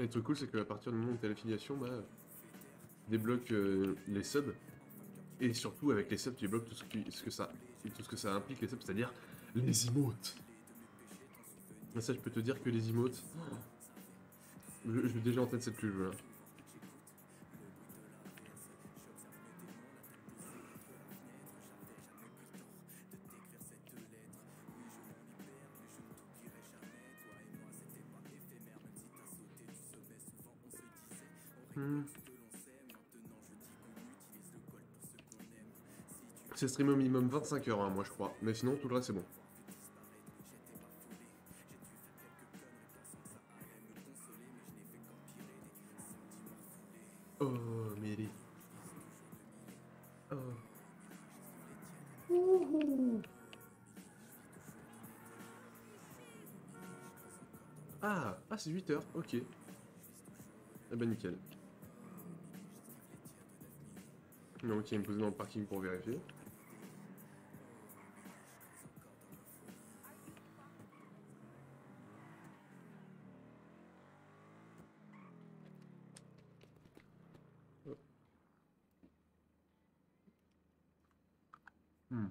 S1: Et le truc cool, c'est qu'à partir du moment où t'as l'affiliation, bah, tu débloques euh, les subs. Et surtout, avec les subs, tu débloques tout ce, qui, ce que ça, tout ce que ça implique, les subs, c'est-à-dire les emotes. Et ça, je peux te dire que les emotes... Oh, je, je l'ai déjà en tête cette pub là. Hmm. C'est streamé au minimum vingt-cinq heures, hein, moi je crois. Mais sinon, tout le reste c'est bon. Oh, Mélie. Oh. Ouhou. Ah, ah c'est huit heures, ok. Eh ben nickel. Donc il va me poser dans le parking pour vérifier. Oh. Hmm.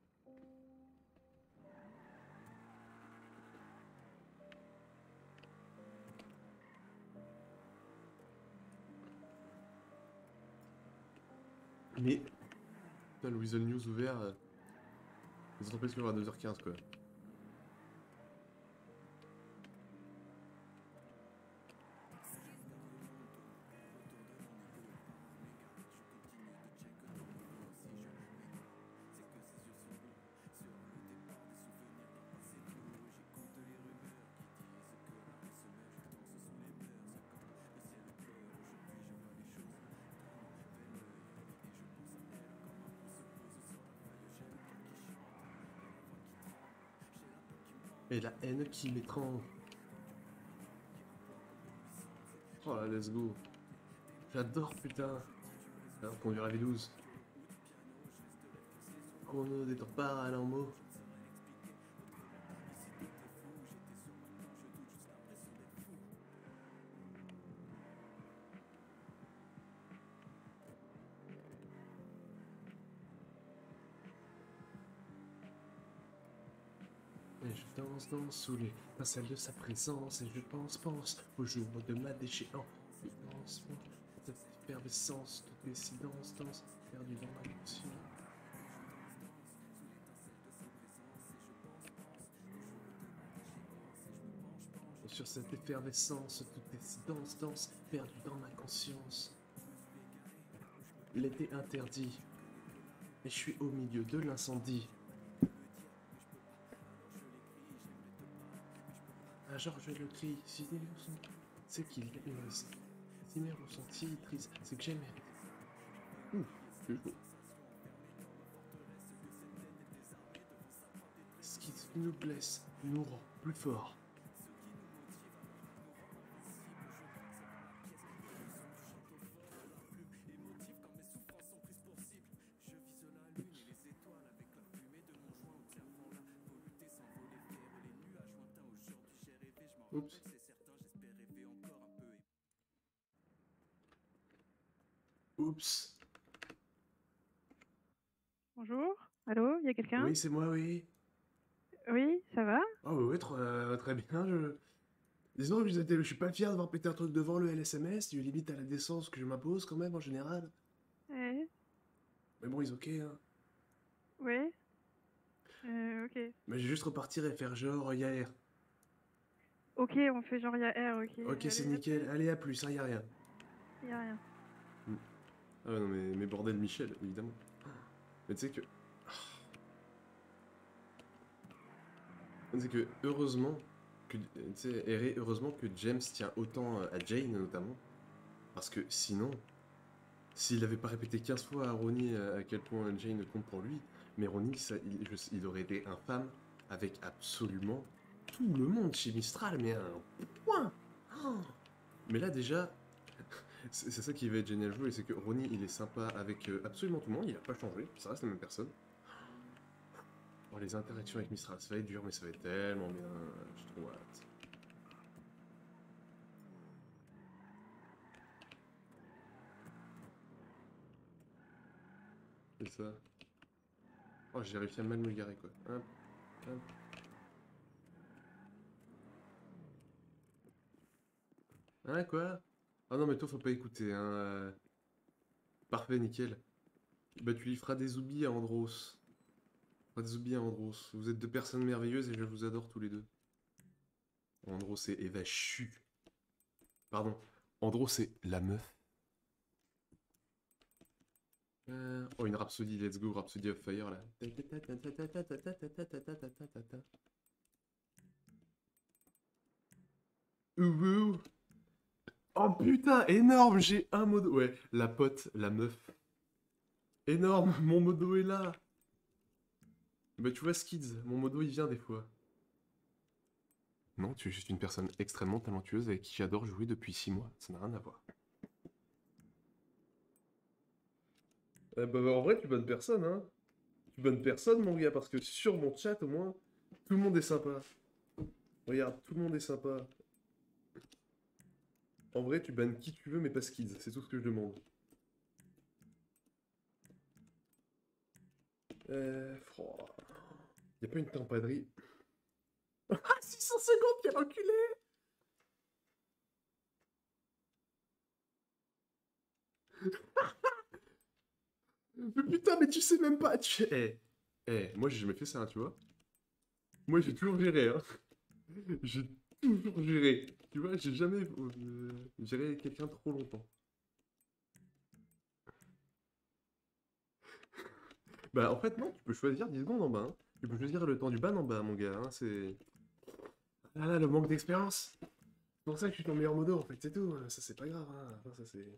S1: Mais... Putain, le Weasel News ouvert... Euh... Les entreprises qui ouvrent à deux heures quinze quoi. Et la haine qui m'étrangle. Oh là, let's go. J'adore, putain. Alors, conduire la V douze. Chrono des torpars à l'embo. Et je danse, danse sous les pincelles de sa présence. Et je pense, pense au jour de ma déchéance. Je danse, cette effervescence, toutes les silences, danse, perdu dans ma conscience. Et sur cette effervescence, toutes les silences, danse, perdu dans ma conscience. L'été interdit. Et je suis au milieu de l'incendie. Ah, Georges le crie, si les sont, c'est qu'il me si mes ressentis tristes, c'est que j'aime. Ouh, c'est chaud. Ce qui nous blesse nous rend plus forts. Oups. Oups.
S4: Bonjour. Allô, il y a quelqu'un?
S1: Oui, c'est moi, oui.
S4: Oui, ça va?
S1: Ah oui, très, euh, très bien. Je... Disons, je, je suis pas fier d'avoir pété un truc devant le L S M S. Tu limites à la décence que je m'impose quand même en général.
S4: Ouais.
S1: Mais bon, ils ok. Hein.
S4: Oui. Euh, ok.
S1: Mais je vais juste repartir et faire genre, y a R.
S4: Ok, on fait genre y a R, ok.
S1: Ok, c'est
S4: Allez,
S1: nickel. Allez, à plus, hein, y a rien.
S4: y a rien.
S1: Ah ouais, non, mais, mais bordel, Michel, évidemment. Mais tu sais que... Tu sais que, heureusement, que, tu sais, R, heureusement que James tient autant à Jane, notamment. Parce que sinon, s'il avait pas répété quinze fois à Ronnie à quel point Jane compte pour lui, mais Ronnie, ça, il, je- il aurait été infâme avec absolument tout le monde chez Mistral, mais à un point. Oh. Mais là, déjà... C'est c'est ça qui va être génial jouer, c'est que Ronnie il est sympa avec euh, absolument tout le monde, il a pas changé, ça reste la même personne. Oh, les interactions avec Mistral, ça va être dur, mais ça va être tellement bien, j'ai trop hâte. C'est ça. Oh, j'ai réussi à mal me garer, quoi. Hop, hop. Hein, quoi? Ah non, mais toi, faut pas écouter, hein. euh. Parfait, nickel. Bah, tu lui feras des oublis à Andros. Pas des oublis à Andros. Vous êtes deux personnes merveilleuses et je vous adore tous les deux. Andros et Eva Chu. Pardon. Andros c'est la meuf. Euh, Oh, une Rhapsody, let's go, Rhapsody of Fire là. Ouhou. Oh putain, énorme, j'ai un modo. Ouais, la pote, la meuf. Énorme, mon modo est là. Bah tu vois Skids, mon modo il vient des fois. Non, tu es juste une personne extrêmement talentueuse avec qui j'adore jouer depuis six mois. Ça n'a rien à voir. Euh, bah, en vrai, tu bonnes personne, hein. Tu bonnes personne, mon gars, parce que sur mon chat, au moins, tout le monde est sympa. Regarde, tout le monde est sympa. En vrai, tu bannes qui tu veux, mais pas Skids. C'est tout ce que je demande. Euh... Oh. Y a pas une tempadarie. Ah, six cents secondes, quel enculé! Mais putain, mais tu sais même pas. Tu... Eh, eh, moi j'ai jamais fait ça, hein, tu vois. Moi j'ai toujours géré, hein. J'ai toujours géré. Tu vois, j'ai jamais euh, géré quelqu'un trop longtemps. Bah en fait non, tu peux choisir dix secondes en bas, hein. Tu peux choisir le temps du ban en bas, mon gars, hein, c'est... Ah là, le manque d'expérience. C'est pour ça que je suis ton meilleur modo, en fait, c'est tout. Ça c'est pas grave, hein. Enfin, ça c'est...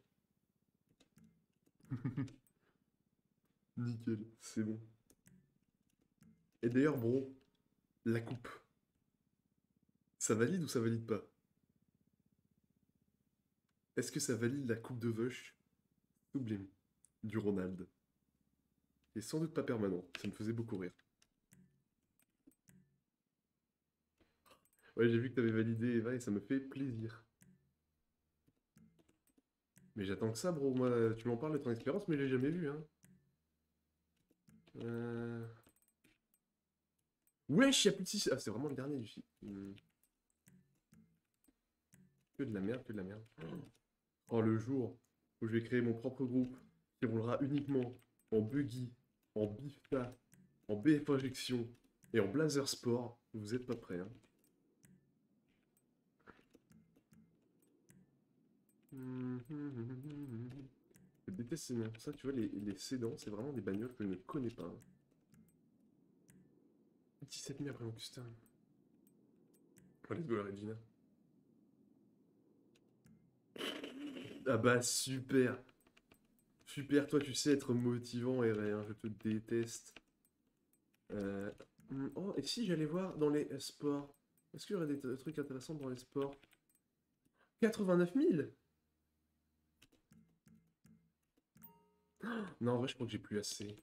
S1: Nickel, c'est bon. Et d'ailleurs, bro, la coupe. Ça valide ou ça valide pas? Est-ce que ça valide la coupe de Vush sublime du Ronald? Et sans doute pas permanent, ça me faisait beaucoup rire. Ouais, j'ai vu que t'avais validé Eva et ça me fait plaisir. Mais j'attends que ça, bro. Moi, tu m'en parles de ton expérience, mais je l'ai jamais vu, hein. Euh... Wesh, y'a plus de six... Ah, c'est vraiment le dernier du site. Hmm. Que de la merde, que de la merde. Oh, le jour où je vais créer mon propre groupe qui roulera uniquement en buggy, en bifta, en B F injection et en blazer sport, vous êtes pas prêts, hein. Je déteste ces pour ça, tu vois, les, les sédans, c'est vraiment des bagnoles que je ne connais pas. dix-sept mille après mon custom. Oh, let's go la Regina. Ah bah super. Super, toi tu sais être motivant et rien, je te déteste. Euh... Oh, et si j'allais voir dans les sports, est-ce qu'il y aurait des t- trucs intéressants dans les sports? quatre-vingt-neuf mille. Non, en vrai, je crois que j'ai plus assez.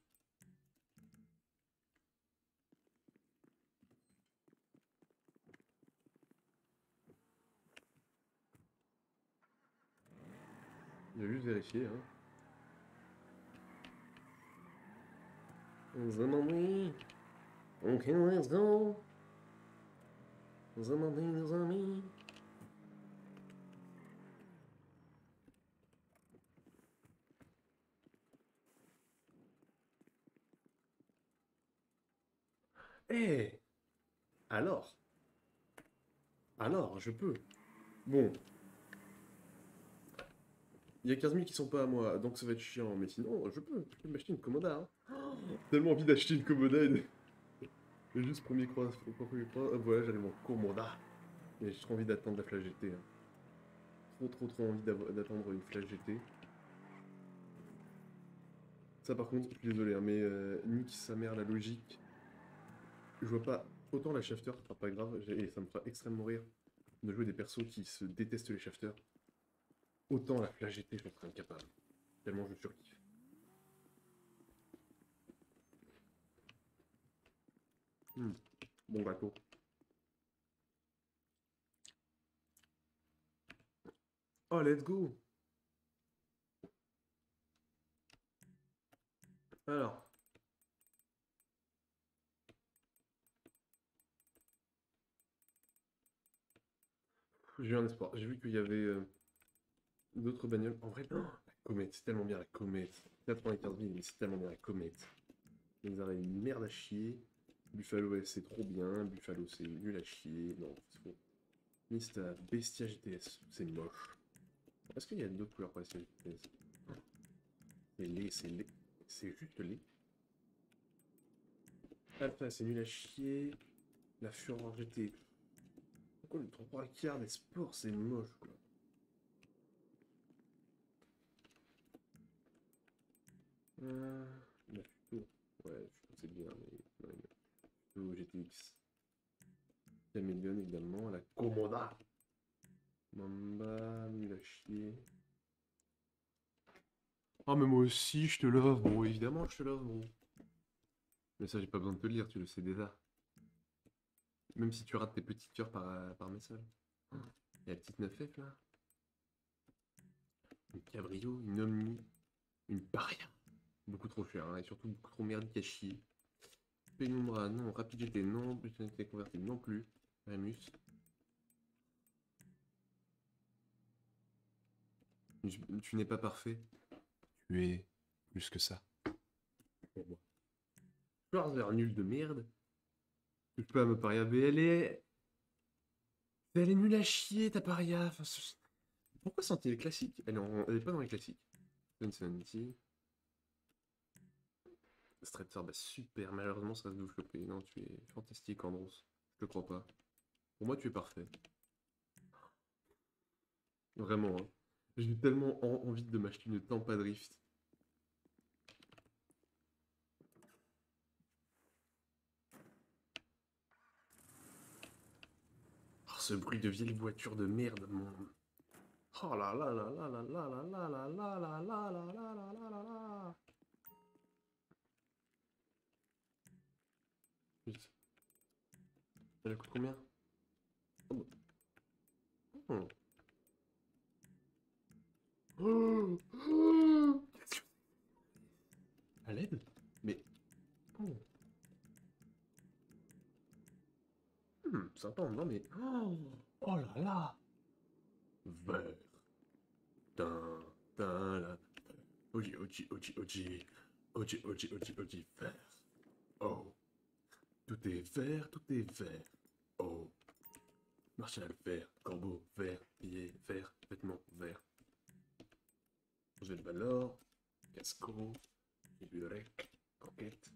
S1: Il va juste vérifier, hein. The money. Ok, let's go. The money is on me. Eh, alors, alors, je peux. Bon, il y a quinze mille qui sont pas à moi, donc ça va être chiant, mais sinon, je peux, je peux m'acheter une Commoda, hein. Tellement envie d'acheter une Commoda et de... et juste premier croix, premier croix, voilà, j'allais mon Commoda. Et j'ai trop envie d'attendre la Flash G T, hein. Trop, trop, trop envie d'avo- d'attendre une Flash G T. Ça, par contre, je suis désolé, hein, mais euh, nique sa mère la logique. Je vois pas autant la shafter, ce sera pas grave, j'ai- et ça me fera extrêmement rire de jouer des persos qui se détestent les shafters. Autant la Flash G T, je serais incapable. Tellement je surkiffe. Hmm. Bon gâteau. Oh, let's go! Alors. J'ai eu un espoir. J'ai vu qu'il y avait euh, d'autres bagnoles. En vrai, oh, la comète, c'est tellement bien la comète. quatre-vingt-quinze mille, mais c'est tellement bien la comète. Les arrêts, une merde à chier. Buffalo, ouais, c'est trop bien. Buffalo, c'est nul à chier. Non, c'est faux. Mista, Bestia G T S, c'est moche. Est-ce qu'il y a d'autres couleurs pour Bestia G T S? C'est laid, c'est laid. C'est juste laid. Alpha, c'est nul à chier. La Fureur G T. Pourquoi le trois quarts des sports, c'est moche, quoi. Euh, la Futo. Ouais, Futo, c'est bien, mais... Ouais, Futo, G T X. Caméléon, également. La Comoda. Mamba, nul à chier. Ah, mais moi aussi, je te love, bon, évidemment, je te love, bon. Mais ça, j'ai pas besoin de te le lire, tu le sais déjà. Même si tu rates tes petites cœurs par, euh, par message. Il y a la petite neuf F là. Une cabrio, une omni, une paria. Beaucoup trop cher, hein, et surtout beaucoup trop merdique à chier. Penumbra, non. Rapid G T, non. Butinité convertible, non plus. Remus. Tu, tu n'es pas parfait. Tu es plus que ça. Pour moi. Schwarzer, nul de merde. Je peux pas me paria, mais elle est... Elle est nulle à chier, ta paria. Enfin, ce- pourquoi sentir les classiques? Elle est, en- elle est pas dans les classiques. Stone seventy. Streptor, bah super. Malheureusement, ça se doit choper. Non, tu es fantastique, Andros. Je te crois pas. Pour moi, tu es parfait. Vraiment, hein. J'ai tellement en- envie de m'acheter une Tampa Drift. Oh, ce bruit de vieille voiture de merde, mon... Oh là là là là là là là là là là là là là là là là là là. Vite. Elle coûte combien? Oh, bah. Oh. Oh. Oh. À l'aide? Mais... Oh. Hmm, sympa, non mais... Oh, oh là là. Vert. Tin, tin, là. Oji, oji, oji, oji. Oji, oji, oji, oji, vert. Oh. Tout est vert, tout est vert. Oh. Marshall vert, corbeau vert, billet vert, vêtements verts. J'ai le Valor, Casco, Bibliothèque, Enquête.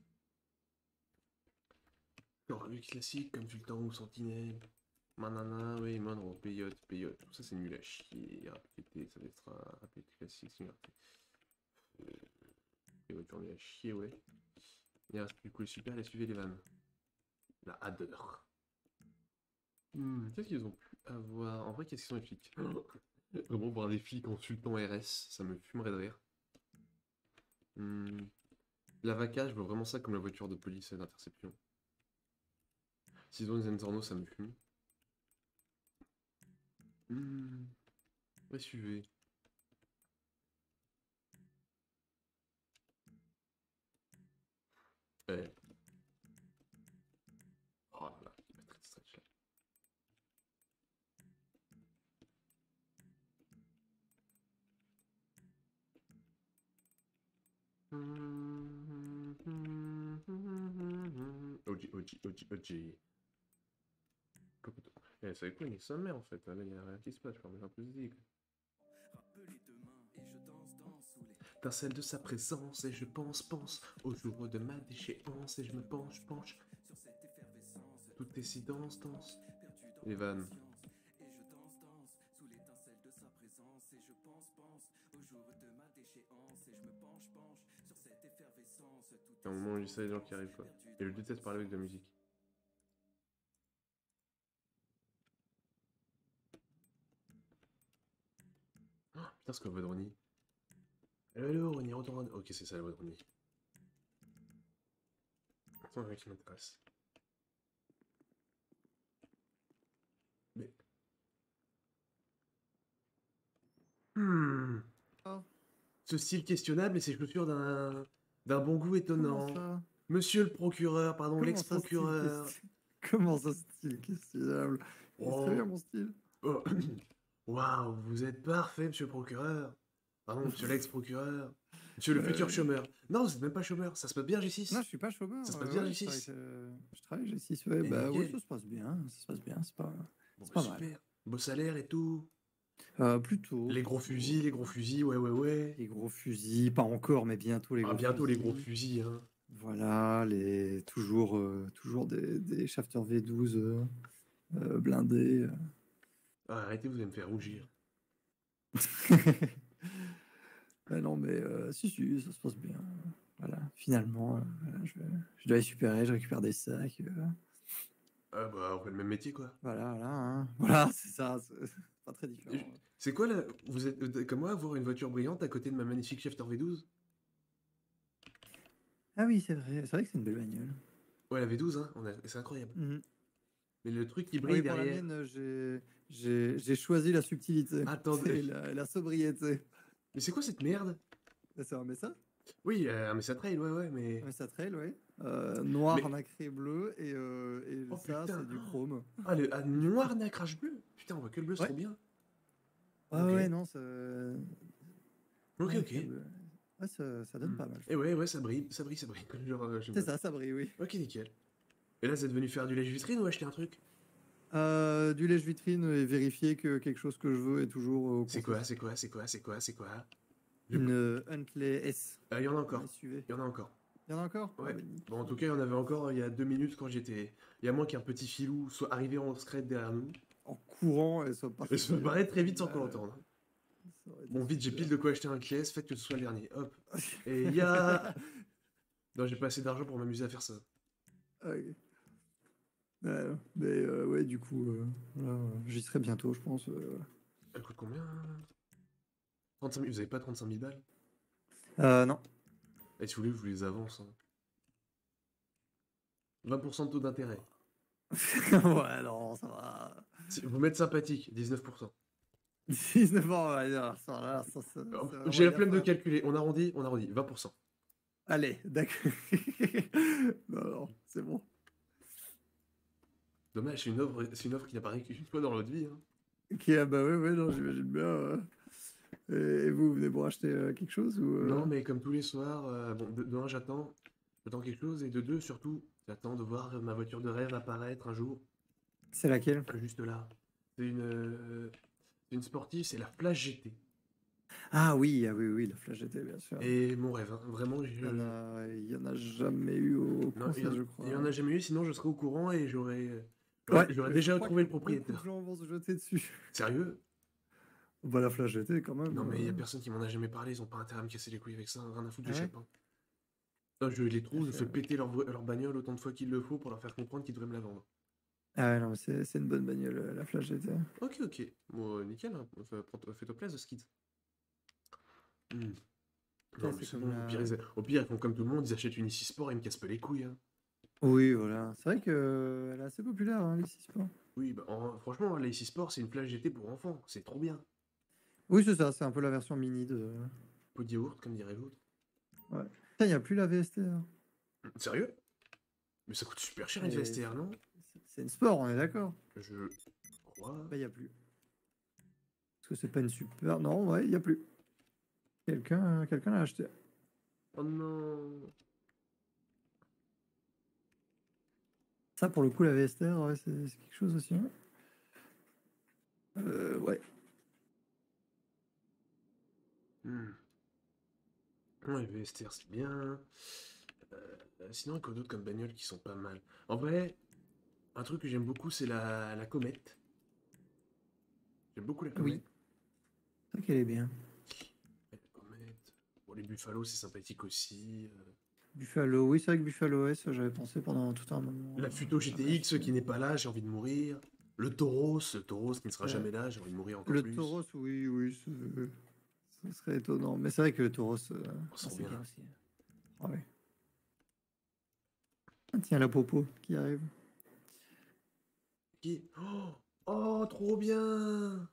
S1: Revue classique comme Sultan ou Sentinelle. Manana, oui, Monroe, Peyote, Peyote. Tout ça c'est nul à chier. Rapidité, ça va être un rapidité classique, c'est euh, Peyote, j'en ai à chier, ouais. Il reste du coup les super, les suivez les vannes. La Hadder. Hmm, qu'est-ce qu'ils ont pu avoir? En vrai, qu'est-ce qu'ils sont les flics? Vraiment, voir des flics en Sultan R S, ça me fumerait de rire. Hmm. La Vaca, je vois vraiment ça comme la voiture de police et d'interception. S'ils ont des Enzorno, ça me fume. Hmm. Ouais, suivez. Ouais. Oh là là, il est pas très stretch là. O G, O G, O G, O G. Eh, ça quoi, il est sa mère en fait. Là, il y a rien qui se passe, je vais un peu de zig. Étincelle de sa présence et je pense, pense au jour de ma déchéance et je me penche, penche. Tout est si dense, dense. Les vannes. À un moment, il y a des gens qui arrivent quoi. Et je déteste parler avec de la musique. Oh, putain, c'est quoi votre Ronnie? Hello, hello, Ronnie, retourne. Ok, c'est ça la votre Ronnie. C'est un mec qui m'intéresse. Mais. Hmm.
S3: Oh.
S1: Ce style questionnable et ces chaussures d'un d'un bon goût
S8: Comment
S1: étonnant.
S8: ça?
S1: Monsieur le procureur, pardon,
S8: Comment ça, style
S1: l'ex-procureur.
S8: question- Comment ça, style questionnable? C'est
S1: Oh.
S8: très bien mon style.
S1: Oh. Waouh, vous êtes parfait, monsieur le procureur. Pardon, monsieur l'ex-procureur. Monsieur le futur
S8: Euh,
S1: chômeur. Non, vous êtes même pas chômeur, ça se passe bien G six.
S8: Non, je suis pas chômeur.
S1: Ça se passe
S8: euh,
S1: bien,
S8: ouais,
S1: G
S8: je travaille,
S1: six.
S8: euh, je travaille G six, ouais.
S1: Et
S8: Bah oui,
S1: nickel.
S8: ça se passe bien. Ça se passe bien, c'est pas.
S1: Bon,
S8: c'est
S1: bah,
S8: pas mal.
S1: super. Beau salaire et tout.
S8: Euh, plutôt.
S1: Les gros
S8: plutôt.
S1: fusils, les gros fusils, ouais, ouais, ouais.
S8: Les gros fusils, pas encore, mais bientôt les
S1: Ah,
S8: gros
S1: bientôt les
S8: fusils.
S1: gros fusils, hein.
S8: Voilà, les toujours, euh, toujours des, des Shafter V douze euh, euh, blindés. euh.
S1: Ah, arrêtez, vous allez me faire rougir.
S8: Ah non, mais euh, si, si, ça se passe bien. Voilà, finalement, euh, voilà, je, je dois les récupérer, je récupère des sacs. euh,
S1: Ah, bah, on fait le même métier, quoi.
S8: voilà, voilà, hein. Voilà, c'est ça, c'est pas très différent.
S1: Je- C'est quoi là? Vous êtes euh, comme moi, avoir une voiture brillante à côté de ma magnifique Schefter V douze?
S8: Ah oui, c'est vrai, c'est vrai que c'est une belle bagnole.
S1: Ouais, la V douze, hein, on a- c'est incroyable.
S8: Mhm.
S1: Mais le truc qui
S8: Ah
S1: brille
S8: oui, pour la
S1: derrière.
S8: mienne, euh, j'ai- j'ai j'ai choisi la subtilité
S1: Attendez.
S8: et la, la sobriété.
S1: Mais c'est quoi cette merde?
S8: Ah, c'est un Mesa?
S1: Oui, euh, mais ça trail, ouais, ouais, mais.
S8: Un Mesa Trail, oui. Euh, noir,
S1: Mais-
S8: nacré bleu et, euh, et
S1: Oh,
S8: ça,
S1: putain.
S8: c'est du chrome.
S1: Ah, le ah, noir nacrage bleu? Putain, on voit que le bleu, c'est
S8: Ouais.
S1: trop bien.
S8: Ah
S1: Ok.
S8: ouais, non, ça.
S1: Ok,
S8: ouais,
S1: ok.
S8: ça, ouais, ça, ça donne
S1: Hmm.
S8: pas mal.
S1: Et ouais, ouais, ça brille, ça brille, ça brille. Genre, euh, j'aime
S8: C'est
S1: bien.
S8: ça, ça brille, oui.
S1: Ok, nickel. Et là, vous êtes venu faire du lèche-vitrine ou acheter un truc?
S8: Euh, du lèche-vitrine et vérifier que quelque chose que je veux est toujours au
S1: C'est
S8: concept.
S1: quoi, c'est quoi, c'est quoi, c'est quoi, c'est quoi? Je-
S8: Une euh, Huntley S.
S1: Ah, il y en a encore.
S8: S U V.
S1: Il y en a encore.
S8: Il y en a encore?
S1: Ouais.
S8: Ah, bah, nickel.
S1: Bon, en tout cas, il y en avait encore il y a deux minutes quand j'étais. Il y a moins qu'un petit filou soit arrivé en scred derrière nous.
S8: En courant, et soit parti.
S1: Et ça paraît très vite sans
S8: Bah,
S1: qu'on l'entende.
S8: ça aurait été
S1: Bon, vite, j'ai
S8: super.
S1: pile de quoi acheter un clés, faites que ce soit le dernier. Hop. Et il y a. Non, j'ai pas assez d'argent pour m'amuser à faire ça.
S8: Ah, ok. Ouais, mais euh, ouais, du coup, euh, voilà, euh, j'y serai bientôt, je pense. euh.
S1: Elle coûte combien? trente-cinq mille. Vous avez pas trente-cinq mille balles?
S8: Euh, non.
S1: Et si vous voulez, je vous les avance. hein. vingt pour cent de taux d'intérêt.
S8: Ouais, non, ça va.
S1: Si- Vous mettez sympathique, dix-neuf pour cent.
S8: dix-neuf ans, ouais, non, ça, là, ça, ça, ça, on
S1: J'ai
S8: va
S1: la flemme de
S8: dire ça.
S1: calculer. On arrondit, on arrondit. vingt pour cent.
S8: Allez, d'accord. Non, non, c'est bon.
S1: Dommage, c'est une offre, c'est une offre qui n'apparaît qu'une fois dans votre vie. hein.
S8: Ok, ah bah ouais, ouais, non, j'imagine bien. euh. Et vous, vous venez pour acheter euh, quelque chose ou euh,
S1: Non, mais comme tous les soirs, euh, bon, de, de un, j'attends, j'attends quelque chose, et de deux, surtout, j'attends de voir ma voiture de rêve apparaître un jour,
S8: C'est laquelle?
S1: juste là. C'est une, euh, c'est une sportive, c'est la Flash G T.
S8: Ah oui, ah oui, oui, la Flash G T, bien sûr.
S1: Et mon rêve, hein, vraiment, je...
S8: Il y en a, il y en a jamais eu au
S1: Non, il y,
S8: concert,
S1: en,
S8: je crois.
S1: il y en a jamais eu, sinon je serais au courant et j'aurais,
S8: Ouais,
S1: j'aurais, j'aurais
S8: mais
S1: déjà
S8: je crois
S1: trouvé
S8: que
S1: le propriétaire.
S8: beaucoup de gens vont se jeter dessus.
S1: Sérieux?
S8: Bah la Flash G T quand même.
S1: Non, mais il y a
S8: euh.
S1: personne qui m'en a jamais parlé, ils ont pas intérêt à me casser les couilles avec ça, rien à foutre,
S8: Ah
S1: je sais
S8: ouais
S1: pas. Non, je les trouve, je
S8: C'est
S1: fais
S8: vrai.
S1: péter leur, vo- leur bagnole autant de fois qu'il le faut pour leur faire comprendre qu'ils devraient me la vendre.
S8: Ah ouais, non, mais c'est c'est une bonne bagnole, euh, la Flash G T.
S1: Ok, ok. Bon, euh, nickel, hein. Enfin, prends- fais-toi plaisir, Skid. Hmm. Non,
S8: Ouais,
S1: mais
S8: c'est
S1: c'est
S8: comme
S1: bon,
S8: la-
S1: au pire, ils, au pire, ils font comme tout le monde, ils achètent une ici Sport et ils me cassent pas les couilles. hein.
S8: Oui, voilà. C'est vrai qu'elle est assez populaire, hein, l'I C Sport.
S1: Oui, bah, en- franchement, la ici Sport, c'est une Flash G T pour enfants, c'est trop bien.
S8: Oui, c'est ça, c'est un peu la version mini de.
S1: Pot de yaourt, comme dirait l'autre.
S8: Ouais. Putain, il n'y a plus la V S T R.
S1: Sérieux? Mais ça coûte super cher une
S8: Et
S1: V S T R, non?
S8: c'est- C'est une sport, on est d'accord.
S1: Je crois.
S8: Bah, il n'y a plus. Parce que c'est pas une super. Non, ouais, il n'y a plus. Quelqu'un quelqu'un l'a acheté.
S1: Oh non.
S8: Ça, pour le coup, la V S T R, ouais, c'est c'est quelque chose aussi. hein. Euh, ouais.
S1: Hmm. Ouais, V S T R, c'est bien. Euh, sinon, il y a quoi d'autre comme bagnole qui sont pas mal. En vrai, un truc que j'aime beaucoup, c'est la, la comète. J'aime beaucoup la
S8: Oui.
S1: comète.
S8: C'est vrai qu'elle est bien.
S1: La comète. Bon, les Buffalo, c'est sympathique aussi. euh.
S8: Buffalo, oui, c'est vrai que Buffalo S, j'avais pensé pendant tout un moment.
S1: La Futo G T X qui n'est pas là, j'ai envie de mourir. Le Tauros, le Tauros qui ne sera
S8: Ouais.
S1: jamais là, j'ai envie de mourir encore
S8: Le
S1: plus.
S8: Tauros, oui, oui, c'est- ce serait étonnant. Mais c'est vrai que le Tauros, euh,
S1: Oh, c'est
S8: c'est
S1: bien.
S8: bien aussi. Ah ouais. Ah, tiens, la Popo qui arrive.
S1: Qui? Oh, oh, trop bien!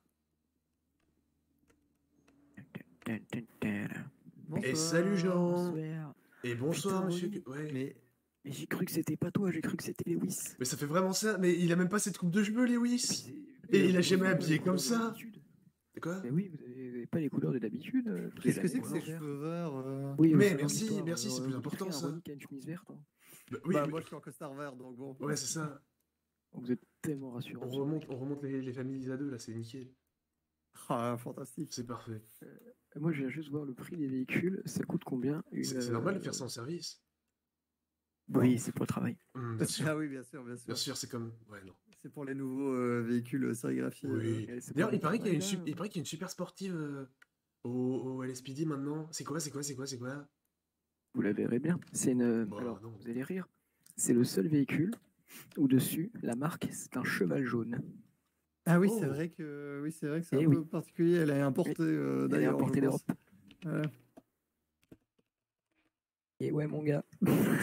S8: Bonsoir.
S1: Et salut Jean! Et bonsoir,
S8: Putain,
S1: monsieur.
S8: Ronnie.
S1: que- Ouais. Mais...
S8: Mais, mais j'ai cru que c'était pas toi, j'ai cru que c'était Lewis.
S1: ça fait vraiment ça. Mais il a même pas cette coupe de cheveux,
S8: Et puis
S1: Lewis.
S8: c'est-
S1: Et
S8: euh,
S1: il a
S8: vous
S1: jamais
S8: avez pas
S1: habillé
S8: les
S1: comme
S8: couleurs de
S1: ça.
S8: d'habitude.
S1: C'est quoi?
S8: Mais oui, vous avez, vous avez pas les couleurs de d'habitude. euh, vous avez
S9: Qu'est-ce
S8: la
S9: que c'est
S8: même
S9: que ces
S8: couleur verte.
S9: cheveux verts euh
S8: Oui,
S1: Mais
S8: euh, c'est
S1: merci,
S8: l'histoire,
S1: merci, c'est
S8: euh,
S1: plus
S8: vous
S1: important,
S8: direz un
S1: ça.
S8: Ronnie qui a une chemise verte. hein.
S1: Bah, oui,
S9: Bah,
S1: mais-
S9: moi, je suis en costard vert, donc bon.
S1: ouais, c'est ça.
S8: Vous êtes tellement rassurant.
S1: On
S8: ce
S1: remonte,
S8: mec.
S1: on remonte les, les familles à deux, là, c'est nickel.
S9: Ah, fantastique.
S1: C'est parfait.
S8: Euh, Moi, je viens juste voir le prix des véhicules. Ça coûte combien une,
S1: C'est c'est normal de faire
S8: euh,
S1: ça en service.
S8: Oui, c'est pour le travail.
S1: Hum, bien sûr.
S9: Ah oui, bien sûr, bien sûr.
S1: Bien sûr, c'est comme. Ouais, non.
S9: C'est pour les nouveaux euh, véhicules sérigraphiés. euh.
S1: Oui.
S8: Et c'est
S1: D'ailleurs,
S8: pour
S1: il
S8: le
S1: paraît qu'il y a une,
S8: travail,
S1: sup-
S8: là,
S1: il paraît qu'il y a une super sportive euh, au, au L S P D maintenant. C'est quoi, c'est quoi, c'est quoi, c'est quoi?
S8: Vous la verrez bien. C'est une.
S1: Bah,
S8: Alors,
S1: non.
S8: vous allez rire. C'est le seul véhicule où dessus la marque c'est un cheval jaune.
S9: Ah oui,
S1: Oh.
S9: c'est vrai que oui, c'est vrai que c'est
S8: Eh
S9: un
S8: oui.
S9: peu particulier. Elle est importée euh,
S8: Elle est
S9: d'ailleurs.
S8: importée
S9: je pense.
S8: d'Europe.
S9: Voilà.
S8: Et ouais, mon gars.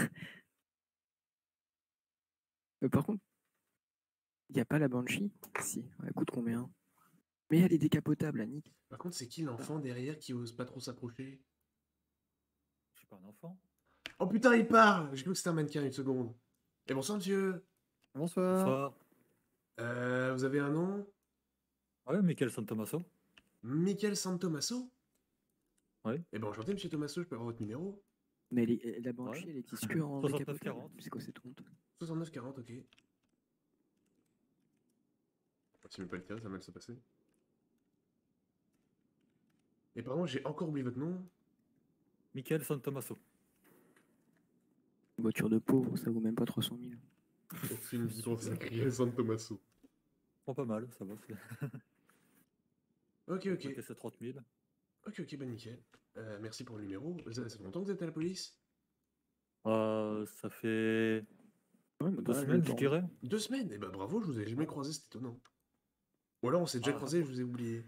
S8: Euh, par contre, il n'y a pas la Banshee. Si, elle coûte combien? Mais elle est décapotable, Annick.
S1: Par contre, c'est qui l'enfant derrière qui ose pas trop s'approcher?
S10: Je suis pas un enfant.
S1: Oh putain, il part! J'ai cru que c'était un mannequin une seconde. Et bonsoir, monsieur.
S9: Bonsoir.
S10: Bonsoir.
S1: Euh, vous avez un nom?
S10: Ouais, Michael Santomaso.
S1: Michael Santomasso?
S10: Ouais.
S1: Eh ben, enchanté, monsieur Tomasso, je peux avoir votre numéro?
S8: Mais elle est- la Banshee,
S10: Ouais.
S8: elle existe que en
S10: soixante-neuf
S8: décapotable.
S10: quarante.
S8: C'est quoi cette honte?
S1: soixante-neuf quarante, ok. Si même pas le cas, ça va mal se passer. Et pardon, j'ai encore oublié votre nom.
S10: Michael Santomaso.
S8: Une voiture de pauvre, ça vaut même pas trois cent mille.
S1: C'est une vie consacrée à San Tommaso.
S10: Bon, pas mal, ça va. c'est-
S1: Ok, ok.
S10: Ok, c'est trente mille.
S1: Ok, ok, bah nickel. Euh, merci pour le numéro. Ça, ça fait longtemps que vous êtes à la police?
S10: Euh, ça fait
S8: Ouais, mais
S10: deux
S8: bah,
S10: semaines,
S8: le
S10: je
S8: temps.
S10: dirais.
S1: Deux semaines? Eh bah bravo, je vous ai jamais croisé, c'est étonnant. Ou alors on s'est déjà
S10: Ah.
S1: croisé, je vous ai oublié.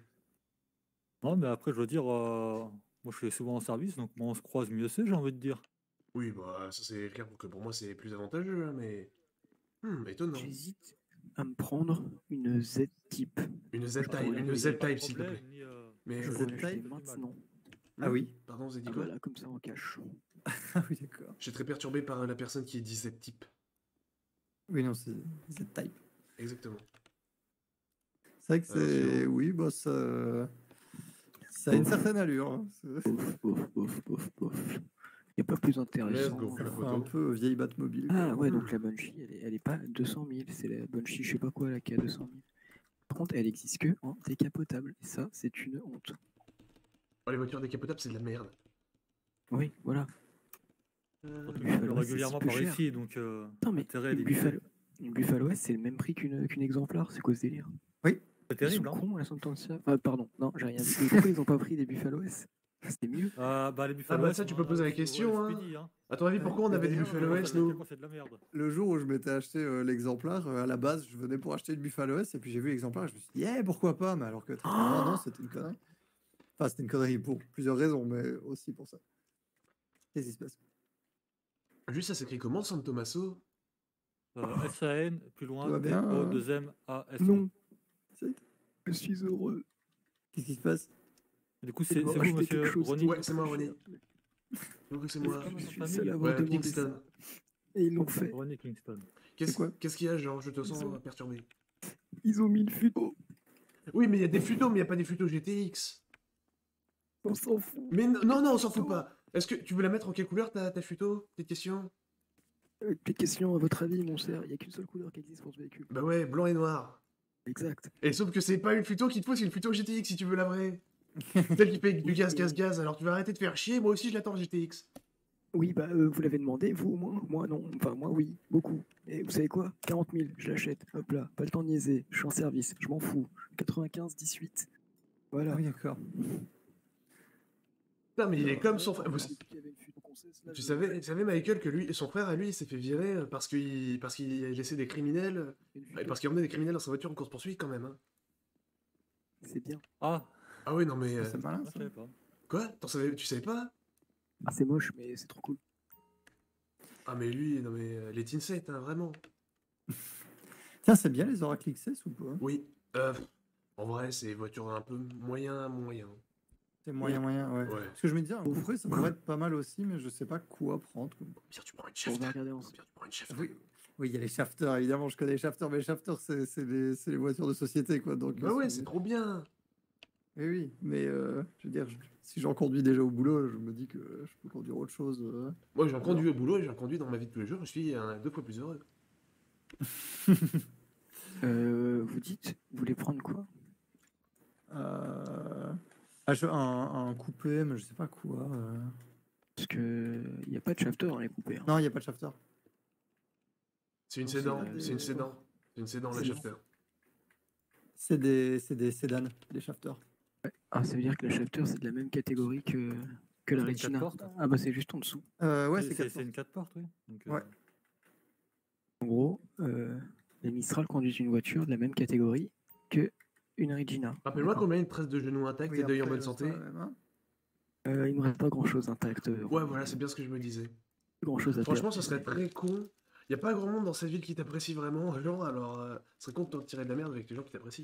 S10: Non, mais après, je veux dire, euh, moi je suis souvent en service, donc moins on se croise, mieux c'est, j'ai envie de dire.
S1: Oui, bah ça c'est clair que pour moi c'est plus avantageux, hein, mais... Hmm, étonnant.
S8: J'hésite à me prendre une Z-Type.
S1: Une
S8: Je
S1: Z-Type,
S8: trouve
S1: une
S8: que
S10: c'est pas de
S1: Z-Type s'il te
S10: problème,
S1: plaît.
S10: ni, euh,
S1: Mais...
S8: Je
S1: euh,
S8: vais
S9: Z-Type,
S8: l'acheter
S10: ça fait
S8: maintenant.
S9: Ah oui.
S1: Pardon, vous avez dit
S8: Ah,
S1: quoi?
S8: voilà, comme ça en cash.
S9: Ah oui, d'accord.
S1: Je suis très perturbé par la personne qui dit Z-Type.
S9: Oui, non, c'est Z-Type.
S1: Exactement.
S9: C'est vrai que
S1: Alors,
S9: c'est.
S1: sinon-
S9: Oui, bah ça. Ça a une certaine allure. Hein. C'est-
S8: Ouf, ouf, ouf, ouf, ouf. Il n'y a pas plus intéressant.
S1: go,
S9: Ça
S1: la
S9: fait
S1: photo.
S9: un peu vieille Batmobile. quoi.
S8: Ah ouais, donc la Banshee, elle est, elle est pas à deux cent mille. C'est la Banshee, je sais pas quoi, là, qui est à deux cent mille. Par contre, elle existe que en décapotable. Et ça, c'est une honte.
S1: Oh, les voitures décapotables, c'est de la merde.
S8: Oui, voilà.
S10: surtout que je
S8: Buffalo,
S10: suis
S8: c'est
S10: régulièrement
S8: si peu
S10: par
S8: cher.
S10: ici, donc euh,
S8: Non, mais
S10: l'intérêt est
S8: une
S10: limité.
S8: Buffalo, une Buffalo S, c'est le même prix qu'une qu'une exemplaire. C'est quoi ce délire?
S10: C'est
S8: Ils
S10: terrible,
S8: sont
S10: hein.
S8: cons, la Santancia. Ah, pardon, non, j'ai rien dit. Mais pourquoi ils ont pas pris des Buffalo S? C'était mieux.
S10: Euh, bah, les Buffalo
S1: bah
S10: S,
S1: ça, tu
S10: on
S1: peux
S10: en a
S1: poser la
S10: aussi au
S1: question,
S10: L S P D, hein.
S1: À ton avis, pourquoi on
S9: Ouais,
S1: avait des
S9: d'ailleurs,
S1: Buffalo
S10: On
S1: S,
S10: sait à quel
S1: nous?
S10: point c'est de la merde.
S9: Le jour où je m'étais acheté euh, l'exemplaire, euh, à la base, je venais pour acheter une Buffalo S et puis j'ai vu l'exemplaire et je me suis dit, eh, pourquoi pas? Mais alors que très clairement, non, c'était une connerie. Enfin, c'était une connerie pour plusieurs raisons, mais aussi pour ça. Qu'est-ce qui se passe?
S1: Juste, ça s'écrit comment, San Tommaso?
S10: Euh, S A N, plus
S9: Tout va
S10: loin, T
S9: bien,
S10: O
S9: hein
S10: deux M A S O.
S8: Non,
S9: C'est-
S8: je suis heureux.
S9: Qu'est-ce qui se passe?
S10: Du coup,
S8: Ils
S10: c'est
S8: vont
S10: c'est vous,
S8: acheter
S10: monsieur
S8: quelque chose
S10: Ronnie?
S1: Ouais, c'est moi, Ronnie. Donc, c'est moi.
S10: Est-ce que
S8: Je
S10: c'est
S8: suis
S10: famille?
S8: le seul à avoir
S1: Ouais,
S8: demandé
S1: Kingston.
S8: ça. Et ils l'ont fait.
S10: Ronnie Kingston.
S1: Qu'est-ce
S9: C'est quoi?
S1: qu'est-ce qu'il y a, genre, je te
S8: Ils
S1: sens
S8: ont-
S1: perturbé?
S8: Ils ont mis le futo.
S1: Oui, mais il y a des futos, mais il n'y a pas des futos G T X.
S8: On s'en fout.
S1: Mais n- non, non, on s'en fout pas. Est-ce que tu veux la mettre en quelle couleur, ta, ta futo? Petite question.
S8: Euh, Des questions, à votre avis, mon cher, il n'y a qu'une seule couleur qui existe pour ce véhicule.
S1: Bah ouais, blanc et noir.
S8: Exact.
S1: Et sauf que c'est pas une futo qu'il te faut, c'est une futo G T X si tu veux la vraie. Celle qui fait du gaz, gaz, gaz. Alors tu vas arrêter de faire chier, moi aussi je l'attends G T X.
S8: Oui, bah, euh, vous l'avez demandé, vous au moins. Moi, non. Enfin, moi, oui, beaucoup. Et vous savez quoi? quarante mille, je l'achète. Hop là, pas le temps de niaiser. Je suis en service, je m'en fous. quatre-vingt-quinze dix-huit. Voilà.
S9: Ah oui, d'accord.
S1: Putain, mais il est comme son
S8: Ouais,
S1: frère.
S8: non,
S1: Vous-
S8: depuis qu'il y avait une fuite en concesse, là,
S1: Tu
S8: je-
S1: savais, tu savais, Michael, que lui, son frère à lui, il s'est fait virer euh, parce qu'il parce qu'il a laissé des criminels. euh,
S8: une fuite
S1: et
S8: en-
S1: Parce qu'il emmenait des criminels dans sa voiture en course poursuite quand même. Hein.
S8: C'est bien.
S10: Ah,
S1: Ah oui, non mais. euh,
S9: C'est malin,
S10: je
S9: ça.
S10: savais pas.
S1: Quoi? T'en savais, tu savais pas?
S8: Ah, c'est moche, mais c'est trop cool.
S1: Ah mais lui, non mais euh, les Teen sept, hein, vraiment.
S9: Tiens, c'est bien les Oracle X S ou pas?
S1: Oui. Euh, en vrai, c'est voiture un peu moyen, moyen.
S9: C'est moyen, moyen, ouais.
S1: Ouais.
S9: Parce que je me disais, un coupé, ça pourrait être pas mal aussi, mais je sais pas quoi prendre. Comme...
S1: Pire, tu prends une
S8: On
S1: shafter.
S8: va regarder ensemble.
S1: Pire, tu prends une shafter.
S9: Oui, oui, il y a les shafters, évidemment, je connais les shafters, mais les shafters, c'est c'est les, c'est les voitures de société, quoi. Donc,
S1: Bah
S9: euh,
S1: ouais,
S9: c'est-
S1: c'est trop bien.
S9: Oui, oui, mais euh, je veux dire, je- si j'en conduis déjà au boulot, je me dis que je peux conduire autre chose. euh.
S1: Moi, j'en conduis au boulot et j'en conduis dans ma vie de tous les jours. Je suis euh, deux fois plus heureux.
S8: Euh, vous dites, vous voulez prendre quoi?
S9: Euh, ah, je- un, un coupé, mais je sais pas quoi. euh.
S8: Parce que il n'y a pas de shafter dans les coupés. hein.
S9: Non, il n'y a pas de shafter.
S1: C'est une
S9: Donc, c'est
S1: sédan.
S9: des-
S1: C'est une sédan. C'est une sédan, la
S9: C'est-
S1: shafter.
S9: C'est des, c'est des sédanes, des shafters.
S8: Ah, ça veut dire que la shafter, c'est de la même catégorie que, que la
S10: C'est une quatre
S8: Retina.
S10: portes.
S8: Ah bah c'est juste en dessous.
S9: Euh, ouais,
S10: C'est-
S9: c'est
S10: c'est
S9: quatre
S10: c'est une quatre portes, oui. Donc, euh,
S9: Ouais.
S8: En gros, euh, les Mistral conduisent une voiture de la même catégorie que une Regina.
S1: Rappelle-moi
S8: D'accord.
S1: combien une presse de genou intacte
S9: Oui,
S1: et d'œil en
S9: après,
S1: bonne
S9: euh,
S1: santé.
S9: ça, même, hein.
S8: Euh, il me reste pas grand chose intact. euh,
S1: Ouais, voilà, c'est bien ce que je me disais.
S8: Grand chose à
S1: Franchement,
S8: perdre.
S1: ça serait très con. Y a pas grand monde dans cette ville qui t'apprécie vraiment, genre, alors, euh, ce serait con de t'en tirer de la merde avec les gens qui t'apprécient.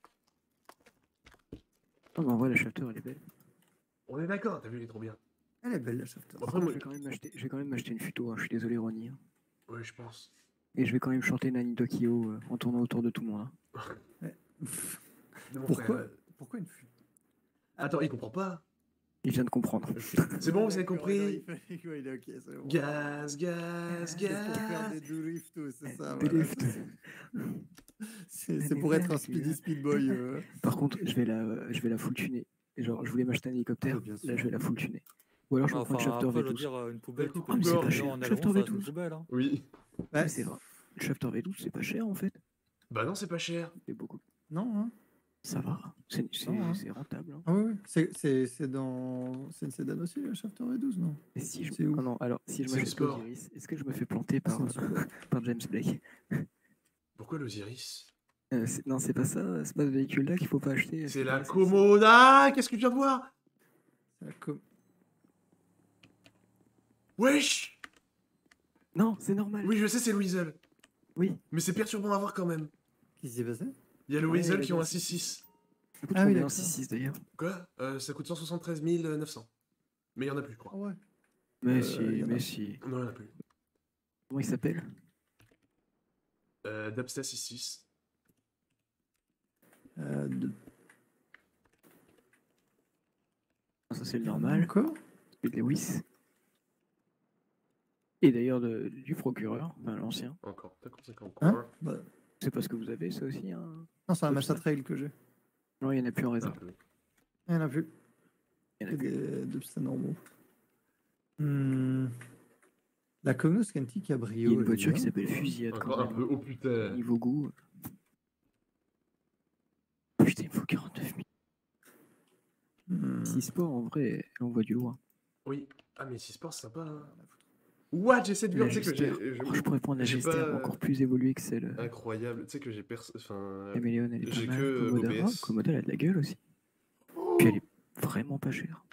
S8: Non, mais en vrai, la shafter, elle est belle.
S1: On est d'accord, t'as vu, il est trop bien.
S9: Elle est belle, la shafter.
S1: Bon, après,
S8: je,
S1: moi...
S8: vais quand même m'acheter, je vais quand même m'acheter une futo, hein, je suis désolé, Ronnie. hein.
S1: Ouais, je pense.
S8: Et je vais quand même chanter Nani Tokyo euh, en tournant autour de tout moi. hein.
S1: De mon
S9: Pourquoi,
S1: frère.
S9: pourquoi une fuite?
S1: Attends, il comprend pas.
S8: Il vient de comprendre.
S1: C'est bon, vous avez compris.
S9: Il il est ok, c'est bon.
S1: Gaz, gaz,
S9: C'est pour faire
S1: gaz.
S9: des do drift, tout, c'est ça.
S8: Des
S9: voilà.
S8: lifts.
S9: C'est c'est pour être un speedy speed boy. euh.
S8: Par contre, je vais la, euh, je vais la full tuner. Et genre, je voulais m'acheter un hélicoptère,
S9: Oui, bien sûr.
S8: là je vais la full tuner. Ou alors je vais
S10: enfin,
S8: prendre une shafter
S10: après, je veux
S8: V douze.
S10: dire, euh, une poubelle, tu
S1: Ah,
S10: peux
S1: mais
S10: le
S1: c'est
S10: faire
S1: pas
S10: en
S8: cher.
S10: aileron,
S8: Shafter
S10: ça
S8: V
S10: reste une
S8: douze.
S10: poubelle. Hein.
S1: Oui.
S9: Ouais,
S8: Mais c'est vrai. Le shafter V douze, c'est pas cher en fait.
S1: Bah non, c'est pas cher.
S8: C'est beaucoup.
S9: Non, hein.
S8: Ça va. C'est c'est-
S9: Non, hein.
S8: c'est rentable. hein.
S9: Ah oui, oui. C'est- C'est c'est dans. C'est une sédan aussi, la Shafter V douze, non?
S8: Et si je...
S9: C'est où?
S8: Ah non, alors, si je
S1: C'est le
S8: m'achète
S1: sport.
S8: l'Osiris, est-ce que je me fais planter par,
S9: C'est le sport.
S8: par James Blake?
S1: Pourquoi l'Osiris?
S8: Euh, c'est- Non, c'est pas ça. C'est pas ce véhicule-là qu'il faut pas acheter.
S1: C'est la
S8: pas- c'est-
S1: Komoda. Qu'est-ce que tu viens de voir?
S9: C'est la com-
S1: Wesh.
S8: Non, c'est normal.
S1: Oui, je sais, c'est le Weasel.
S8: Oui.
S1: Mais c'est perturbant à voir quand même.
S9: Qu'est-ce qui s'est passé?
S1: Il y a le
S8: Ouais,
S1: Weasel
S8: il a
S1: qui ont
S8: bien
S1: un six six.
S8: Ça coûte
S9: Ah oui,
S8: combien un
S9: d'accord.
S8: six six d'ailleurs?
S1: Quoi? Euh, Ça coûte cent soixante-treize mille neuf cents. Mais il y en a plus, je crois.
S9: Ah ouais.
S8: Mais
S9: Euh,
S8: si,
S9: il y en a.
S8: mais si.
S1: Non, il y en a plus.
S8: Comment il s'appelle?
S1: Euh, Dabsta six six.
S9: Euh, de-
S8: Ah, ça c'est le normal.
S9: Encore?
S8: C'est de Lewis. Et d'ailleurs de- du procureur, enfin l'ancien.
S1: Encore. T'as comme cinquante
S9: Hein?
S1: quoi.
S9: Bah,
S8: C'est pas ce que vous avez, ça aussi hein
S9: non, c'est un
S8: Comme
S9: Mazda
S8: ça.
S9: Trail que j'ai.
S8: Non, il n'y en a plus en
S1: Un
S8: réserve.
S1: peu.
S9: Il n'y en a plus.
S8: Il y en
S9: Que
S8: a plus.
S9: des deux pistons normaux. Hmm. La Cognos Canti
S8: Il y
S9: Cabrio.
S8: a une
S9: elle est
S8: voiture qui
S9: bien.
S8: s'appelle Fusillade
S1: Encore
S8: quand
S1: un
S8: même.
S1: peu. Oh putain.
S8: Niveau goût. Putain, il me faut quarante-neuf mille.
S9: Hmm.
S8: Si sport en vrai, on voit du loin.
S1: Oui. Ah, mais six sports, c'est sympa. Hein. What? J'essaie de
S8: La
S1: voir. Tu sais que j'ai.
S8: Gester.
S1: je-
S8: Oh, je pourrais prendre la
S1: j'ai
S8: Gester
S1: pas-
S8: encore plus évoluée que celle. euh,
S1: Incroyable. Tu sais que j'ai perso. Enfin.
S8: Caméléon, elle est
S1: j'ai
S8: pas mal.
S1: que, euh,
S8: Komoda,
S1: O B S.
S8: ah, Komoda, elle a de la gueule aussi. Puis elle est vraiment pas chère.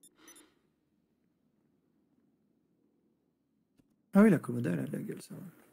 S9: Ah oui, la Komoda, elle a de la gueule, ça. va.